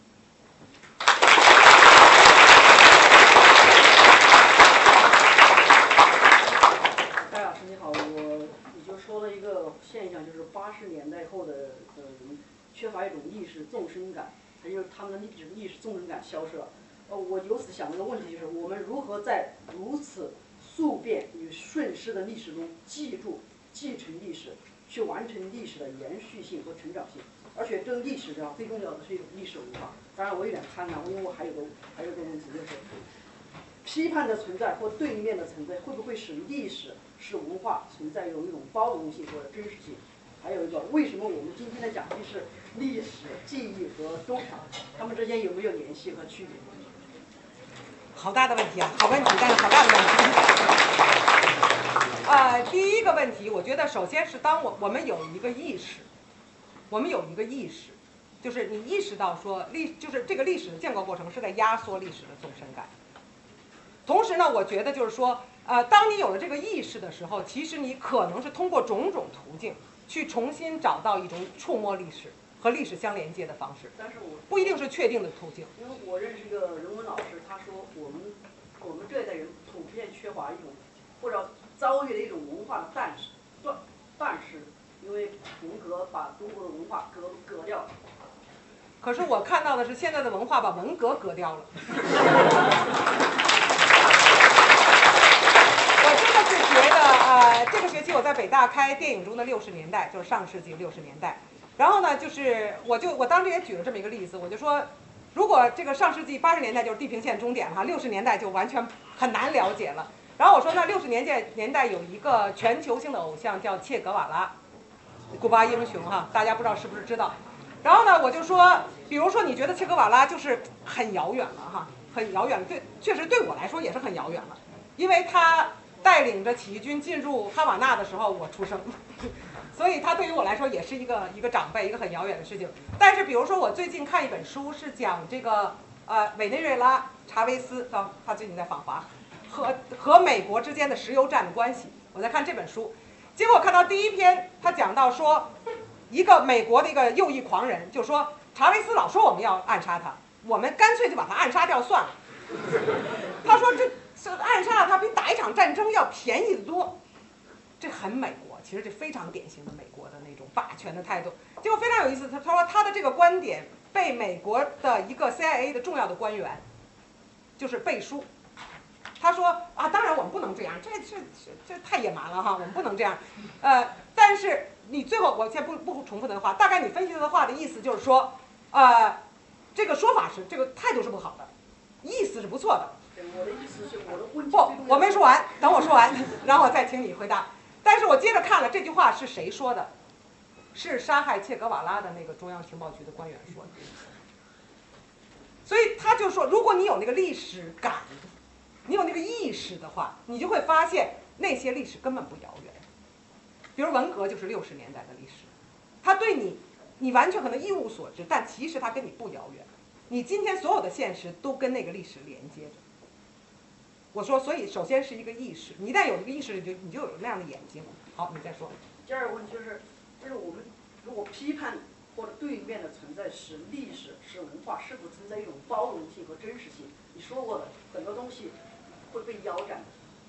戴老师你好，你就说了一个现象，就是80年代后的人缺乏一种意识纵深感，还就是他们的这种意识纵深感消失了。我由此想了一个问题，就是我们如何在如此速变与瞬失的历史中继承历史，去完成历史的延续性和成长性。而且这个历史最重要的是一种历史文化。当然我有点贪婪，因为我还有个问题，就是批判的存在或对立面的存在，会不会使历史是文化存在有一种包容性或者真实性？还有一个，为什么我们今天的讲题是历史、记忆和周常，它们之间有没有联系和区别？ 好大的问题啊，好问题，但是好大的问题。第一个问题，我觉得首先是当我们有一个意识， 就是你意识到说就是这个历史的建构过程是在压缩历史的纵深感。同时呢，我觉得就是说，当你有了这个意识的时候，其实你可能是通过种种途径去重新找到一种触摸历史和历史相连接的方式， 但是不一定是确定的途径。 因为我认识一个人文老师，他说我们这一代人普遍缺乏一种或者遭遇了一种文化的淡失，因为文革把中国的文化革掉了。 可是我看到的是现在的文化把文革革掉了。我真的是觉得，这个学期我在北大开电影中的60年代，就是上世纪60年代。然后呢，就是我当时也举了这么一个例子，我就说，如果这个上世纪80年代就是地平线终点哈，60年代就完全很难了解了。然后我说，那60年代有一个全球性的偶像叫切格瓦拉，古巴英雄哈，大家不知道是不是知道？然后呢，我就说，比如说你觉得切格瓦拉就是很遥远了哈，很遥远了，确实对我来说也是很遥远了，因为他带领着起义军进入哈瓦那的时候我出生，所以他对于我来说也是一个长辈，一个很遥远的事情。但是比如说我最近看一本书，是讲这个委内瑞拉查韦斯，他最近在访华，和美国之间的石油战的关系，我在看这本书，结果看到第一篇，他讲到说，一个美国的一个右翼狂人就说，查韦斯老说我们要暗杀他，我们干脆就把他暗杀掉算了。他说这暗杀了他比打一场战争要便宜得多，这很美国，其实这非常典型的美国的那种霸权的态度。结果非常有意思，他说他的这个观点被美国的一个 CIA 的重要的官员就是背书。他说当然我们不能这样，这太野蛮了哈，我们不能这样。但是你最后我先不重复他的话，大概你分析他的话的意思就是说，这个说法是这个态度是不好的，意思是不错的。 我的意思是，我的问题不，我没说完，等我说完，然后我再请你回答。但是我接着看了这句话是谁说的，是杀害切格瓦拉的那个中央情报局的官员说的。所以他就说，如果你有那个历史感，你有那个意识的话，你就会发现那些历史根本不遥远。比如文革就是60年代的历史，它对你完全可能一无所知，但其实它跟你不遥远。你今天所有的现实都跟那个历史连接着。我说，所以首先是一个意识，你一旦有一个意识，你就有那样的眼睛。好，你再说。 第二个问题就是，我们如果批判或者对面的存在是历史是文化，是否存在一种包容性和真实性？你说过的很多东西会被腰斩。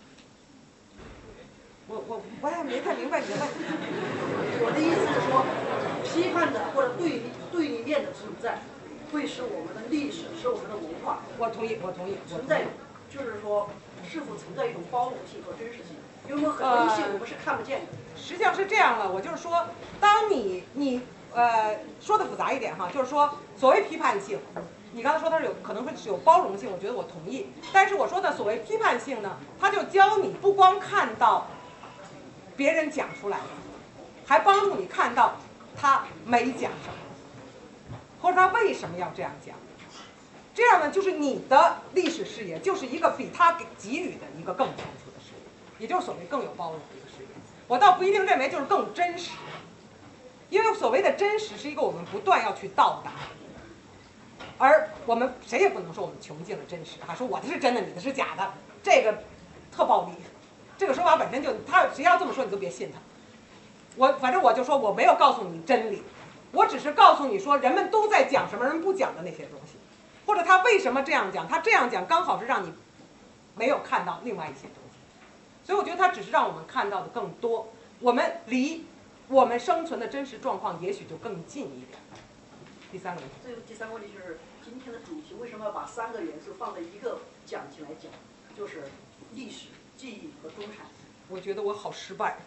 我也没太明白你的问题。 我的意思是说，批判的或者对立面的存在，会是我们的历史，是我们的文化。 我同意。 存在就是说，是否存在一种包容性和真实性？因为很多东西我们是看不见的。 实际上是这样了，我就是说，当你说的复杂一点哈，就是说所谓批判性，你刚才说它是可能会是有包容性，我觉得我同意。但是我说的所谓批判性呢，它就教你不光看到别人讲出来的，还帮助你看到他没讲什么，或者他为什么要这样讲。这样呢，就是你的历史视野就是一个比他给予的一个更清楚的视野，也就是所谓更有包容的一个视野。我倒不一定认为就是更真实，因为所谓的真实是一个我们不断要去到达，而我们谁也不能说我们穷尽了真实说我的是真的，你的是假的，这个特暴力。这个说法本身就，谁要这么说你都别信他。反正我就说我没有告诉你真理，我只是告诉你说人们都在讲什么，人们不讲的那些东西，或者他为什么这样讲，他这样讲刚好是让你没有看到另外一些东西。所以我觉得他只是让我们看到的更多，我们离我们生存的真实状况也许就更近一点。第三个问题。 这个第三个问题就是今天的主题为什么要把3个元素放在一个讲题来讲，就是历史、记忆和中产。 我觉得我好失败。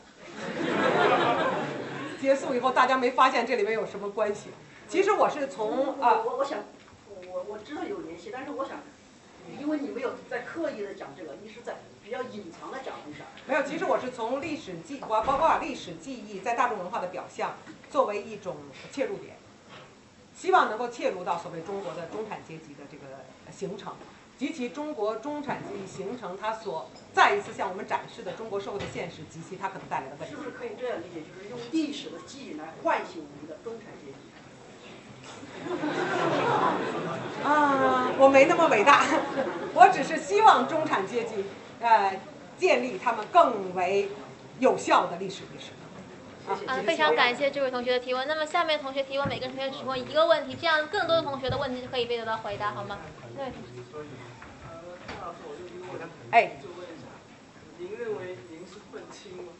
结束以后，大家没发现这里面有什么关系？其实我是从我想，我知道有联系，但是我想，因为你没有在刻意的讲这个，你是在比较隐藏的讲一下。 没有，其实我是从历史包括把历史记忆在大众文化的表象作为一种切入点，希望能够切入到所谓中国的中产阶级的这个形成。及其中国中产阶级形成它所再一次向我们展示的中国社会的现实及其它可能带来的问题。 是不是可以这样理解，就是用历史的记忆来唤醒我们的中产阶级？ 我没那么伟大，我只是希望中产阶级建立他们更为有效的历史意识。 非常感谢这位同学的提问。那么下面同学提问，每个同学只问一个问题，这样更多的同学的问题就可以被得到回答，好吗？对。 蔡老师，我就一个问题， 哎， 就问一下，您认为您是愤青吗？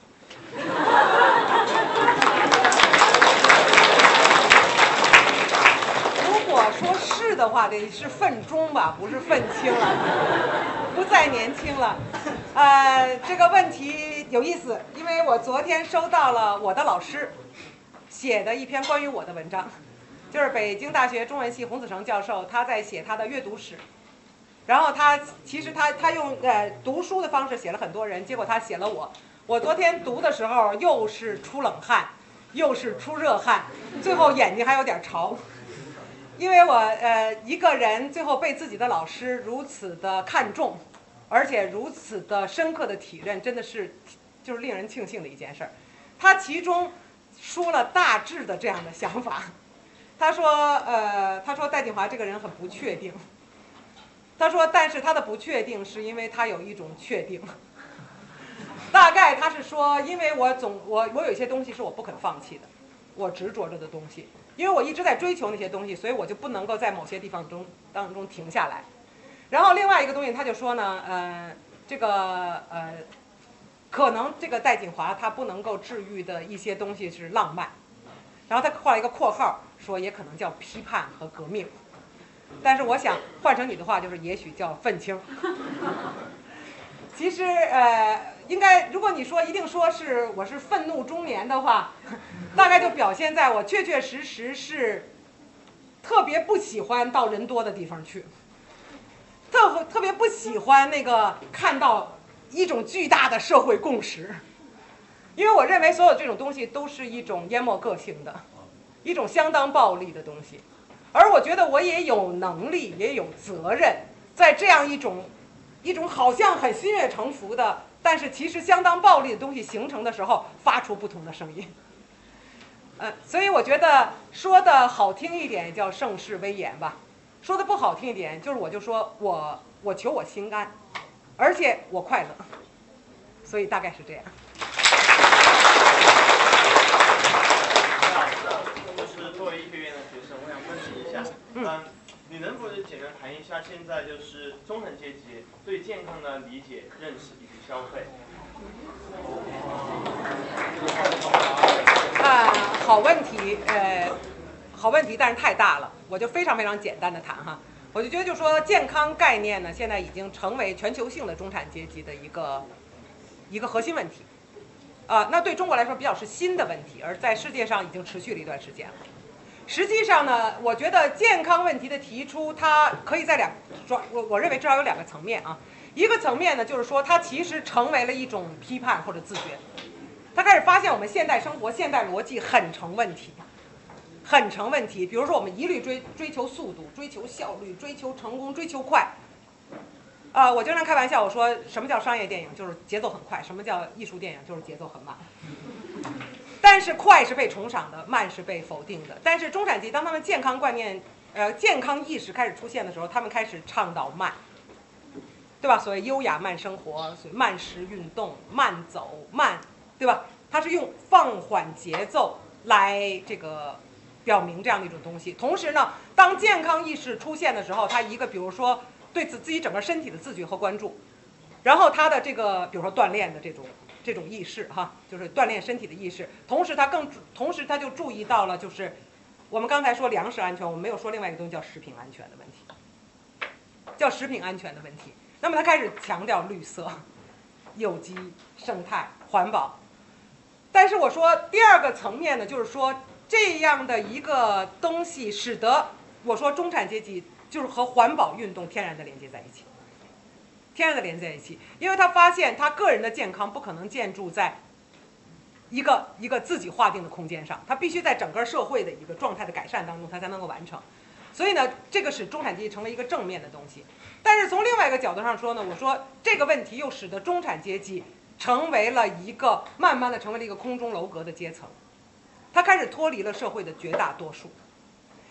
如果说是的话，得是愤中吧，不是愤青了，不再年轻了。这个问题有意思，因为我昨天收到了我的老师写的一篇关于我的文章，就是北京大学中文系洪子成教授，他在写他的阅读史。然后其实他用读书的方式写了很多人，结果他写了我。我昨天读的时候又是出冷汗，又是出热汗，最后眼睛还有点潮。因为我一个人最后被自己的老师如此的看重，而且如此的深刻的体认，真的是就是令人庆幸的一件事儿。他其中说了大致的这样的想法，他说戴锦华这个人很不确定。他说，但是他的不确定是因为他有一种确定。大概他是说，因为我有一些东西是我不肯放弃的，我执着着的东西，因为我一直在追求那些东西，所以我就不能够在某些地方当中停下来。然后另外一个东西，他就说呢，可能这个戴锦华他不能够治愈的一些东西是浪漫，然后他画了一个括号，说也可能叫批判和革命。但是我想换成你的话，就是也许叫愤青。其实应该如果你说一定说是我是愤怒中年的话，大概就表现在我确确实实是特别不喜欢到人多的地方去，特别不喜欢那个看到一种巨大的社会共识，因为我认为所有这种东西都是一种淹没个性的，一种相当暴力的东西。而我觉得我也有能力，也有责任，在这样一种好像很心悦诚服的，但是其实相当暴力的东西形成的时候，发出不同的声音。所以我觉得说的好听一点叫盛世威严吧，说的不好听一点就是我就说我求我心安，而且我快乐，所以大概是这样。 就是作为医学院的学生，我想问你一下，你能否简单谈一下现在就是中产阶级对健康的理解、认识以及消费？ 好问题，好问题，但是太大了，我就非常非常简单的谈哈。我就觉得就说健康概念呢，现在已经成为全球性的中产阶级的一个核心问题。那对中国来说比较是新的问题，而在世界上已经持续了一段时间了。实际上呢，我觉得健康问题的提出，它可以在我认为至少有两个层面啊。一个层面呢，就是说它其实成为了一种批判或者自觉，他开始发现我们现代生活、现代逻辑很成问题，很成问题。比如说我们一律追求速度、追求效率、追求成功、追求快。我经常开玩笑，我说什么叫商业电影，就是节奏很快；什么叫艺术电影，就是节奏很慢。但是快是被崇尚的，慢是被否定的。但是中产阶级当他们健康观念、健康意识开始出现的时候，他们开始倡导慢，对吧？所谓优雅慢生活，所谓慢食运动、慢走慢，对吧？它是用放缓节奏来这个表明这样的一种东西。同时呢，当健康意识出现的时候，它一个比如说对自己整个身体的自觉和关注，然后他的这个比如说锻炼的这种意识哈，就是锻炼身体的意识。同时他就注意到了，就是我们刚才说粮食安全，我们没有说另外一个东西叫食品安全的问题，叫食品安全的问题。那么他开始强调绿色、有机、生态、环保。但是我说第二个层面呢，就是说这样的一个东西使得我说中产阶级就是和环保运动天然的连接在一起，因为他发现他个人的健康不可能建筑在一个自己划定的空间上，他必须在整个社会的一个状态的改善当中，他才能够完成。所以呢，这个使中产阶级成为一个正面的东西。但是从另外一个角度上说呢，我说这个问题又使得中产阶级成为了慢慢的成为了一个空中楼阁的阶层，他开始脱离了社会的绝大多数。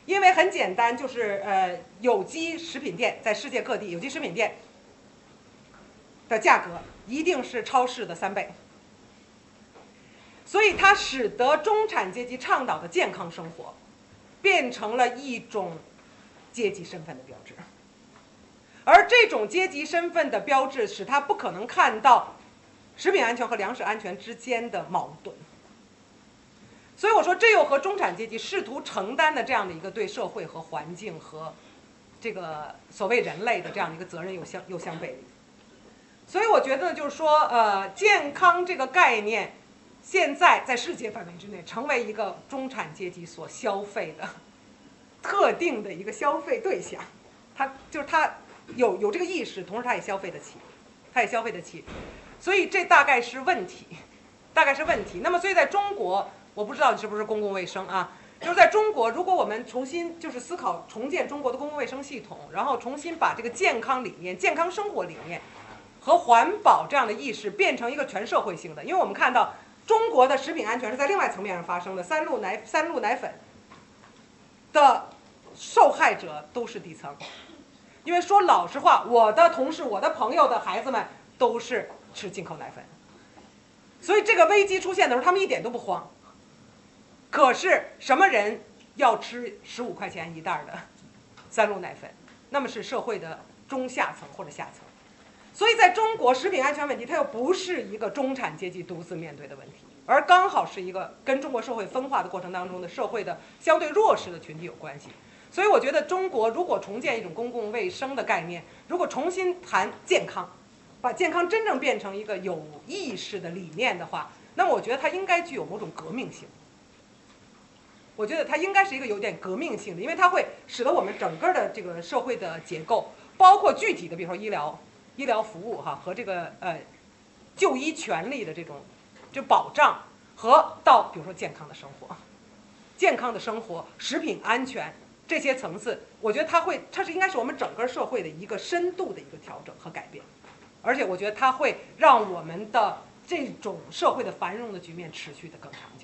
因为很简单，就是有机食品店在世界各地，有机食品店的价格一定是超市的3倍，所以它使得中产阶级倡导的健康生活变成了一种阶级身份的标志，而这种阶级身份的标志使他不可能看到食品安全和粮食安全之间的矛盾。所以我说，这又和中产阶级试图承担的这样的一个对社会和环境和这个所谓人类的这样的一个责任又相背离。所以我觉得就是说，健康这个概念，现在在世界范围之内成为一个中产阶级所消费的特定的一个消费对象，他有这个意识，同时他也消费得起，所以这大概是问题。那么所以在中国，我不知道你是不是公共卫生啊，就是在中国，如果我们重新就是思考重建中国的公共卫生系统，然后重新把这个健康理念、健康生活理念和环保这样的意识变成一个全社会性的，因为我们看到中国的食品安全是在另外层面上发生的，三鹿奶粉的受害者都是底层。因为说老实话，我的同事、我的朋友的孩子们都是吃进口奶粉，所以这个危机出现的时候，他们一点都不慌。可是什么人要吃15块钱一袋的三鹿奶粉？那么是社会的中下层或者下层。所以在中国，食品安全问题它又不是一个中产阶级独自面对的问题，而刚好是一个跟中国社会分化的过程当中的社会的相对弱势的群体有关系。所以我觉得中国如果重建一种公共卫生的概念，如果重新谈健康，把健康真正变成一个有意识的理念的话，那么我觉得它应该具有某种革命性。我觉得它应该是一个有点革命性的，因为它会使得我们整个的这个社会的结构，包括具体的，比如说医疗服务和这个就医权利的这种就保障，和到比如说健康的生活、食品安全这些层次，我觉得它是应该是我们整个社会的一个深度的一个调整和改变，而且我觉得它会让我们的这种社会的繁荣的局面持续的更长久。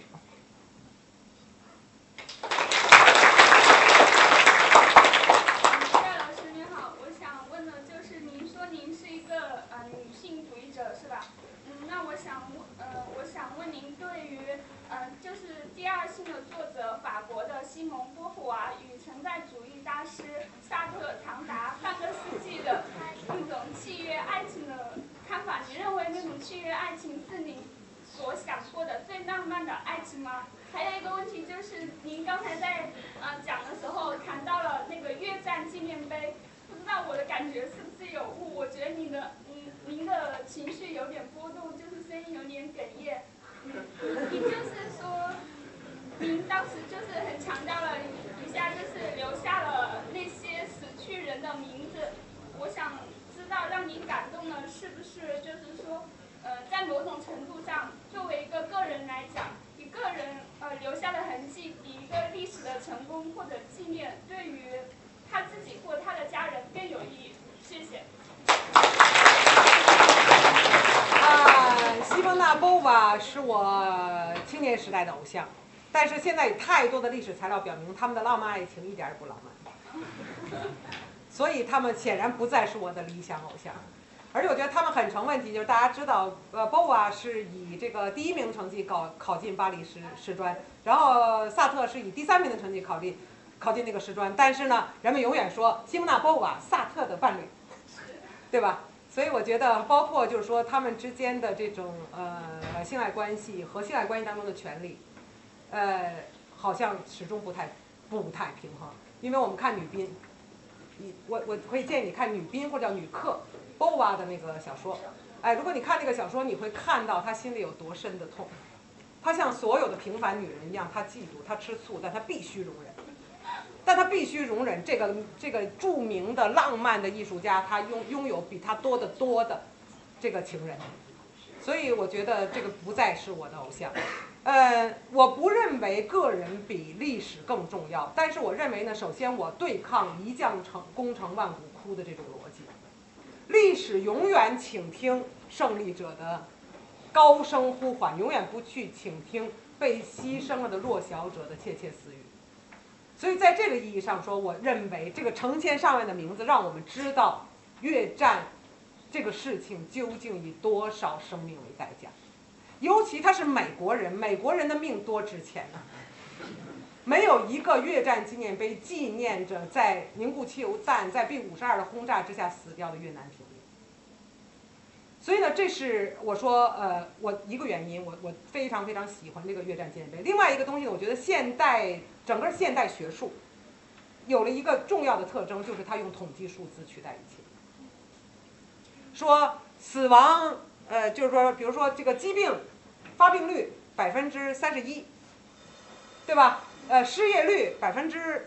戴老师您好，我想问的就是您说您是一个女性主义者是吧？那我想问您对于就是第二性的作者法国的西蒙·波伏娃与存在主义大师萨特长达半个世纪的那种契约爱情的看法，你认为那种契约爱情是您所想过的最浪漫的爱情吗？还有一个问题就是，您刚才在讲的时候谈到了那个越战纪念碑，不知道我的感觉是不是有误？我觉得您的情绪有点波动，就是声音有点哽咽。您就是说，您当时就是很强调了一下，就是留下了那些死去人的名字。我想知道，让您感动的是不是就是说，在某种程度上，作为一个个人来讲，一个人留下的痕迹比一个历史的成功或者纪念，对于他自己或他的家人更有意义。谢谢。 西蒙娜·波娃是我青年时代的偶像，但是现在有太多的历史材料表明，他们的浪漫爱情一点也不浪漫，所以他们显然不再是我的理想偶像。而且我觉得他们很成问题，就是大家知道，波娃是以这个第1名的成绩考进巴黎师专，然后萨特是以第3名的成绩考进那个师专，但是呢，人们永远说西蒙娜·波娃萨特的伴侣，对吧？所以我觉得，包括就是说他们之间的这种性爱关系和性爱关系当中的权利，好像始终不太平衡。因为我们看女宾，我可以建议你看女宾或者叫女客波娃的那个小说，如果你看那个小说，你会看到她心里有多深的痛。她像所有的平凡女人一样，她嫉妒，她吃醋，但她必须容忍。但他必须容忍这个著名的浪漫的艺术家，他拥有比他多的这个情人，所以我觉得这个不再是我的偶像。我不认为个人比历史更重要，但是我认为呢，首先我对抗一将功成万骨枯的这种逻辑。历史永远倾听胜利者的高声呼唤，永远不去倾听被牺牲了的弱小者的窃窃私语。 所以在这个意义上说，我认为这个成千上万的名字让我们知道越战这个事情究竟以多少生命为代价。尤其他是美国人，美国人的命多值钱呢、没有一个越战纪念碑纪念着在凝固汽油弹在 B-52的轰炸之下死掉的越南平民。所以呢，这是我说我一个原因，我非常非常喜欢这个越战纪念碑。另外一个东西，我觉得整个现代学术有了一个重要的特征，就是它用统计数字取代一切。说死亡，就是说，比如说这个疾病发病率31%，对吧？失业率25%。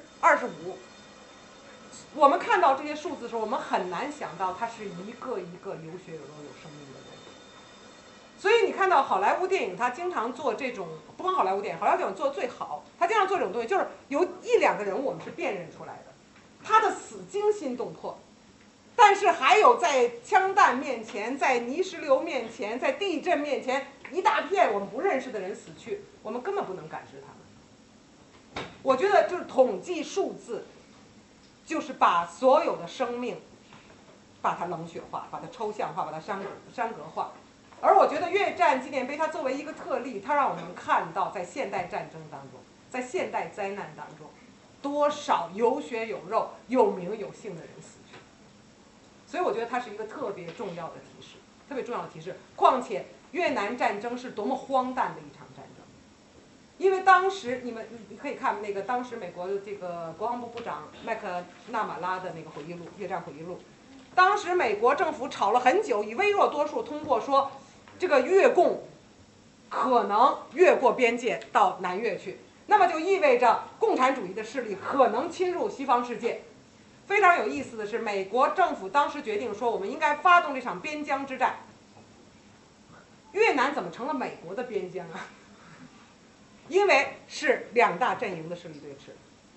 我们看到这些数字的时候，我们很难想到它是一个一个有血有肉有生命的人。所以你看到好莱坞电影，它经常做这种，不光好莱坞电影，好莱坞电影做的最好，它经常做这种东西，就是有1、2个人物我们是辨认出来的，他的死惊心动魄，但是还有在枪弹面前，在泥石流面前，在地震面前，一大片我们不认识的人死去，我们根本不能感知他们。我觉得就是统计数字，就是把所有的生命，把它冷血化，把它抽象化，把它山格化。而我觉得越战纪念碑它作为一个特例，它让我们看到在现代战争当中，在现代灾难当中，多少有血有肉、有名有姓的人死去。所以我觉得它是一个特别重要的提示，特别重要的提示。况且越南战争是多么荒诞的一场战争。因为当时你可以看那个当时美国的这个国防部部长麦克纳马拉的那个回忆录，越战回忆录。当时美国政府吵了很久，以微弱多数通过说，这个越共可能越过边界到南越去，那么就意味着共产主义的势力可能侵入西方世界。非常有意思的是，美国政府当时决定说，我们应该发动这场边疆之战。越南怎么成了美国的边疆啊？因为是2大阵营的势力对峙，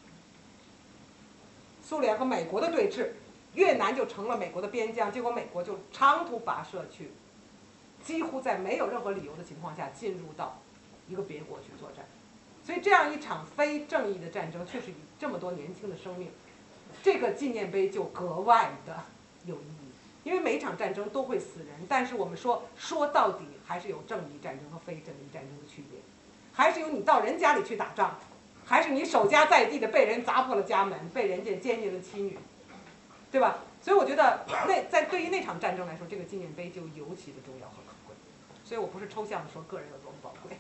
苏联和美国的对峙，越南就成了美国的边疆，结果美国就长途跋涉去，几乎在没有任何理由的情况下进入到一个别国去作战。所以这样一场非正义的战争，却是以这么多年轻的生命，这个纪念碑就格外的有意义。因为每一场战争都会死人，但是我们说到底还是有正义战争和非正义战争的区别。还是有你到人家里去打仗，还是你守家在地的被人砸破了家门，被人家奸淫了妻女，对吧？所以我觉得对于那场战争来说，这个纪念碑就尤其的重要和可贵。所以我不是抽象的说个人有多么宝贵。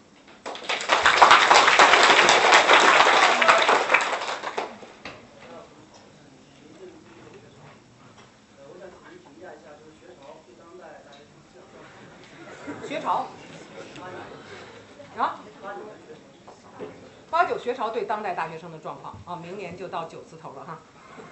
我想请您评价一下，就是学潮对当代大学生学潮啊，89学潮对当代大学生的状况啊，明年就到9字头了哈。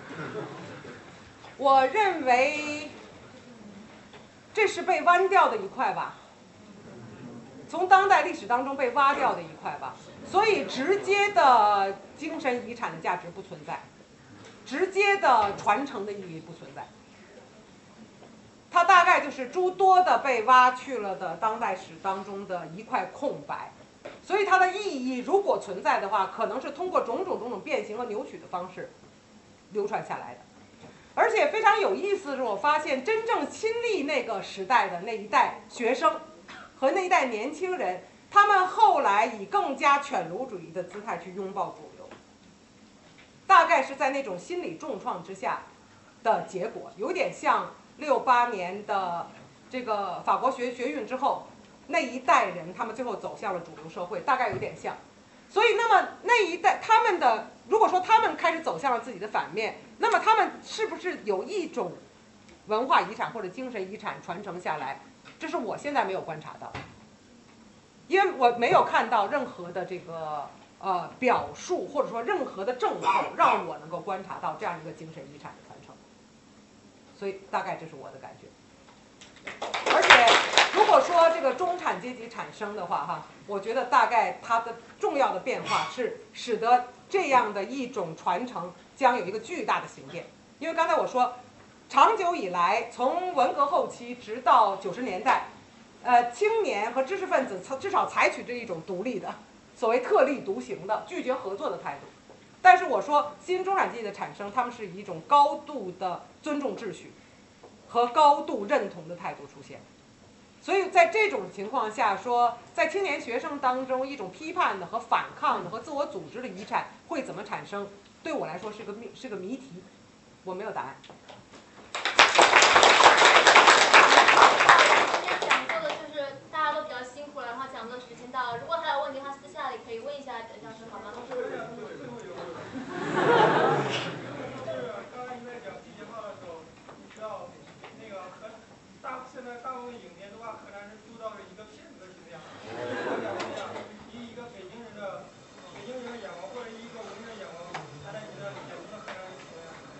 我认为这是被剜掉的一块吧，从当代历史当中被挖掉的一块吧，所以直接的精神遗产的价值不存在，直接的传承的意义不存在。它大概就是诸多的被挖去了的当代史当中的一块空白，所以它的意义如果存在的话，可能是通过种种变形和扭曲的方式流传下来的。而且非常有意思的是，我发现真正亲历那个时代的那一代学生和那一代年轻人，他们后来以更加犬儒主义的姿态去拥抱主流，大概是在那种心理重创之下的结果，有点像68年的这个法国学运之后，那一代人他们最后走向了主流社会，大概有点像。所以那么那一代他们的，如果说他们开始走向了自己的反面，那么他们是不是有一种文化遗产或者精神遗产传承下来？这是我现在没有观察到的，因为我没有看到任何的这个表述，或者说任何的证据让我能够观察到这样一个精神遗产的传承。所以大概这是我的感觉。而且如果说这个中产阶级产生的话哈，我觉得大概它的重要的变化是使得这样的一种传承将有一个巨大的形变。因为刚才我说，长久以来从文革后期直到90年代，青年和知识分子至少采取这一种独立的所谓特立独行的拒绝合作的态度。 但是我说新中产阶级的产生，他们是以一种高度的尊重秩序和高度认同的态度出现。所以在这种情况下说，在青年学生当中，一种批判的和反抗的和自我组织的遗产会怎么产生？对我来说是个谜题，我没有答案。 今天讲座的就是大家都比较辛苦了，然后讲座时间到了，如果还有问题的话，私下里可以问一下等教授，好吗？ 就是刚才你在讲机械化的时候，你知道那个现在大部分影片都把河南人塑造了一个骗子的形象。我讲一下，以一个北京人的眼光，或者一个文人的眼光，看待你的典型的河南人形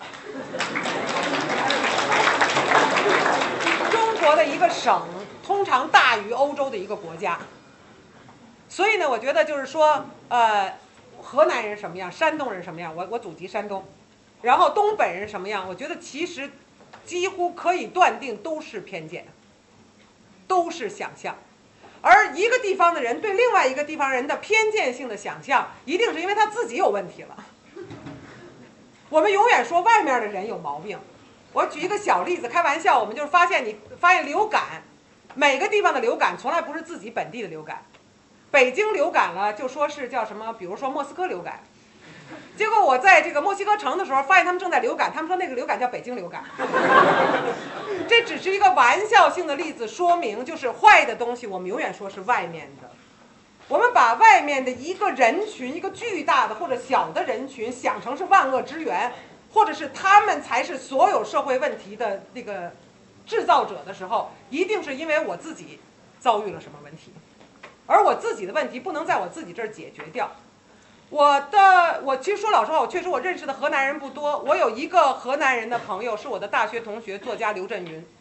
象。 中国的一个省通常大于欧洲的一个国家，所以呢，我觉得就是说，河南人什么样，山东人什么样，我祖籍山东，然后东北人什么样，我觉得其实几乎可以断定都是偏见，都是想象。而一个地方的人对另外一个地方人的偏见性的想象，一定是因为他自己有问题了。我们永远说外面的人有毛病。我举一个小例子，开玩笑，我们就是发现流感，每个地方的流感从来不是自己本地的流感，北京流感了就说是叫什么，比如说莫斯科流感，结果我在这个墨西哥城的时候发现他们正在流感，他们说那个流感叫北京流感。这只是一个玩笑性的例子，说明就是坏的东西我们永远说是外面的，我们把外面的一个人群，一个巨大的或者小的人群想成是万恶之源，或者是他们才是所有社会问题的那个制造者的时候，一定是因为我自己遭遇了什么问题，而我自己的问题不能在我自己这儿解决掉。我其实说老实话，我确实我认识的河南人不多，我有一个河南人的朋友是我的大学同学，作家刘震云。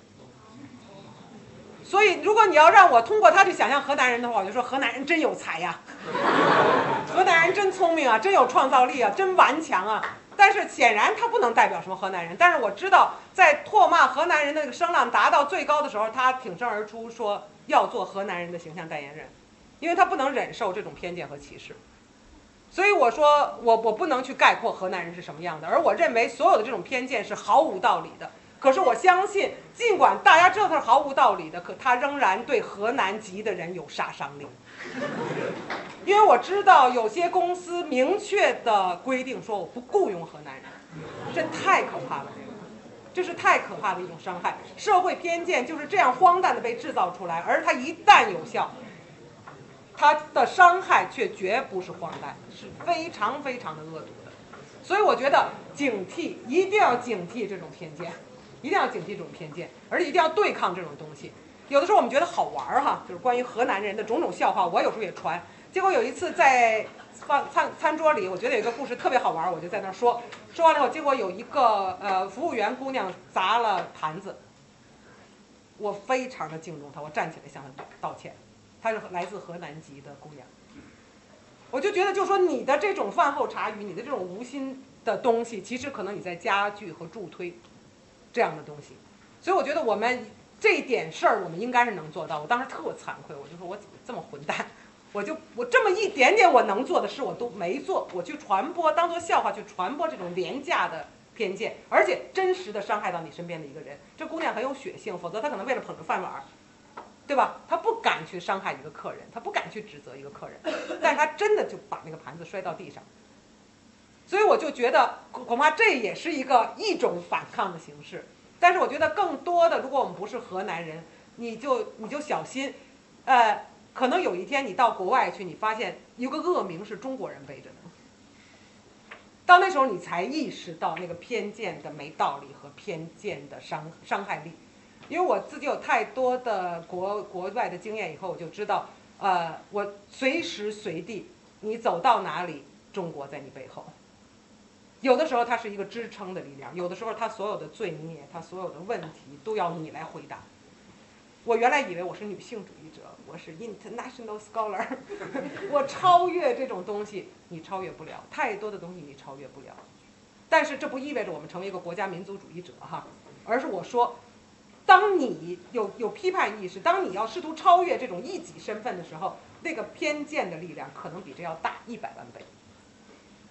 所以如果你要让我通过他去想象河南人的话，我就说河南人真有才呀，河南人真聪明啊，真有创造力啊，真顽强啊。但是显然他不能代表什么河南人，但是我知道在唾骂河南人的那个声浪达到最高的时候，他挺身而出说要做河南人的形象代言人，因为他不能忍受这种偏见和歧视。所以我说我不能去概括河南人是什么样的，而我认为所有的这种偏见是毫无道理的。可是我相信，尽管大家知道它是毫无道理的，可它仍然对河南籍的人有杀伤力。因为我知道有些公司明确的规定说我不雇佣河南人，这太可怕了，这是太可怕的一种伤害。社会偏见就是这样荒诞的被制造出来，而它一旦有效，它的伤害却绝不是荒诞，是非常非常的恶毒的。所以我觉得警惕，一定要警惕这种偏见，一定要警惕这种偏见，而且一定要对抗这种东西。有的时候我们觉得好玩哈，就是关于河南人的种种笑话，我有时候也传。结果有一次在餐桌里，我觉得有一个故事特别好玩，我就在那说完了以后，结果有一个服务员姑娘砸了盘子，我非常的敬重她，我站起来向她道歉。她是来自河南籍的姑娘，我就觉得就是说你的这种饭后茶余，你的这种无心的东西，其实可能你在加剧和助推这样的东西。所以我觉得我们这点事儿我们应该是能做到。我当时特惭愧，我就说我怎么这么混蛋，我这么一点点我能做的事我都没做，我去传播，当做笑话去传播这种廉价的偏见，而且真实的伤害到你身边的一个人。这姑娘很有血性，否则她可能为了捧着饭碗，对吧？她不敢去伤害一个客人，她不敢去指责一个客人，但是她真的就把那个盘子摔到地上。所以我就觉得恐怕这也是一种反抗的形式。但是我觉得更多的，如果我们不是河南人，你就小心，可能有一天你到国外去，你发现有个恶名是中国人背着的。到那时候你才意识到那个偏见的没道理和偏见的伤害力。因为我自己有太多的国外的经验以后，我就知道，我随时随地你走到哪里，中国在你背后。有的时候它是一个支撑的力量，有的时候它所有的罪孽，它所有的问题都要你来回答。我原来以为我是女性主义者，我是 international scholar 我超越这种东西，你超越不了，太多的东西你超越不了。但是这不意味着我们成为一个国家民族主义者哈，而是我说，当你有批判意识，当你要试图超越这种异己身份的时候，那个偏见的力量可能比这要大100万倍。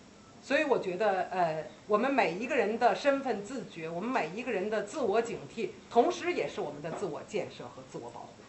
所以我觉得我们每一个人的身份自觉，我们每一个人的自我警惕，同时也是我们的自我建设和自我保护。